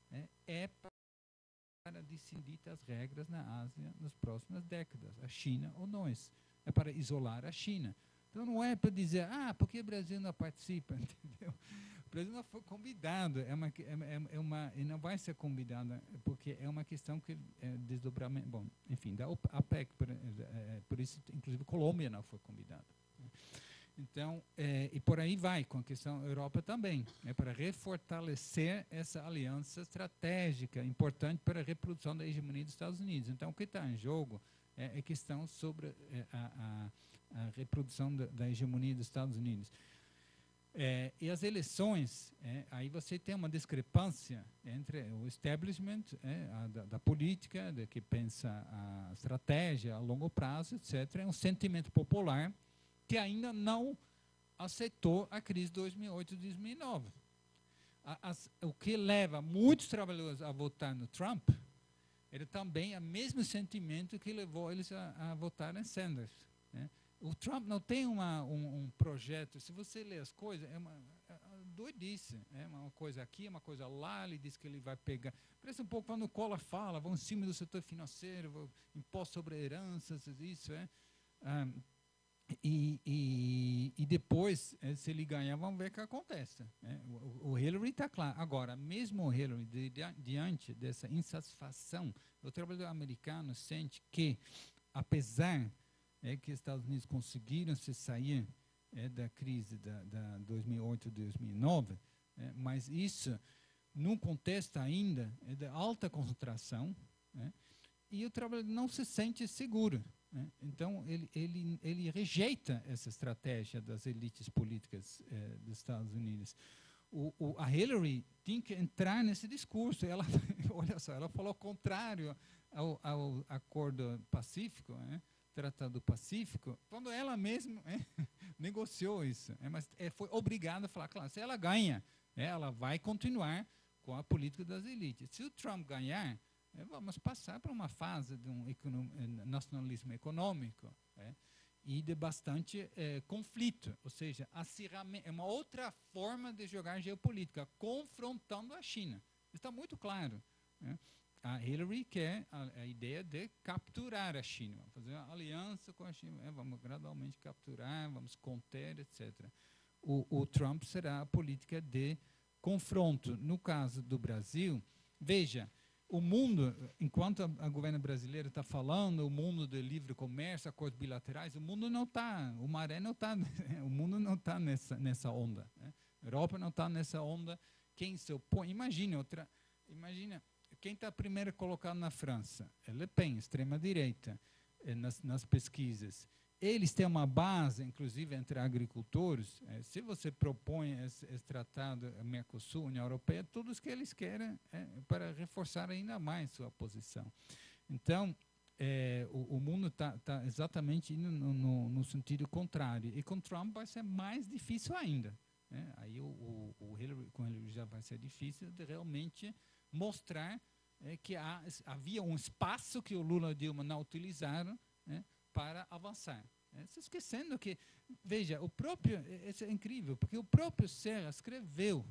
C: para decidir as regras na Ásia nas próximas décadas, a China ou nós. É para isolar a China. Então não é para dizer, porque o Brasil não participa, entendeu? O Brasil não foi convidado, e não vai ser convidado, porque é uma questão que é desdobramento, bom, enfim, da APEC, por isso, inclusive, a Colômbia não foi convidada. Então, e por aí vai, com a questão da Europa também, para refortalecer essa aliança estratégica importante para a reprodução da hegemonia dos Estados Unidos. Então, o que está em jogo é a questão sobre a reprodução da hegemonia dos Estados Unidos. E as eleições, aí você tem uma discrepância entre o establishment da política, que pensa a estratégia a longo prazo, etc., um sentimento popular que ainda não aceitou a crise de 2008 e 2009. O que leva muitos trabalhadores a votar no Trump era também o mesmo sentimento que levou eles a votar em Sanders. O Trump não tem um projeto, se você lê as coisas, é uma doidice. É uma coisa aqui, uma coisa lá, ele diz que ele vai pegar. Parece um pouco quando o Collor fala, vão em cima do setor financeiro, imposto sobre heranças, isso E depois, se ele ganhar, vamos ver o que acontece. O Hillary está claro. Agora, mesmo o Hillary, diante dessa insatisfação, o trabalhador americano sente que, apesar que os Estados Unidos conseguiram se sair da crise da 2008 e 2009, mas isso, num contexto ainda de alta concentração, e o trabalhador não se sente seguro. Então, ele rejeita essa estratégia das elites políticas dos Estados Unidos. A Hillary tinha que entrar nesse discurso. Ela, olha só, ela falou contrário ao Acordo Pacífico, Tratado Pacífico, quando ela mesma negociou isso. Mas foi obrigada a falar, claro, se ela ganha, ela vai continuar com a política das elites. Se o Trump ganhar, vamos passar por uma fase de um nacionalismo econômico e de bastante conflito, ou seja, é uma outra forma de jogar geopolítica, confrontando a China. Está muito claro. a Hillary quer a ideia de capturar a China, vamos fazer uma aliança com a China, vamos gradualmente capturar, vamos conter, etc. O Trump será a política de confronto. No caso do Brasil, veja, o mundo, enquanto a governo brasileiro está falando, o mundo do livre comércio, acordos bilaterais, o mundo não está, o maré não está, o mundo não está nessa onda. Né? A Europa não está nessa onda. Quem se opõe, imagina quem está primeiro colocado na França, é Le Pen, extrema-direita, nas pesquisas. Eles têm uma base, inclusive, entre agricultores. Se você propõe esse tratado Mercosul, União Europeia, todos que eles querem para reforçar ainda mais sua posição. Então, o mundo está exatamente indo no sentido contrário. E com Trump vai ser mais difícil ainda. Né? Aí com Hillary já vai ser difícil de realmente mostrar que havia um espaço que o Lula e a Dilma não utilizaram, né, para avançar. Se esquecendo que, veja, isso é incrível, porque o próprio Serra escreveu,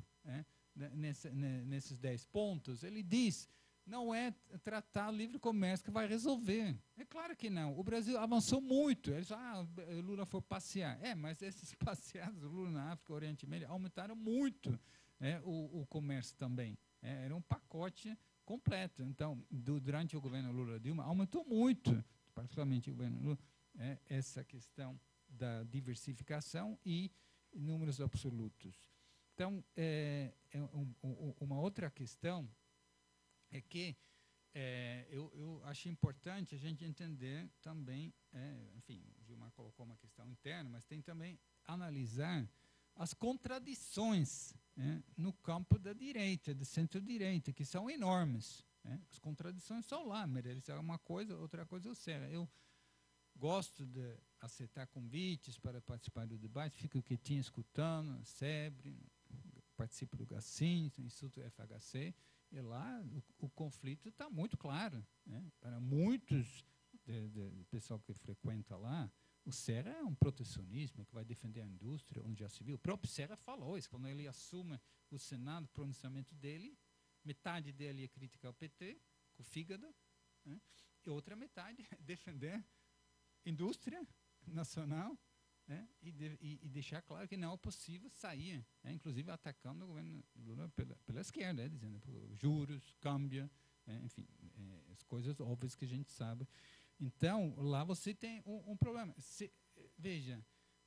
C: nesses 10 pontos, ele diz, não é tratar livre comércio que vai resolver. É claro que não. O Brasil avançou muito. Eles o Lula foi passear. Mas esses passeados, o Lula na África, Oriente Médio, aumentaram muito o comércio também. Era um pacote completo. Então, durante o governo Lula-Dilma, aumentou muito, particularmente o governo Lula, essa questão da diversificação e números absolutos. Então, uma outra questão é que eu acho importante a gente entender também, enfim, o Gilmar colocou uma questão interna, mas tem também analisar as contradições no campo da direita, do centro-direita, que são enormes. As contradições são lá, Meirelles é uma coisa, outra coisa é o Serra. Eu gosto de aceitar convites para participar do debate, fico quietinho escutando, SEBRE, participo do GACIN, do Instituto FHC, e lá o conflito está muito claro. Para muitos do pessoal que frequenta lá, o Serra é um protecionismo que vai defender a indústria, onde já se viu. O próprio Serra falou isso, quando ele assume o Senado, o pronunciamento dele, metade dele é crítica ao PT, com o fígado, e outra metade é defender indústria nacional, e deixar claro que não é possível sair, inclusive atacando o governo Lula pela esquerda, dizendo juros, câmbio, enfim, as coisas óbvias que a gente sabe. Então, lá você tem um problema. Veja,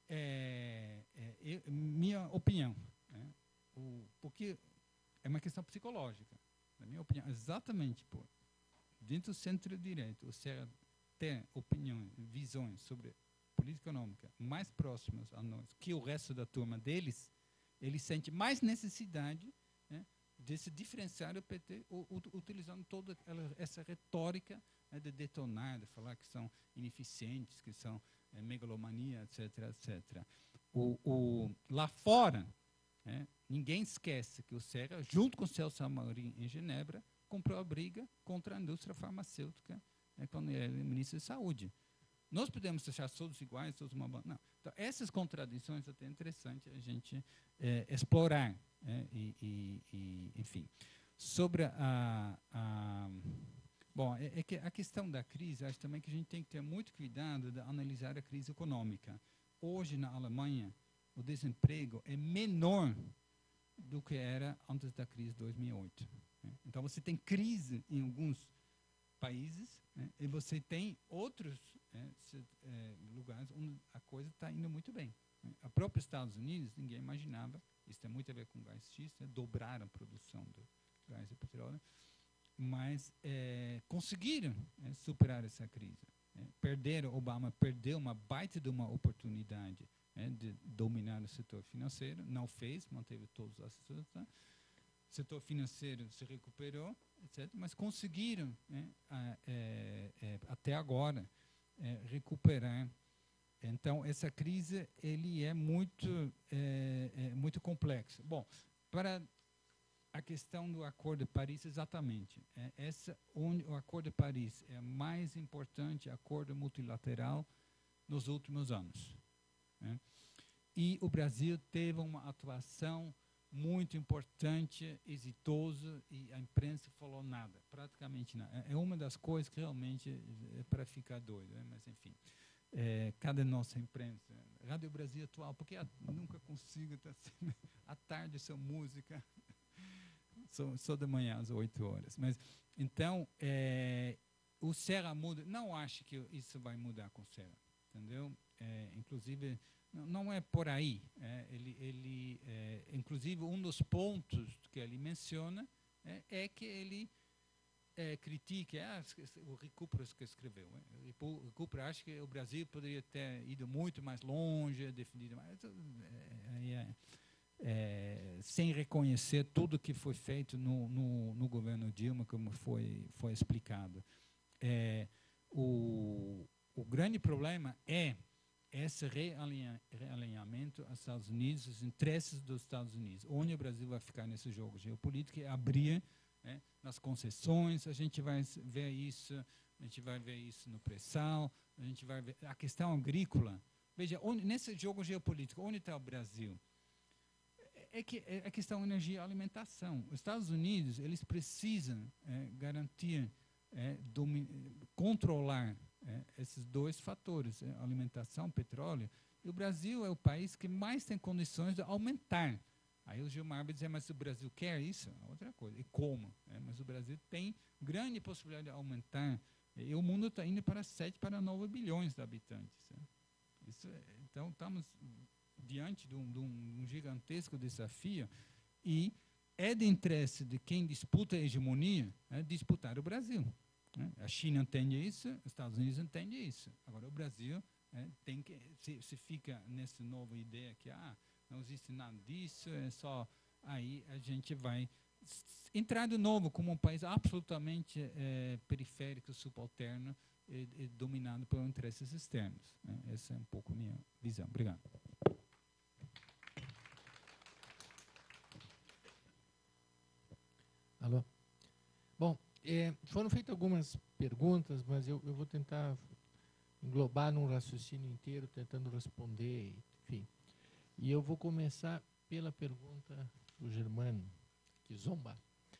C: minha opinião, porque é uma questão psicológica, na minha opinião, exatamente dentro do centro-direito, o Serra ter opiniões, visões sobre política econômica mais próximas a nós que o resto da turma deles, ele sente mais necessidade de se diferenciar do PT, utilizando toda essa retórica de detonar, de falar que são ineficientes, que são megalomania, etc., etc. Lá fora, ninguém esquece que o Serra, junto com o Celso Amorim em Genebra, comprou a briga contra a indústria farmacêutica quando ele era ministro de Saúde. Nós podemos achar todos iguais, todos uma banda. Não. Então, essas contradições até é interessante a gente explorar. Enfim. Sobre bom, que a questão da crise, acho também que a gente tem que ter muito cuidado de analisar a crise econômica. Hoje, na Alemanha, o desemprego é menor do que era antes da crise de 2008. Então, você tem crise em alguns países, e você tem outros lugares onde a coisa está indo muito bem. A própria Estados Unidos, ninguém imaginava, isso tem muito a ver com o gás X, dobraram a produção do gás e petróleo, mas conseguiram superar essa crise. Obama perdeu uma baita de uma oportunidade de dominar o setor financeiro, não fez, manteve todos os assessores, o setor financeiro se recuperou, etc., mas conseguiram, até agora, recuperar. Então, essa crise ele é muito complexa. Bom, para a questão do Acordo de Paris, exatamente. Onde o Acordo de Paris é o mais importante acordo multilateral nos últimos anos. E o Brasil teve uma atuação muito importante, exitoso, e a imprensa falou nada, praticamente nada. É uma das coisas que realmente é para ficar doido, né? Mas, enfim. Cadê nossa imprensa? Rádio Brasil Atual, porque nunca consigo estar assim, à tarde só música, só de manhã às 8 horas. Mas, então, o Serra muda, não acho que isso vai mudar com o Serra, entendeu? Inclusive, não é por aí. Inclusive, um dos pontos que ele menciona é que ele critique o Recupero que escreveu. O Recupero acha que o Brasil poderia ter ido muito mais longe, definido mais, sem reconhecer tudo que foi feito no governo Dilma, como foi explicado. O grande problema é esse realinhamento aos Estados Unidos, os interesses dos Estados Unidos. Onde o Brasil vai ficar nesse jogo geopolítico é abrir nas concessões. A gente vai ver isso, no pré-sal, a gente vai ver a questão agrícola. Veja, nesse jogo geopolítico, onde está o Brasil? É a questão energia e alimentação. Os Estados Unidos, eles precisam garantir, controlar esses dois fatores, alimentação, petróleo, e o Brasil é o país que mais tem condições de aumentar. Aí o Gilmar vai dizer, mas o Brasil quer isso? É outra coisa. E como? Mas o Brasil tem grande possibilidade de aumentar. E o mundo está indo para 7 para 9 bilhões de habitantes. Então, estamos diante de um gigantesco desafio, e é de interesse de quem disputa a hegemonia disputar o Brasil. A China entende isso, os Estados Unidos entendem isso. Agora, o Brasil tem que, se fica nessa nova ideia que não existe nada disso, é só aí a gente vai entrar de novo como um país absolutamente periférico, subalterno e dominado por interesses externos. Essa é um pouco a minha visão. Obrigado.
B: Alô? Bom, foram feitas algumas perguntas, mas eu vou tentar englobar num raciocínio inteiro, tentando responder, enfim. E eu vou começar pela pergunta do Germano, que zomba.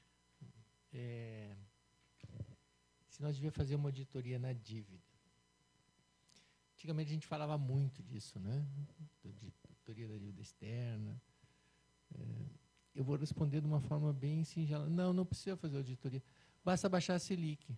B: Se nós devíamos fazer uma auditoria na dívida. Antigamente a gente falava muito disso, né? Auditoria da dívida externa. Eu vou responder de uma forma bem singela. Não precisa fazer auditoria. Basta baixar a Selic.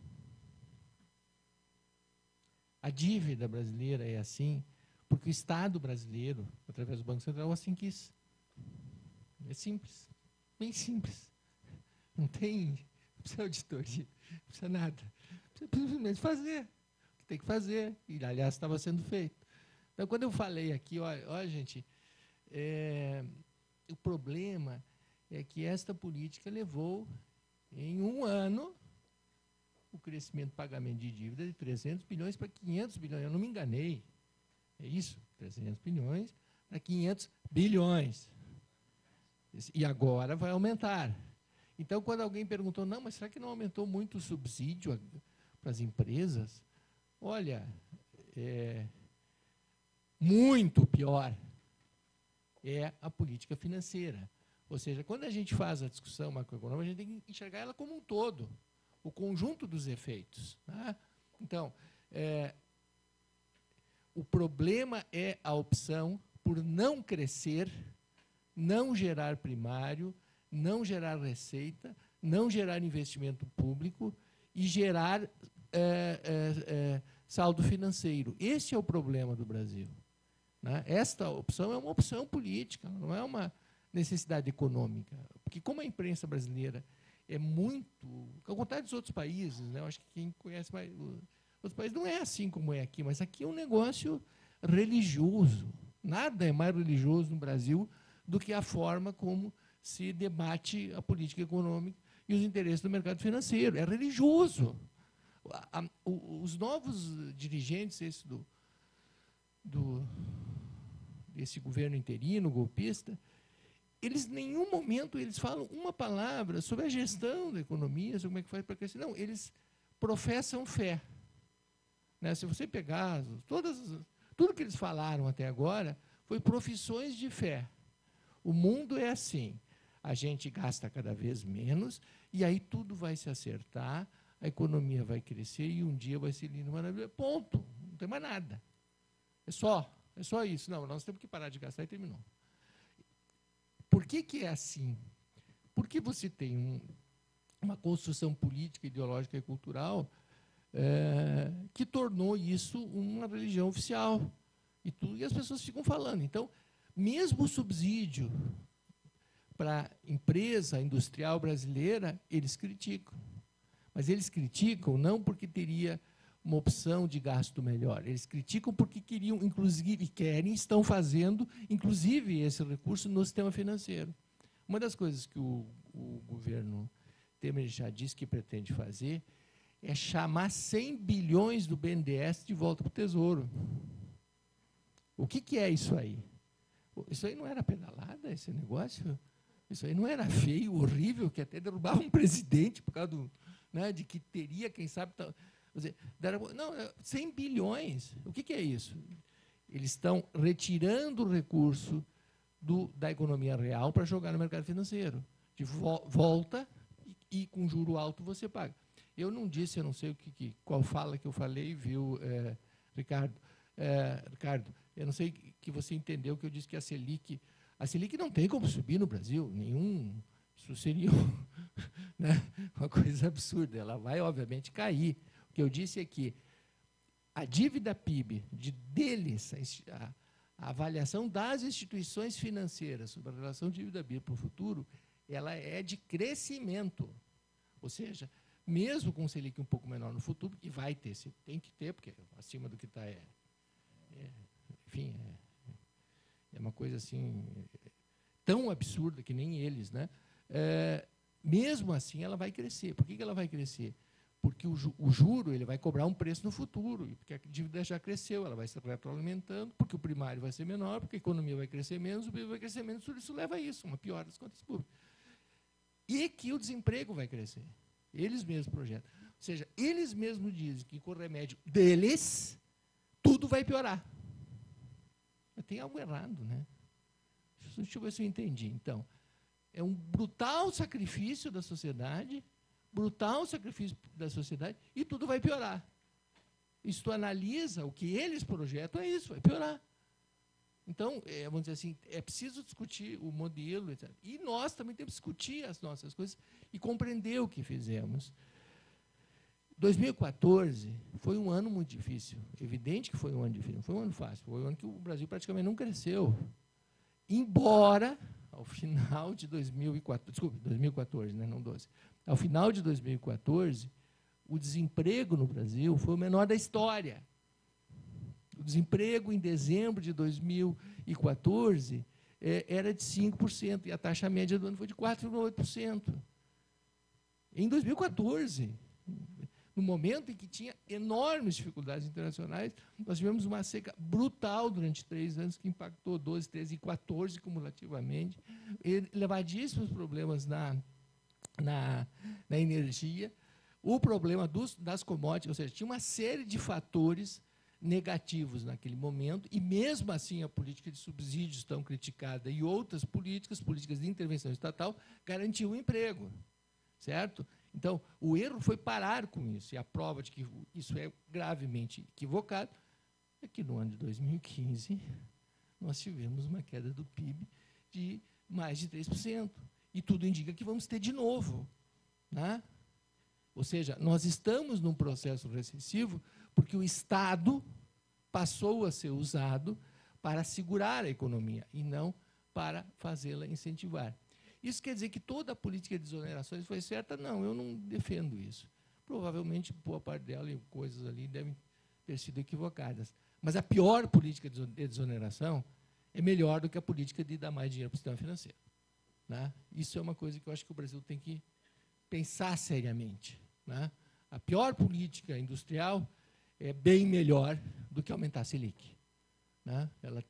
B: A dívida brasileira é assim, porque o Estado brasileiro, através do Banco Central, assim quis. É simples. Bem simples. Não precisa auditoria, não precisa nada. Precisa simplesmente fazer o que tem que fazer. E, aliás, estava sendo feito. Então, quando eu falei aqui, olha gente, o problema é que esta política levou, em um ano, o crescimento do pagamento de dívida de 300 bilhões para 500 bilhões. Eu não me enganei. É isso, 300 bilhões para 500 bilhões. E agora vai aumentar. Então, quando alguém perguntou, não, mas será que não aumentou muito o subsídio para as empresas? Olha, muito pior é a política financeira. Ou seja, quando a gente faz a discussão macroeconômica, a gente tem que enxergar ela como um todo, o conjunto dos efeitos. Tá? Então, o problema é a opção por não crescer, não gerar primário, não gerar receita, não gerar investimento público e gerar saldo financeiro. Esse é o problema do Brasil. Né? Esta opção é uma opção política, não é uma necessidade econômica. Porque como a imprensa brasileira é muito, ao contrário dos outros países, né? Eu acho que quem conhece mais outros países não é assim como é aqui, mas aqui é um negócio religioso. Nada é mais religioso no Brasil do que a forma como se debate a política econômica e os interesses do mercado financeiro. É religioso. Os novos dirigentes desse governo interino, golpista, eles, em nenhum momento, eles falam uma palavra sobre a gestão da economia, sobre como é que faz para crescer. Não, eles professam fé. Né? Se você pegar tudo que eles falaram até agora, foi profissões de fé. O mundo é assim. a gente gasta cada vez menos, e aí tudo vai se acertar, a economia vai crescer e um dia vai ser lindo, maravilhoso. Ponto. Não tem mais nada. É só isso. Não, nós temos que parar de gastar e terminou. Por que é assim? Porque você tem uma construção política, ideológica e cultural que tornou isso uma religião oficial. E as pessoas ficam falando. Então, mesmo o subsídio para a empresa industrial brasileira, eles criticam. Mas eles criticam não porque teria uma opção de gasto melhor. Eles criticam porque queriam, inclusive, estão fazendo, inclusive, esse recurso no sistema financeiro. Uma das coisas que o governo Temer já disse que pretende fazer é chamar 100 bilhões do BNDES de volta para o Tesouro. O que é isso aí? Isso aí não era pedalada, esse negócio? Isso aí não era feio, horrível, que até derrubava um presidente por causa de que teria, quem sabe... Não, 100 bilhões. O que é isso? Eles estão retirando o recurso da economia real para jogar no mercado financeiro. De volta e com juro alto você paga. Eu não disse, eu não sei qual fala que eu falei, viu, Ricardo? Ricardo, eu não sei que você entendeu que eu disse que a Selic não tem como subir no Brasil, nenhum. Isso seria uma coisa absurda. Ela vai, obviamente, cair. O que eu disse é que a dívida PIB deles, a avaliação das instituições financeiras sobre a relação dívida PIB para o futuro, ela é de crescimento. Ou seja, mesmo com o Selic um pouco menor no futuro, e vai ter, tem que ter, porque acima do que está enfim, é uma coisa assim tão absurda que nem eles, né? Mesmo assim, ela vai crescer. Por que ela vai crescer? Porque o juro ele vai cobrar um preço no futuro, porque a dívida já cresceu, ela vai se retroalimentando, porque o primário vai ser menor, porque a economia vai crescer menos, o PIB vai crescer menos, tudo isso leva a isso, uma piora das contas públicas. E que o desemprego vai crescer. Eles mesmos projetam. Ou seja, eles mesmos dizem que, com o remédio deles, tudo vai piorar. Mas tem algo errado, né? Deixa eu ver se eu entendi. Então, é um brutal sacrifício da sociedade, e tudo vai piorar. E se tu analisa o que eles projetam, é isso, vai piorar. Então, vamos dizer assim, é preciso discutir o modelo, etc. E nós também temos que discutir as nossas coisas e compreender o que fizemos. 2014 foi um ano muito difícil. Evidente que foi um ano difícil, não foi um ano fácil. Foi um ano que o Brasil praticamente não cresceu. Embora, ao final de 2014, né, não 12. Ao final de 2014, o desemprego no Brasil foi o menor da história. O desemprego em dezembro de 2014 era de 5%, e a taxa média do ano foi de 4,8%. Em 2014, no momento em que tinha enormes dificuldades internacionais, nós tivemos uma seca brutal durante 3 anos, que impactou 12, 13 e 14 cumulativamente, elevadíssimos problemas na energia, o problema das commodities, ou seja, tinha uma série de fatores negativos naquele momento, e mesmo assim a política de subsídios tão criticada e outras políticas de intervenção estatal, garantiu o emprego, certo? Então, o erro foi parar com isso, e a prova de que isso é gravemente equivocado é que, no ano de 2015, nós tivemos uma queda do PIB de mais de 3%, e tudo indica que vamos ter de novo, né? Ou seja, nós estamos num processo recessivo porque o Estado passou a ser usado para segurar a economia e não para fazê-la incentivar. Isso quer dizer que toda a política de desonerações foi certa? Não, eu não defendo isso. Provavelmente, boa parte dela e coisas ali devem ter sido equivocadas. Mas a pior política de desoneração é melhor do que a política de dar mais dinheiro para o sistema financeiro, né? Isso é uma coisa que eu acho que o Brasil tem que pensar seriamente, né? A pior política industrial é bem melhor do que aumentar a Selic, né?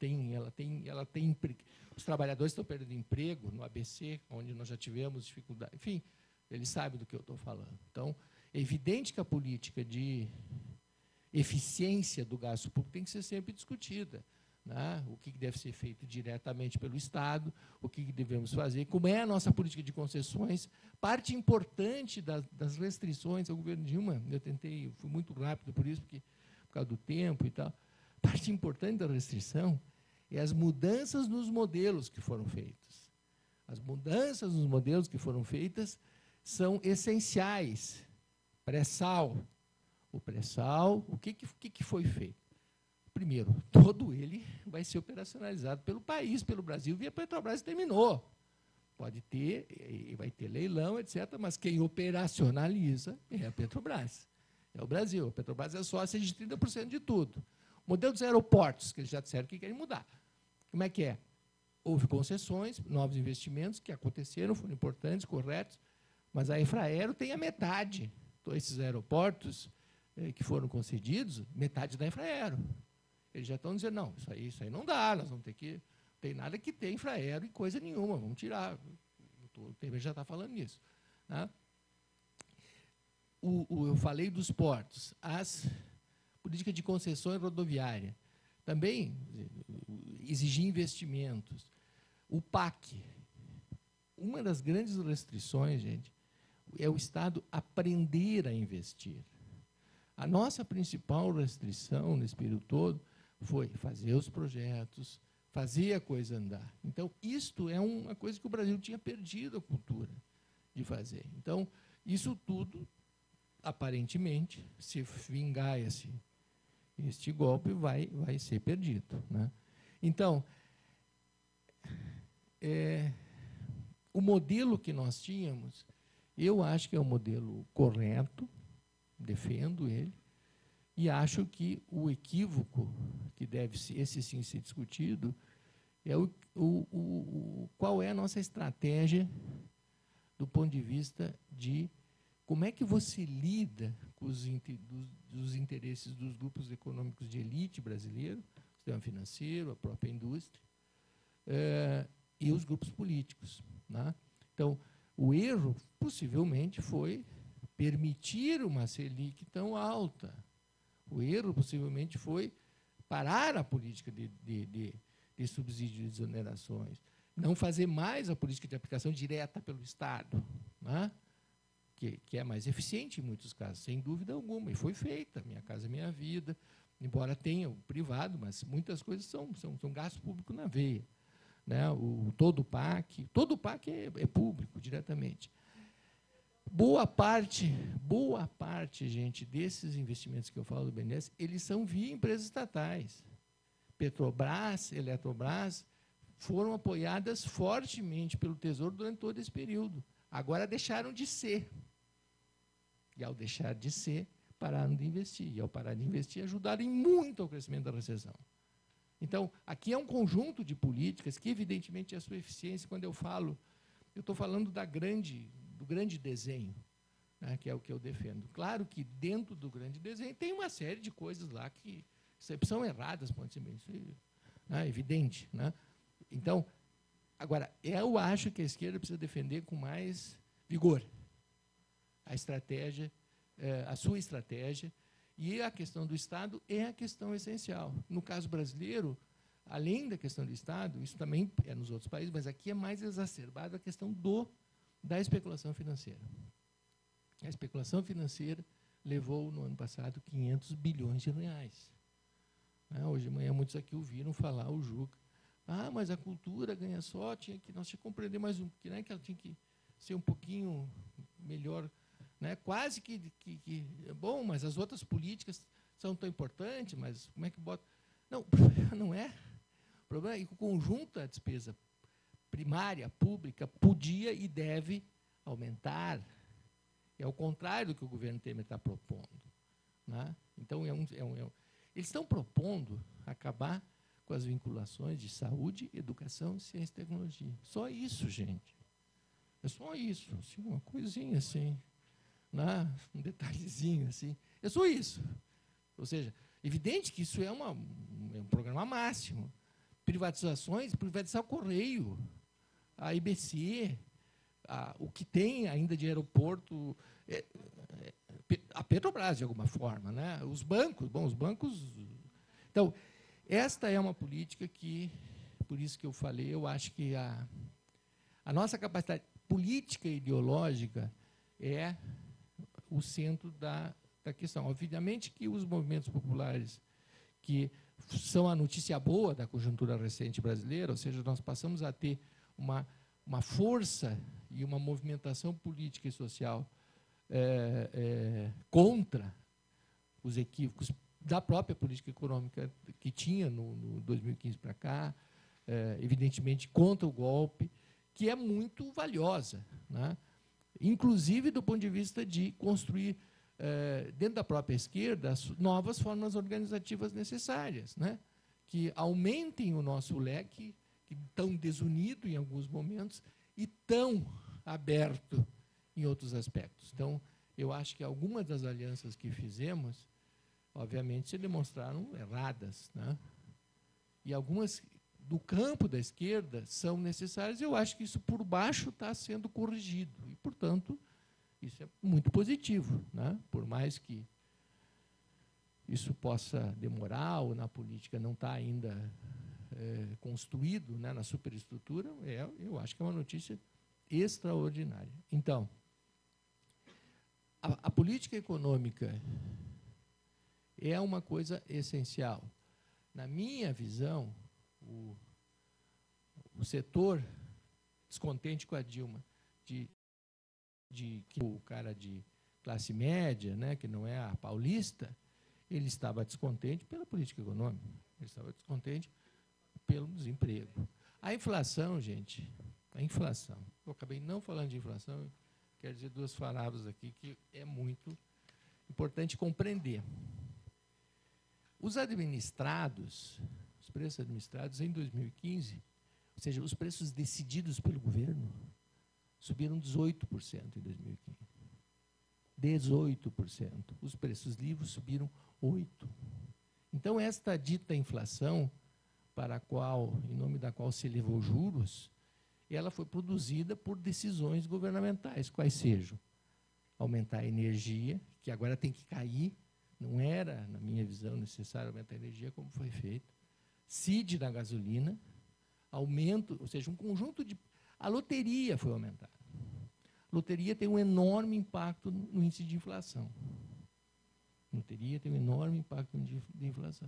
B: Os trabalhadores estão perdendo emprego no ABC, onde nós já tivemos dificuldade. Enfim, eles sabem do que eu estou falando. Então, é evidente que a política de eficiência do gasto público tem que ser sempre discutida. né? O que deve ser feito diretamente pelo Estado, o que devemos fazer, como é a nossa política de concessões. Parte importante das restrições ao governo Dilma, fui muito rápido por isso, por causa do tempo e tal, parte importante da restrição é as mudanças nos modelos que foram feitos. As mudanças nos modelos que foram feitas são essenciais. Pré-sal. O pré-sal, o que foi feito? Primeiro, todo ele vai ser operacionalizado pelo país, pelo Brasil, e a Petrobras terminou. Pode ter, vai ter leilão, etc., mas quem operacionaliza é a Petrobras. É o Brasil. A Petrobras é sócia de 30% de tudo. O modelo dos aeroportos, que eles já disseram que querem mudar. Como é que é? Houve concessões, novos investimentos que aconteceram, foram importantes, corretos, mas a Infraero tem a metade. Todos esses aeroportos que foram concedidos, metade da Infraero. Eles já estão dizendo, não, isso aí não dá, nós vamos ter que... Não tem nada que ter Infraero e coisa nenhuma, vamos tirar. O Temer já está falando nisso. Né? Eu falei dos portos, as políticas de concessões rodoviárias, também exigir investimentos. O PAC, uma das grandes restrições, gente, é o Estado aprender a investir. A nossa principal restrição nesse período todo foi fazer os projetos, fazer a coisa andar. Então, isto é uma coisa que o Brasil tinha perdido a cultura de fazer. Então, isso tudo, aparentemente, se vingar este golpe, vai ser perdido. Né? Então, o modelo que nós tínhamos, eu acho que é um modelo correto, defendo ele, e acho que o equívoco que deve, esse sim, ser discutido, é qual é a nossa estratégia do ponto de vista de como é que você lida com os interesses dos grupos econômicos de elite brasileiro, o sistema financeiro, a própria indústria, e os grupos políticos. Né? Então, o erro, possivelmente, foi permitir uma Selic tão alta. O erro, possivelmente, foi parar a política de subsídio de exonerações, não fazer mais a política de aplicação direta pelo Estado, né? que é mais eficiente em muitos casos, sem dúvida alguma, e foi feita, Minha Casa Minha Vida, embora tenha o privado, mas muitas coisas são gasto público na veia. Né? Todo o PAC é público, diretamente. Boa parte, gente, desses investimentos que eu falo do BNDES, eles são via empresas estatais. Petrobras, Eletrobras, foram apoiadas fortemente pelo Tesouro durante todo esse período. Agora deixaram de ser. E, ao deixar de ser, pararam de investir. E, ao parar de investir, ajudaram muito ao crescimento da recessão. Então, aqui é um conjunto de políticas que, evidentemente, a sua eficiência, quando eu estou falando do grande desenho, né, que é o que eu defendo. Claro que, dentro do grande desenho, tem uma série de coisas lá que sempre são erradas, pode ser bem, isso é evidente. Né? Então, agora, eu acho que a esquerda precisa defender com mais vigor a estratégia, a sua estratégia, e a questão do Estado é a questão essencial. No caso brasileiro, além da questão do Estado, isso também é nos outros países, mas aqui é mais exacerbado a questão da especulação financeira. A especulação financeira levou, no ano passado, 500 bilhões de reais. Hoje de manhã, muitos aqui ouviram falar o Juca. Mas a cultura ganha só, nós tínhamos que compreender mais que ela tinha que ser um pouquinho melhor. Né? Quase que bom, mas as outras políticas são tão importantes, mas como é que bota... Não, o problema não é. O problema é que o conjunto da despesa primária, pública, podia e deve aumentar. É ao contrário do que o governo Temer está propondo. Né? Então, eles estão propondo acabar com as vinculações de saúde, educação, ciência e tecnologia. Só isso, gente. É só isso. Assim, uma coisinha assim. Né? Um detalhezinho assim. É só isso. Ou seja, evidente que isso é um programa máximo. Privatizar o Correio, a IBC, o que tem ainda de aeroporto, a Petrobras, de alguma forma. Né? Os bancos. Então, esta é uma política que, por isso que eu falei, eu acho que a nossa capacidade política e ideológica é o centro da questão. Obviamente que os movimentos populares, que são a notícia boa da conjuntura recente brasileira, ou seja, nós passamos a ter uma força e uma movimentação política e social contra os equívocos da própria política econômica que tinha no 2015 para cá, evidentemente contra o golpe, que é muito valiosa, né? Inclusive do ponto de vista de construir, dentro da própria esquerda, novas formas organizativas necessárias, né? Que aumentem o nosso leque, que tão desunido em alguns momentos e tão aberto em outros aspectos. Então, eu acho que algumas das alianças que fizemos, obviamente, se demonstraram erradas, né? E algumas do campo da esquerda são necessárias. Eu acho que isso, por baixo, está sendo corrigido. E, portanto, isso é muito positivo, né? Por mais que isso possa demorar, ou na política não está ainda construído, né, na superestrutura, eu acho que é uma notícia extraordinária. Então, a política econômica é uma coisa essencial. Na minha visão, o setor descontente com a Dilma, que o cara de classe média, né, que não é a paulista, ele estava descontente pela política econômica, ele estava descontente pelo desemprego. A inflação, gente, eu acabei não falando de inflação, quero dizer duas palavras aqui que é muito importante compreender. Os administrados, os preços administrados em 2015, ou seja, os preços decididos pelo governo, subiram 18% em 2015. 18%. Os preços livres subiram 8%. Então, esta dita inflação, em nome da qual se elevou juros, ela foi produzida por decisões governamentais, quais sejam aumentar a energia, que agora tem que cair, não era, na minha visão, necessário aumentar a energia, como foi feito, CID na gasolina, aumento, ou seja, um conjunto de... A loteria foi aumentada. A loteria tem um enorme impacto no índice de inflação. A loteria tem um enorme impacto de inflação.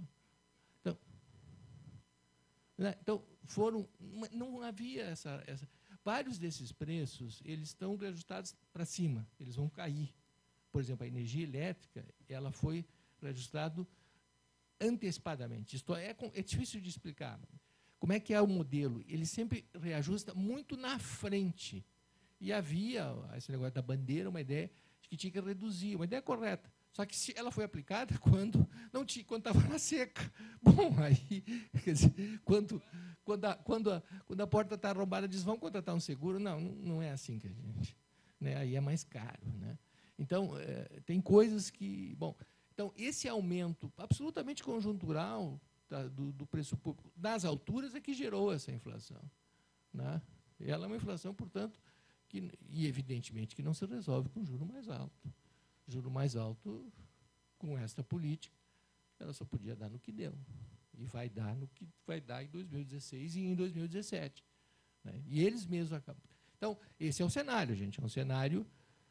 B: Então, não havia essa... Vários desses preços, eles estão reajustados para cima, eles vão cair. Por exemplo, a energia elétrica, ela foi reajustada antecipadamente. Isto é difícil de explicar. Como é que é o modelo? Ele sempre reajusta muito na frente. E havia esse negócio da bandeira, uma ideia de que tinha que reduzir, uma ideia correta. Só que ela foi aplicada quando estava na seca. Bom, aí, quer dizer, quando a porta está arrombada, diz, vamos contratar um seguro? Não é assim que a gente... Né? Aí é mais caro. Né? Então, tem coisas que... Bom, então, esse aumento absolutamente conjuntural do preço público das alturas é que gerou essa inflação. Né? Ela é uma inflação, portanto, e evidentemente que não se resolve com juro mais alto. Juro mais alto, com esta política, ela só podia dar no que deu. E vai dar no que vai dar em 2016 e em 2017. Né? E eles mesmos acabam. Então, esse é o cenário, gente. É um cenário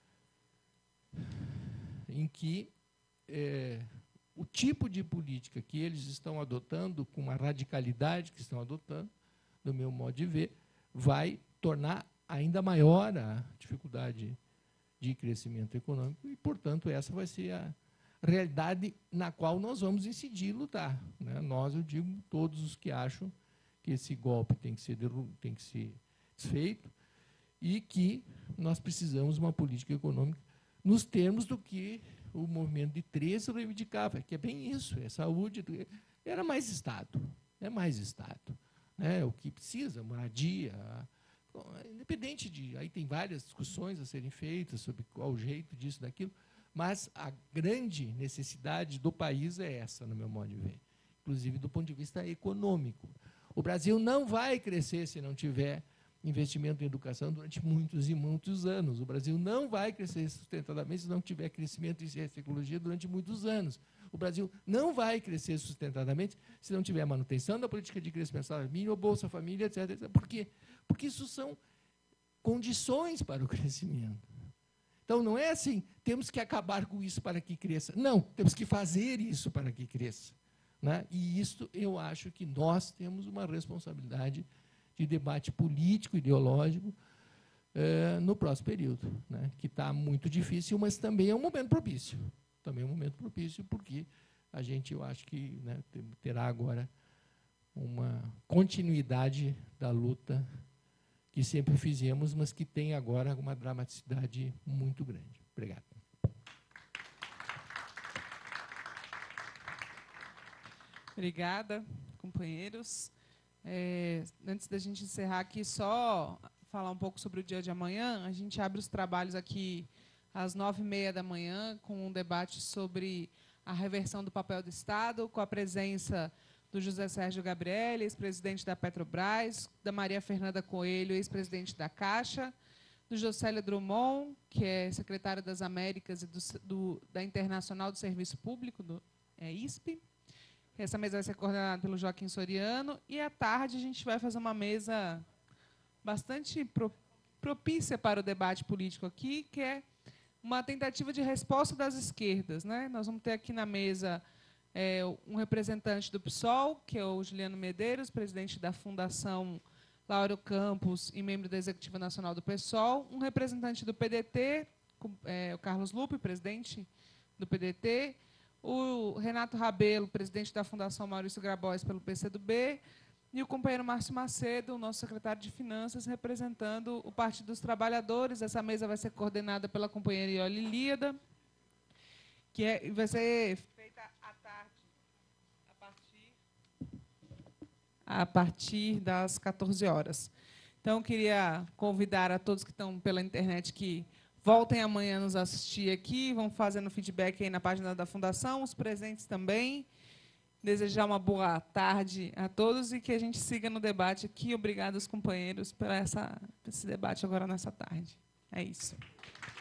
B: em que o tipo de política que eles estão adotando, com a radicalidade que estão adotando, do meu modo de ver, vai tornar ainda maior a dificuldade de crescimento econômico e, portanto, essa vai ser a realidade na qual nós vamos incidir e lutar. Né? Nós, eu digo, todos os que acham que esse golpe tem que ser desfeito e que nós precisamos de uma política econômica nos termos do que o movimento de 13 reivindicava, que é bem isso, é saúde, era mais Estado, é mais Estado. Né? O que precisa, moradia, independente de... Aí tem várias discussões a serem feitas sobre qual o jeito disso, daquilo, mas a grande necessidade do país é essa, no meu modo de ver, inclusive do ponto de vista econômico. O Brasil não vai crescer se não tiver investimento em educação durante muitos e muitos anos. O Brasil não vai crescer sustentadamente se não tiver crescimento em ciência e tecnologia durante muitos anos. O Brasil não vai crescer sustentadamente se não tiver manutenção da política de crescimento salário mínimo, Bolsa Família, etc, etc. Por quê? Porque isso são condições para o crescimento. Então, não é assim, temos que acabar com isso para que cresça. Não, temos que fazer isso para que cresça. Né? E isso, eu acho que nós temos uma responsabilidade de debate político, ideológico, no próximo período, né? Que está muito difícil, mas também é um momento propício. Também é um momento propício, porque a gente, eu acho que, né, terá agora uma continuidade da luta que sempre fizemos, mas que tem agora uma dramaticidade muito grande. Obrigado.
A: Obrigada, companheiros. Antes da gente encerrar aqui, só falar um pouco sobre o dia de amanhã. A gente abre os trabalhos aqui às 9h30 da manhã, com um debate sobre a reversão do papel do Estado, com a presença do José Sérgio Gabrielli, ex-presidente da Petrobras, da Maria Fernanda Coelho, ex-presidente da Caixa, do Jocélio Drummond, que é secretário das Américas e da Internacional do Serviço Público, do ISP. Essa mesa vai ser coordenada pelo Joaquim Soriano. E, à tarde, a gente vai fazer uma mesa bastante propícia para o debate político aqui, que é uma tentativa de resposta das esquerdas, né? Nós vamos ter aqui na mesa um representante do PSOL, que é o Juliano Medeiros, presidente da Fundação Lauro Campos e membro da Executiva Nacional do PSOL, um representante do PDT, o Carlos Lupe, presidente do PDT, o Renato Rabelo, presidente da Fundação Maurício Grabois pelo PCdoB, e o companheiro Márcio Macedo, nosso secretário de Finanças, representando o Partido dos Trabalhadores. Essa mesa vai ser coordenada pela companheira Ioli Líada, que vai ser feita à tarde, a partir das 14 horas. Então, eu queria convidar a todos que estão pela internet que voltem amanhã nos assistir aqui, vão fazendo feedback aí na página da Fundação, os presentes também. Desejar uma boa tarde a todos e que a gente siga no debate aqui. Obrigado aos companheiros por esse debate agora nessa tarde. É isso.